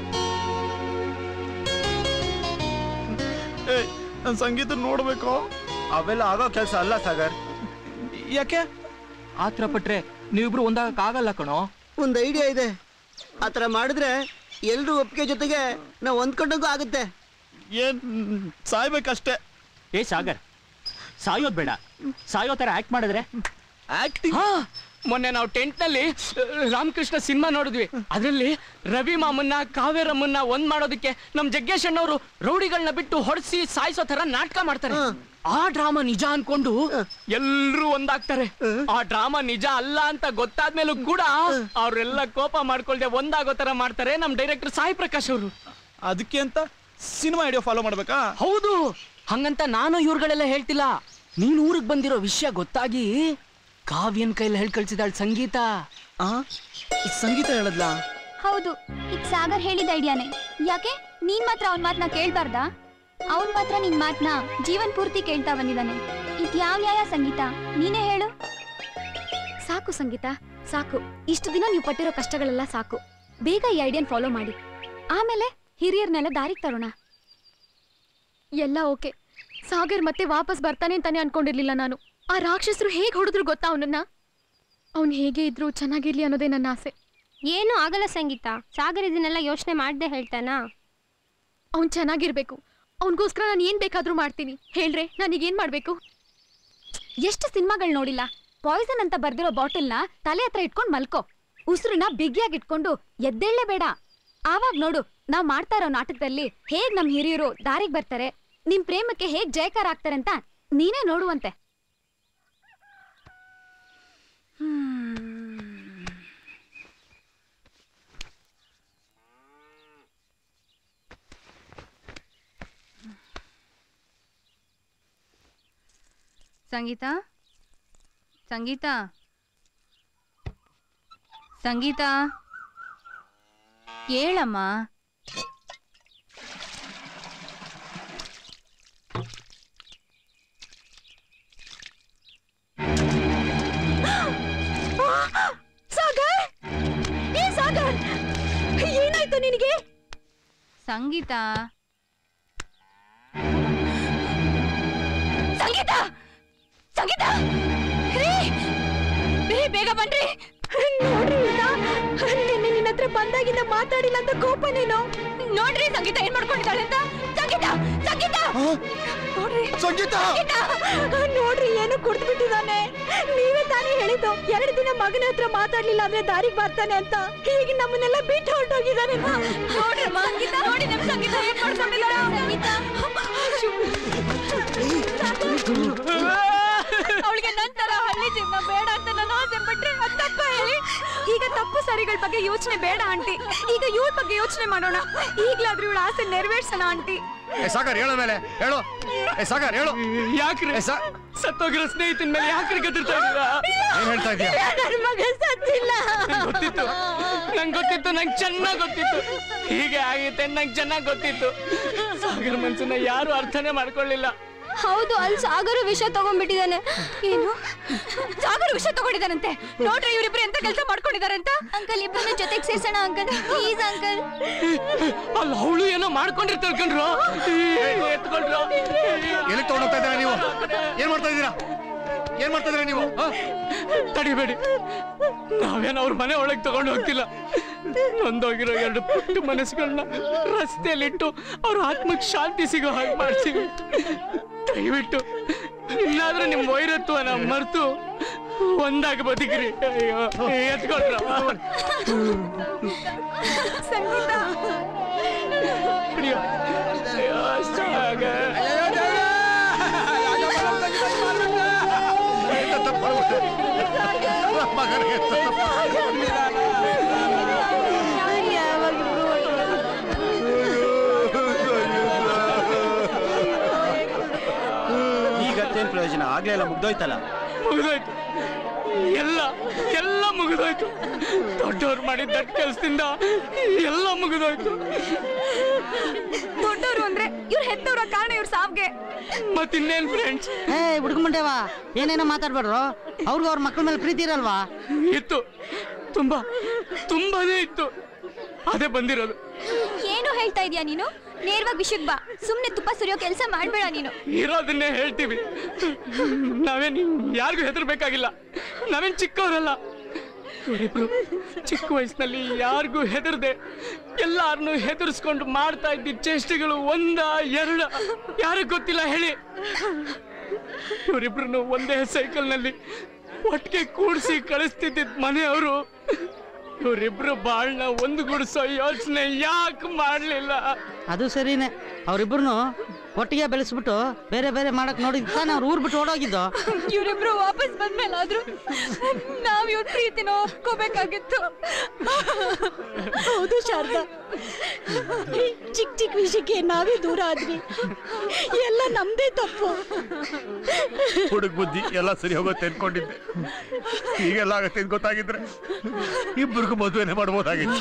ನನ್ ಸಂಗೀತ ನೋಡ್ಬೇಕು ಅವೆಲ್ಲ ಆಗೋ ಕೆಲಸ ಅಲ್ಲ ಸಾಗರ್ ಯಾಕೆ ಆತರ ಪಟ್ರೆ ನೀವಿಬ್ರು ಒಂದಾಗಕ್ಕಾಗಲ್ಲ ಕಣೋ ಒಂದ್ ಐಡಿಯಾ ಇದೆ ಆತರ ಮಾಡಿದ್ರೆ ಎಲ್ರು ಒಪ್ಪಿಗೆ ಜೊತೆಗೆ ನಾವು ಹೊಂದ್ಕೊಂಡಂಗೂ ಆಗುತ್ತೆ ಏನ್ ಸಾಯ್ಬೇಕಷ್ಟೇ ಏ ಸಾಗರ್ ಸಾಯೋದ್ ಬೇಡ ಸಾಯೋ ತರ ಆಕ್ಟ್ ಮಾಡಿದ್ರೆ ಆಕ್ಟಿಂಗ್ ಮೊನ್ನೆ ನಾವು ಟೆಂಟ್ ನಲ್ಲಿ ರಾಮಕೃಷ್ಣ ಸಿನಿಮಾ ನೋಡಿದ್ವಿ. ಅದ್ರಲ್ಲಿ ರವಿ ಮಾಮನ್ನ ಕಾವೇರಮ್ಮನ್ನ ಒಂದ್ ಮಾಡೋದಕ್ಕೆ ನಮ್ ಜಗ್ಗೇಶ್ ಅಣ್ಣವರು ರೌಡಿಗಳನ್ನ ಬಿಟ್ಟು ಹೊಡ್ಸಿ ಸಾಯಿಸೋ ತರ ನಾಟಕ ಮಾಡ್ತಾರೆ. ಆ ಡ್ರಾಮಾ ನಿಜ ಅನ್ಕೊಂಡು ಎಲ್ರೂ ಒಂದಾಗ್ತಾರೆ. ಆ ಡ್ರಾಮಾ ನಿಜ ಅಲ್ಲ ಅಂತ ಗೊತ್ತಾದ್ಮೇಲೂ ಕೂಡ ಅವ್ರೆಲ್ಲ ಕೋಪ ಮಾಡ್ಕೊಳ್ದೆ ಒಂದಾಗೋ ತರ ಮಾಡ್ತಾರೆ ನಮ್ ಡೈರೆಕ್ಟರ್ ಸಾಯಿ ಪ್ರಕಾಶ್ ಅವರು. ಅದಕ್ಕೆ ಅಂತ ಸಿನಿಮಾ ಐಡಿಯಾ ಫಾಲೋ ಮಾಡ್ಬೇಕಾ? ಹೌದು. ಹಂಗಂತ ನಾನು ಇವ್ರುಗಳೆಲ್ಲ ಹೇಳ್ತಿಲ್ಲ. ನೀನ್ ಊರಿಗೆ ಬಂದಿರೋ ವಿಷಯ ಗೊತ್ತಾಗಿ ಕಾವ್ಯನ್ ಕೈಲಿ ಹೇಳ್ ಕಳ್ಸಿದಾಳ್ ಸಂಗೀತ. ಸಂಗೀತ ಹೇಳದ್ಲಾ? ಹೌದು, ಈಗ ಸಾಗರ್ ಹೇಳಿದ ಐಡಿಯಾನೇ. ಯಾಕೆ ನೀನ್ ಮಾತ್ರ ಅವನ್ ಮಾತನ್ನ ಕೇಳ್ಬಾರ್ದಾ? ಅವನ್ ಮಾತ್ರ ನಿನ್ ಮಾತನ್ನ ಜೀವನ್ ಪೂರ್ತಿ ಕೇಳ್ತಾ ಬಂದಿದ್ದಾನೆ. ಇದ್ಯಾವ ನ್ಯಾಯ ಸಂಗೀತ? ನೀನೇ ಹೇಳು. ಸಾಕು ಸಂಗೀತ, ಸಾಕು. ಇಷ್ಟು ದಿನ ನೀವು ಪಟ್ಟಿರೋ ಕಷ್ಟಗಳೆಲ್ಲ ಸಾಕು. ಬೇಗ ಈ ಐಡಿಯಾನ್ ಫಾಲೋ ಮಾಡಿ. ಆಮೇಲೆ ಹಿರಿಯರ್ನೆಲ್ಲ ದಾರಿಗೆ ತರೋಣ. ಎಲ್ಲ ಓಕೆ. ಸಾಗರ್ ಮತ್ತೆ ವಾಪಸ್ ಬರ್ತಾನೆ ಅಂತಾನೆ ಅನ್ಕೊಂಡಿರ್ಲಿಲ್ಲ ನಾನು. ಆ ರಾಕ್ಷಸರು ಹೇಗೆ ಹೊಡೆದ್ರು ಗೊತ್ತಾ ಅವನನ್ನ? ಅವ್ನು ಹೇಗೆ ಇದ್ರು ಚೆನ್ನಾಗಿರ್ಲಿ ಅನ್ನೋದೇ ನನ್ನ ಆಸೆ. ಏನೂ ಆಗಲ್ಲ ಸಂಗೀತ. ಸಾಗರ್ ಇದನ್ನೆಲ್ಲ ಯೋಚನೆ ಮಾಡ್ದೆ ಹೇಳ್ತಾನಾ? ಅವ್ನು ಚೆನ್ನಾಗಿರ್ಬೇಕು. ಅವನಿಗೋಸ್ಕರ ನಾನು ಏನ್ ಬೇಕಾದ್ರೂ ಮಾಡ್ತೀನಿ. ಹೇಳ್ರೆ ನಾನೀಗೇನ್ ಮಾಡ್ಬೇಕು? ಎಷ್ಟು ಸಿನಿಮಾಗಳು ನೋಡಿಲ್ಲ. ಪಾಯ್ಸನ್ ಅಂತ ಬರ್ದಿರೋ ಬಾಟಲ್ನ ತಲೆ ಹತ್ರ ಇಟ್ಕೊಂಡು ಮಲ್ಕೋ. ಉಸಿರನ್ನ ಬಿಗಿಯಾಗಿ ಇಟ್ಕೊಂಡು ಎದ್ದೇಳಲೇ ಬೇಡ. ಆವಾಗ ನೋಡು, ನಾವ್ ಮಾಡ್ತಾ ಇರೋ ನಾಟಕದಲ್ಲಿ ಹೇಗ್ ನಮ್ ಹಿರಿಯರು ದಾರಿಗೆ ಬರ್ತಾರೆ, ನಿಮ್ ಪ್ರೇಮಕ್ಕೆ ಹೇಗ್ ಜಯಕಾರ ಆಗ್ತಾರೆ ಅಂತ ನೀನೇ ನೋಡುವಂತೆ. ಸಂಗೀತ, ಸಂಗೀತ, ಸಂಗೀತ, ಕೇಳಮ್ಮ. ಸಾಗರ್, ಏ ಸಾಗರ್, ಏನಾಯ್ತು ನಿನಗೆ? ಸಂಗೀತ, ಸಂಗೀತ, ಸಂಗೀತ, ಬೇಗ ಬನ್ರಿ. ನೋಡ್ರಿ ನಿನ್ನೆ ನಿನ್ನ ಹತ್ರ ಬಂದಾಗಿಂದ ಮಾತಾಡಿಲ್ಲ ಅಂತ ಕೋಪ ನೀನು. ನೋಡ್ರಿ ಸಂಗೀತ ಏನ್ ಮಾಡ್ಕೊಂಡಿದ್ದಾಳೆ ಅಂತ. ಸಂಗೀತ, ಸಂಗೀತ, ನೋಡ್ರಿ ಸಂಗೀತ, ನೋಡ್ರಿ ಏನು ಕುಡ್ದು ಬಿಟ್ಟಿದ್ದಾನೆ. ನೀವೇ ತಾನೇ ಹೇಳಿದ್ದು 2 ದಿನ ಮಗನ ಹತ್ರ ಮಾತಾಡ್ಲಿಲ್ಲ ಅಂದ್ರೆ ದಾರಿಗೆ ಬರ್ತಾನೆ ಅಂತ. ಈಗ ನಮ್ಮನ್ನೆಲ್ಲ ಬಿಟ್ಟು ಹೊರಟೋಗಿದ್ದಾನೆ. ನೋಡ್ರಿ ಸಂಗೀತ, ನೋಡಿ ನಮ್ ಸಂಗೀತ ಏನ್ ಮಾಡ್ಕೊಂಡಿದ್ದಾಳೆ. ಸಂಗೀತ, ಅವಳಿಗೆ ನಂತರ ಹಳ್ಳಿ ಜೀವನ ಬೇಡ ಅಂತ ನಾನು ಆಸೆ ಪಟ್ರೆ ಅದು ತಪ್ಪ ಹೇಳಿ? ಈಗ ತಪ್ಪು ಸರಿಗಳ ಬಗ್ಗೆ ಯೋಚನೆ ಬೇಡ ಆಂಟಿ. ಈಗ ಇವ್ರ ಬಗ್ಗೆ ಯೋಚನೆ ಮಾಡೋಣ. ಈಗ್ಲಾದ್ರೂ ಇವಳ ಆಸೆ ನೆರವೇರ್ಸೋಣ ಆಂಟಿ. ಸಾಗರ್ ಹೇಳೋ ಮೇಲೆ ಹೇಳು. ಸಾಗರ್ ಹೇಳು. ಯಾಕ್ರಿ ಸತ್ತೋಗಿರೋ ಸ್ನೇಹಿತನ ಮೇಲೆ ಯಾಕ್ರಿ ಗದರ್ತಾ ಇದ್ದೀರಾ? ಏನ್ ಹೇಳ್ತಾ ಇದೀಯಾ? ನನ್ನ ಮಗ ಸತ್ತಿಲ್ಲ. ಗೊತ್ತಿತ್ತು, ನಂಗೆ ಚೆನ್ನಾಗ್ ಗೊತ್ತಿತ್ತು ಹೀಗೆ ಆಗೈತೆ. ನಂಗೆ ಚೆನ್ನಾಗ್ ಗೊತ್ತಿತ್ತು. ಸಾಗರ್ ಮನ್ಸನ್ನ ಯಾರು ಅರ್ಥನೇ ಮಾಡ್ಕೊಳ್ಳಿಲ್ಲ. ಹೌದು, ಅಲ್ಲಿ ಸಾಗರ ವಿಷ ತಗೊಂಡ್ಬಿಟ್ಟಿದ್ದಾನೆ. ಏನು? ಸಾಗರ್ ವಿಷಯ ತಗೊಂಡಿದ್ದಾನಂತೆ. ನೋಡ್ರಿ ಇವರಿಬ್ರು ಎಂತ ಕೆಲಸ ಮಾಡ್ಕೊಂಡಿದ್ದಾರೆ ಅಂತ. ಅಂಕಲ್, ಇಬ್ಬರನ್ನ ಜೊತೆಗೆ ಸೇರ್ಸೋಣ ಅಂಕಲ್, ಪ್ಲೀಸ್ ಅಂಕಲ್. ಅಲ್ಲ ಅವಳು ಏನೋ ಮಾಡ್ಕೊಂಡಿರ್ತಾಳೆ ಕಣ್ರು. ಎತ್ಕೊಳ್ರು. ಎಲ್ಲಿ ತಗೊಂಡೋಗ್ತಾ ಇದ್ದೀರಾ ನೀವು? ಏನ್ ಮಾಡ್ತಾ ಇದ್ದೀರಾ? ಏನ್ ಮಾಡ್ತಾ ಇದ್ದೀರಾ ನೀವು? ತಡಿಬೇಡಿ, ನಾವೇನು ಅವ್ರ ಮನೆ ಒಳಗೆ ತಗೊಂಡು ಹೋಗ್ತಿಲ್ಲ. ನೊಂದೋಗಿರೋ 2 ಪುಟ್ಟ ಮನಸ್ಸುಗಳನ್ನ ರಸ್ತೆಯಲ್ಲಿಟ್ಟು ಅವ್ರ ಆತ್ಮಕ್ಕೆ ಶಾಂತಿ ಸಿಗೋ ಹಾಗೆ ಮಾಡ್ತೀವಿ. ದಯವಿಟ್ಟು ಇನ್ನಾದ್ರೂ ನಿಮ್ ವೈರತ್ವನ ಮರ್ತು ಒಂದಾಗಿ ಬದುಕಿರಿ. ಅಯ್ಯೋ, ಎತ್ಕೊಳ್ರ. ಸಂಗೀತ, ಈಗತ್ತೇನ್ ಪ್ರಯೋಜನ? ಆಗ್ಲೇ ಎಲ್ಲ ಮುಗ್ದೋಯ್ತಲ್ಲ. ಮುಗಿದೋಯ್ತು, ಎಲ್ಲ ಮುಗಿದೋಯ್ತು. ದೊಡ್ಡವ್ರು ಮಾಡಿದ ಕೆಲಸದಿಂದ ಎಲ್ಲ ಮುಗಿದೋಯ್ತು. ದೊಡ್ಡವರು ಅಂದ್ರೆ ಇವ್ರು ಹೆತ್ತವ್ರ ಕಾರಣ ಇವ್ರ ಸಾವ್ಗೆ. ಮತ್ತಿನ್ನೇನ್ ಫ್ರೆಂಡ್ಸ್? ಹುಡುಗ ಮುಂಡೆವಾ, ಏನೇನೋ ಮಾತಾಡ್ಬೇಡ್ರು. ಅವ್ರಿಗೂ ಅವ್ರ ಮಕ್ಕಳ ಮೇಲೆ ಪ್ರೀತಿ ಇರಲ್ವಾ? ಇತ್ತು, ತುಂಬಾನೇ ಇತ್ತು. ಅದೇ ಬಂದಿರೋದು. ಏನು ಹೇಳ್ತಾ ಇದೀಯಾ ನೀನು? ನೇರವಾಗಿ ವಿಷಯಕ್ಕೆ ಬಾ. ಸುಮ್ನೆ ತುಪ್ಪ ಸುರಿಯೋ ಕೆಲಸ ಮಾಡ್ಬೇಡ ನೀನು. ಇರೋದನ್ನೇ ಹೇಳ್ತೀವಿ. ನಾವೇನ್ ಯಾರಿಗೂ ಹೆದರ್ಬೇಕಾಗಿಲ್ಲ. ನಾವೇನ್ ಚಿಕ್ಕವರಲ್ಲ. ಇವರಿಬ್ರು ಚಿಕ್ಕ ವಯಸ್ಸಿನಲ್ಲಿ ಯಾರಿಗೂ ಹೆದರ್ದೆ ಎಲ್ಲಾರನ್ನು ಹೆದರ್ಸ್ಕೊಂಡು ಮಾಡ್ತಾ ಇದ್ದ ಚೇಷ್ಟೆಗಳು 1, 2 ಯಾರಿಗೂ ಗೊತ್ತಿಲ್ಲ ಹೇಳಿ. ಇವರಿಬ್ರು ಒಂದೇ ಸೈಕಲ್ ನಲ್ಲಿ ಒಟ್ಟಿಗೆ ಕೂಡಿಸಿ ಕಳಿಸ್ತಿದ್ದ ಮನೆಯವರು ಇವರಿಬ್ರು ಬಾಳ್ನ ಒಂದುಗೂಡಿಸೋ ಯೋಚನೆ ಯಾಕೆ ಮಾಡ್ಲಿಲ್ಲ? ಅದು ಸರಿನೇ, ಅವರಿಬ್ರು ಒಟ್ಟಿಗೆ ಬೆಳೆಸ್ಬಿಟ್ಟು ಬೇರೆ ಬೇರೆ ಮಾಡಕ್ ನೋಡಿದ್ ತಾನೆ ಅವ್ರು ಊರ್ ಬಿಟ್ಟು ಓಡೋಗಿದ್ದು. ಇವರಿಬ್ರು ವಾಪಸ್ ಬಂದ್ಮೇಲಾದ್ರೂ ನಾವ್ ಇವ್ರ ಪ್ರೀತಿನ ಒಪ್ಕೋಬೇಕಾಗಿತ್ತು. ಹೌದು ಶಾರದಾ, ಚಿಕ್ಕ ಚಿಕ್ಕ ವಿಷಯಕ್ಕೆ ನಾವೇ ದೂರ ಆದ್ವಿ. ಎಲ್ಲ ನಮ್ದೇ ತಪ್ಪು. ಹುಡುಗ ಬುದ್ಧಿ ಎಲ್ಲ ಸರಿ ಹೋಗುತ್ತೆ ಅನ್ಕೊಂಡಿದ್ದೆ. ಹೀಗೆಲ್ಲ ಆಗತ್ತೆ ಅಂತ ಗೊತ್ತಾಗಿದ್ರೆ ಇಬ್ಬರಿಗೂ ಮದುವೆನೆ ಮಾಡ್ಬೋದಾಗಿತ್ತು.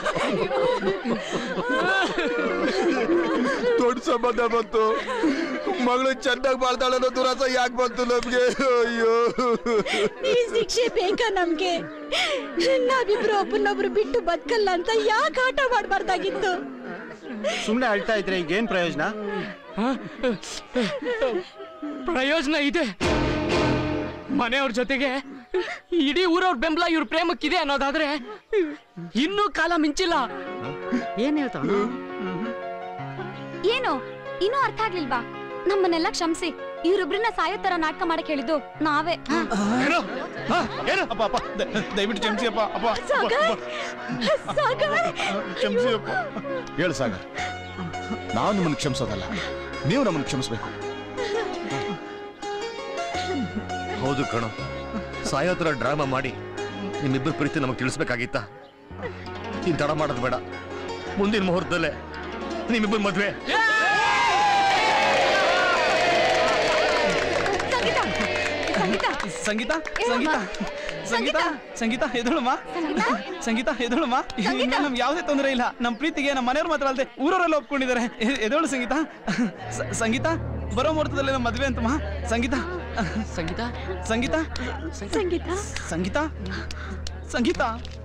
ದೊಡ್ಡ ಸಂಬಂಧ ಬಂತು, ಮಗಳು ಚೆನ್ನಾಗಿ ಬಾಳ್ತಾಳೆ ಅನ್ನೋ ದುರಾಸ ಯಾಕೆ ಬಂತು ನಮ್ಗೆ? ಅಯ್ಯೋ, ಈ ಶಿಕ್ಷೆ ಬೇಕಾ ನಮ್ಗೆ? ನಾವಿಬ್ರು ಒಬ್ಬನೊಬ್ರು ಬಿಟ್ಟು ಬದುಕಲ್ಲ ಅಂತ ಯಾಕೆ ಆಟ ಮಾಡ್ಬಾರ್ದಾಗಿತ್ತು? ಸುಮ್ನೆ ಅಳ್ತಾ ಇದ್ರೆ ಈಗೇನ್ ಪ್ರಯೋಜನ? ಪ್ರಯೋಜನ ಇದೆ. ಮನೆಯವ್ರ ಜೊತೆಗೆ ಇಡೀ ಊರವ್ರ ಬೆಂಬಲ ಇವ್ರ ಪ್ರೇಮಕ್ಕಿದೆ ಅನ್ನೋದಾದ್ರೆ ಇನ್ನೂ ಕಾಲ ಮಿಂಚಿಲ್ಲ. ಏನ್ ಹೇಳ್ತಾವ? ಏನು ಇನ್ನೂ ಅರ್ಥ ಆಗ್ಲಿಲ್ವಾ? ನಮ್ಮನ್ನೆಲ್ಲ ಕ್ಷಮಿಸಿ. ಇವ್ರಿಬ್ರನ್ನ ಸಾಯೋ ತರ ನಾಟಕ ಮಾಡಕ್ ಹೇಳಿದ್ದು ನಾವೇ. ದಯವಿಟ್ಟು ಕ್ಷಮಿಸಿ ಅಪ್ಪ. ಕ್ಷಮಿಸಿ ಅಪ್ಪ. ಹೇಳು ಸಾಗರ್, ನಾವು ನಿಮ್ಮನ್ನು ಕ್ಷಮಿಸೋದಲ್ಲ, ನೀವು ನಮ್ಮನ್ನು ಕ್ಷಮಿಸ್ಬೇಕು. ಹೌದು ಕಣೋ, ಸಾಯೋ ಥರ ಡ್ರಾಮಾ ಮಾಡಿ ನಿಮ್ಮಿಬ್ಬರ ಪ್ರೀತಿ ನಮಗೆ ತಿಳಿಸ್ಬೇಕಾಗಿತ್ತ? ಇನ್ ತಡ ಮಾಡೋದು ಬೇಡ. ಮುಂದಿನ ಮುಹೂರ್ತದಲ್ಲೇ ನಿಮ್ಮಿಬ್ಬರ ಮದ್ವೆ. ಸಂಗೀತ ಸಂಗೀತ ಸಂಗೀತ ಸಂಗೀತ ಎದಳಮ್ಮ, ಸಂಗೀತ ಎದಳಮ್ಮ. ನಮ್ಗೆ ಯಾವುದೇ ತೊಂದರೆ ಇಲ್ಲ. ನಮ್ಮ ಪ್ರೀತಿಗೆ ನಮ್ಮ ಮನೆಯವ್ರು ಮಾತ್ರ ಅಲ್ಲದೆ ಊರವರೆಲ್ಲ ಒಪ್ಕೊಂಡಿದ್ದಾರೆ. ಎದಳು ಸಂಗೀತ. ಸಂಗೀತ ಬರೋ ಮುಹೂರ್ತದಲ್ಲಿ ನಮ್ಮ ಮದುವೆ ಅಂತಮ್ಮ. ಸಂಗೀತ ಸಂಗೀತ ಸಂಗೀತ ಸಂಗೀತ ಸಂಗೀತ ಸಂಗೀತ.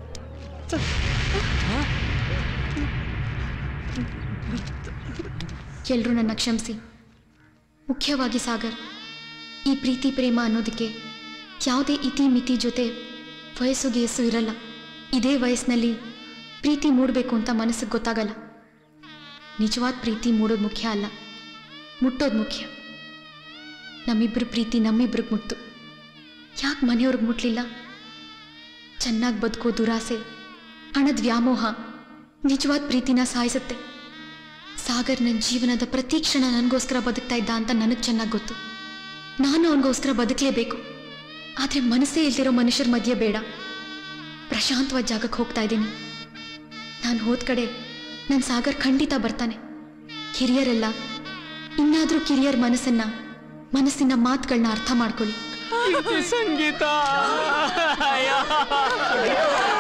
ಎಲ್ರೂ ನನ್ನ ಕ್ಷಮಿಸಿ. ಮುಖ್ಯವಾಗಿ ಸಾಗರ್, ಈ ಪ್ರೀತಿ ಪ್ರೇಮ ಅನ್ನೋದಕ್ಕೆ ಯಾವುದೇ ಇತಿ ಮಿತಿ ಜೊತೆ ವಯಸ್ಸು ಗೇಸು ಇರಲ್ಲ. ಇದೇ ವಯಸ್ಸಿನಲ್ಲಿ ಪ್ರೀತಿ ಮೂಡಬೇಕು ಅಂತ ಮನಸ್ಸಿಗೆ ಗೊತ್ತಾಗಲ್ಲ. ನಿಜವಾದ ಪ್ರೀತಿ ಮೂಡೋದು ಮುಖ್ಯ ಅಲ್ಲ, ಮುಟ್ಟೋದು ಮುಖ್ಯ. ನಮ್ಮಿಬ್ಬರ ಪ್ರೀತಿ ನಮ್ಮಿಬ್ರಿಗೆ ಮುಟ್ತು. ಯಾಕೆ ಮನೆಯವ್ರಿಗೆ ಮುಟ್ಲಿಲ್ಲ? ಚೆನ್ನಾಗಿ ಬದುಕೋ ದುರಾಸೆ, ಹಣದ ವ್ಯಾಮೋಹ ನಿಜವಾದ ಪ್ರೀತಿನ ಸಾಯಿಸುತ್ತೆ. ಸಾಗರ್ ನನ್ನ ಜೀವನದ ಪ್ರತಿ ಕ್ಷಣ ನನಗೋಸ್ಕರ ಬದುಕ್ತಾ ಇದ್ದ ಅಂತ ನನಗೆ ಚೆನ್ನಾಗಿ ಗೊತ್ತು. ನಾನು ಅವನಿಗೋಸ್ಕರ ಬದುಕಲೇಬೇಕು. ಆದರೆ ಮನಸ್ಸೇ ಇಲ್ದಿರೋ ಮನುಷ್ಯರ ಮಧ್ಯೆ ಬೇಡ. ಪ್ರಶಾಂತವಾದ ಜಾಗಕ್ಕೆ ಹೋಗ್ತಾ ಇದ್ದೀನಿ. ನಾನು ಹೋದ ಕಡೆ ನನ್ನ ಸಾಗರ್ ಖಂಡಿತ ಬರ್ತಾನೆ. ಹಿರಿಯರೆಲ್ಲ ಇನ್ನಾದರೂ ಕಿರಿಯರ ಮನಸ್ಸಿನ ಮಾತುಗಳನ್ನ ಅರ್ಥ ಮಾಡ್ಕೊಳ್ಳಿ. ಸಂಗೀತ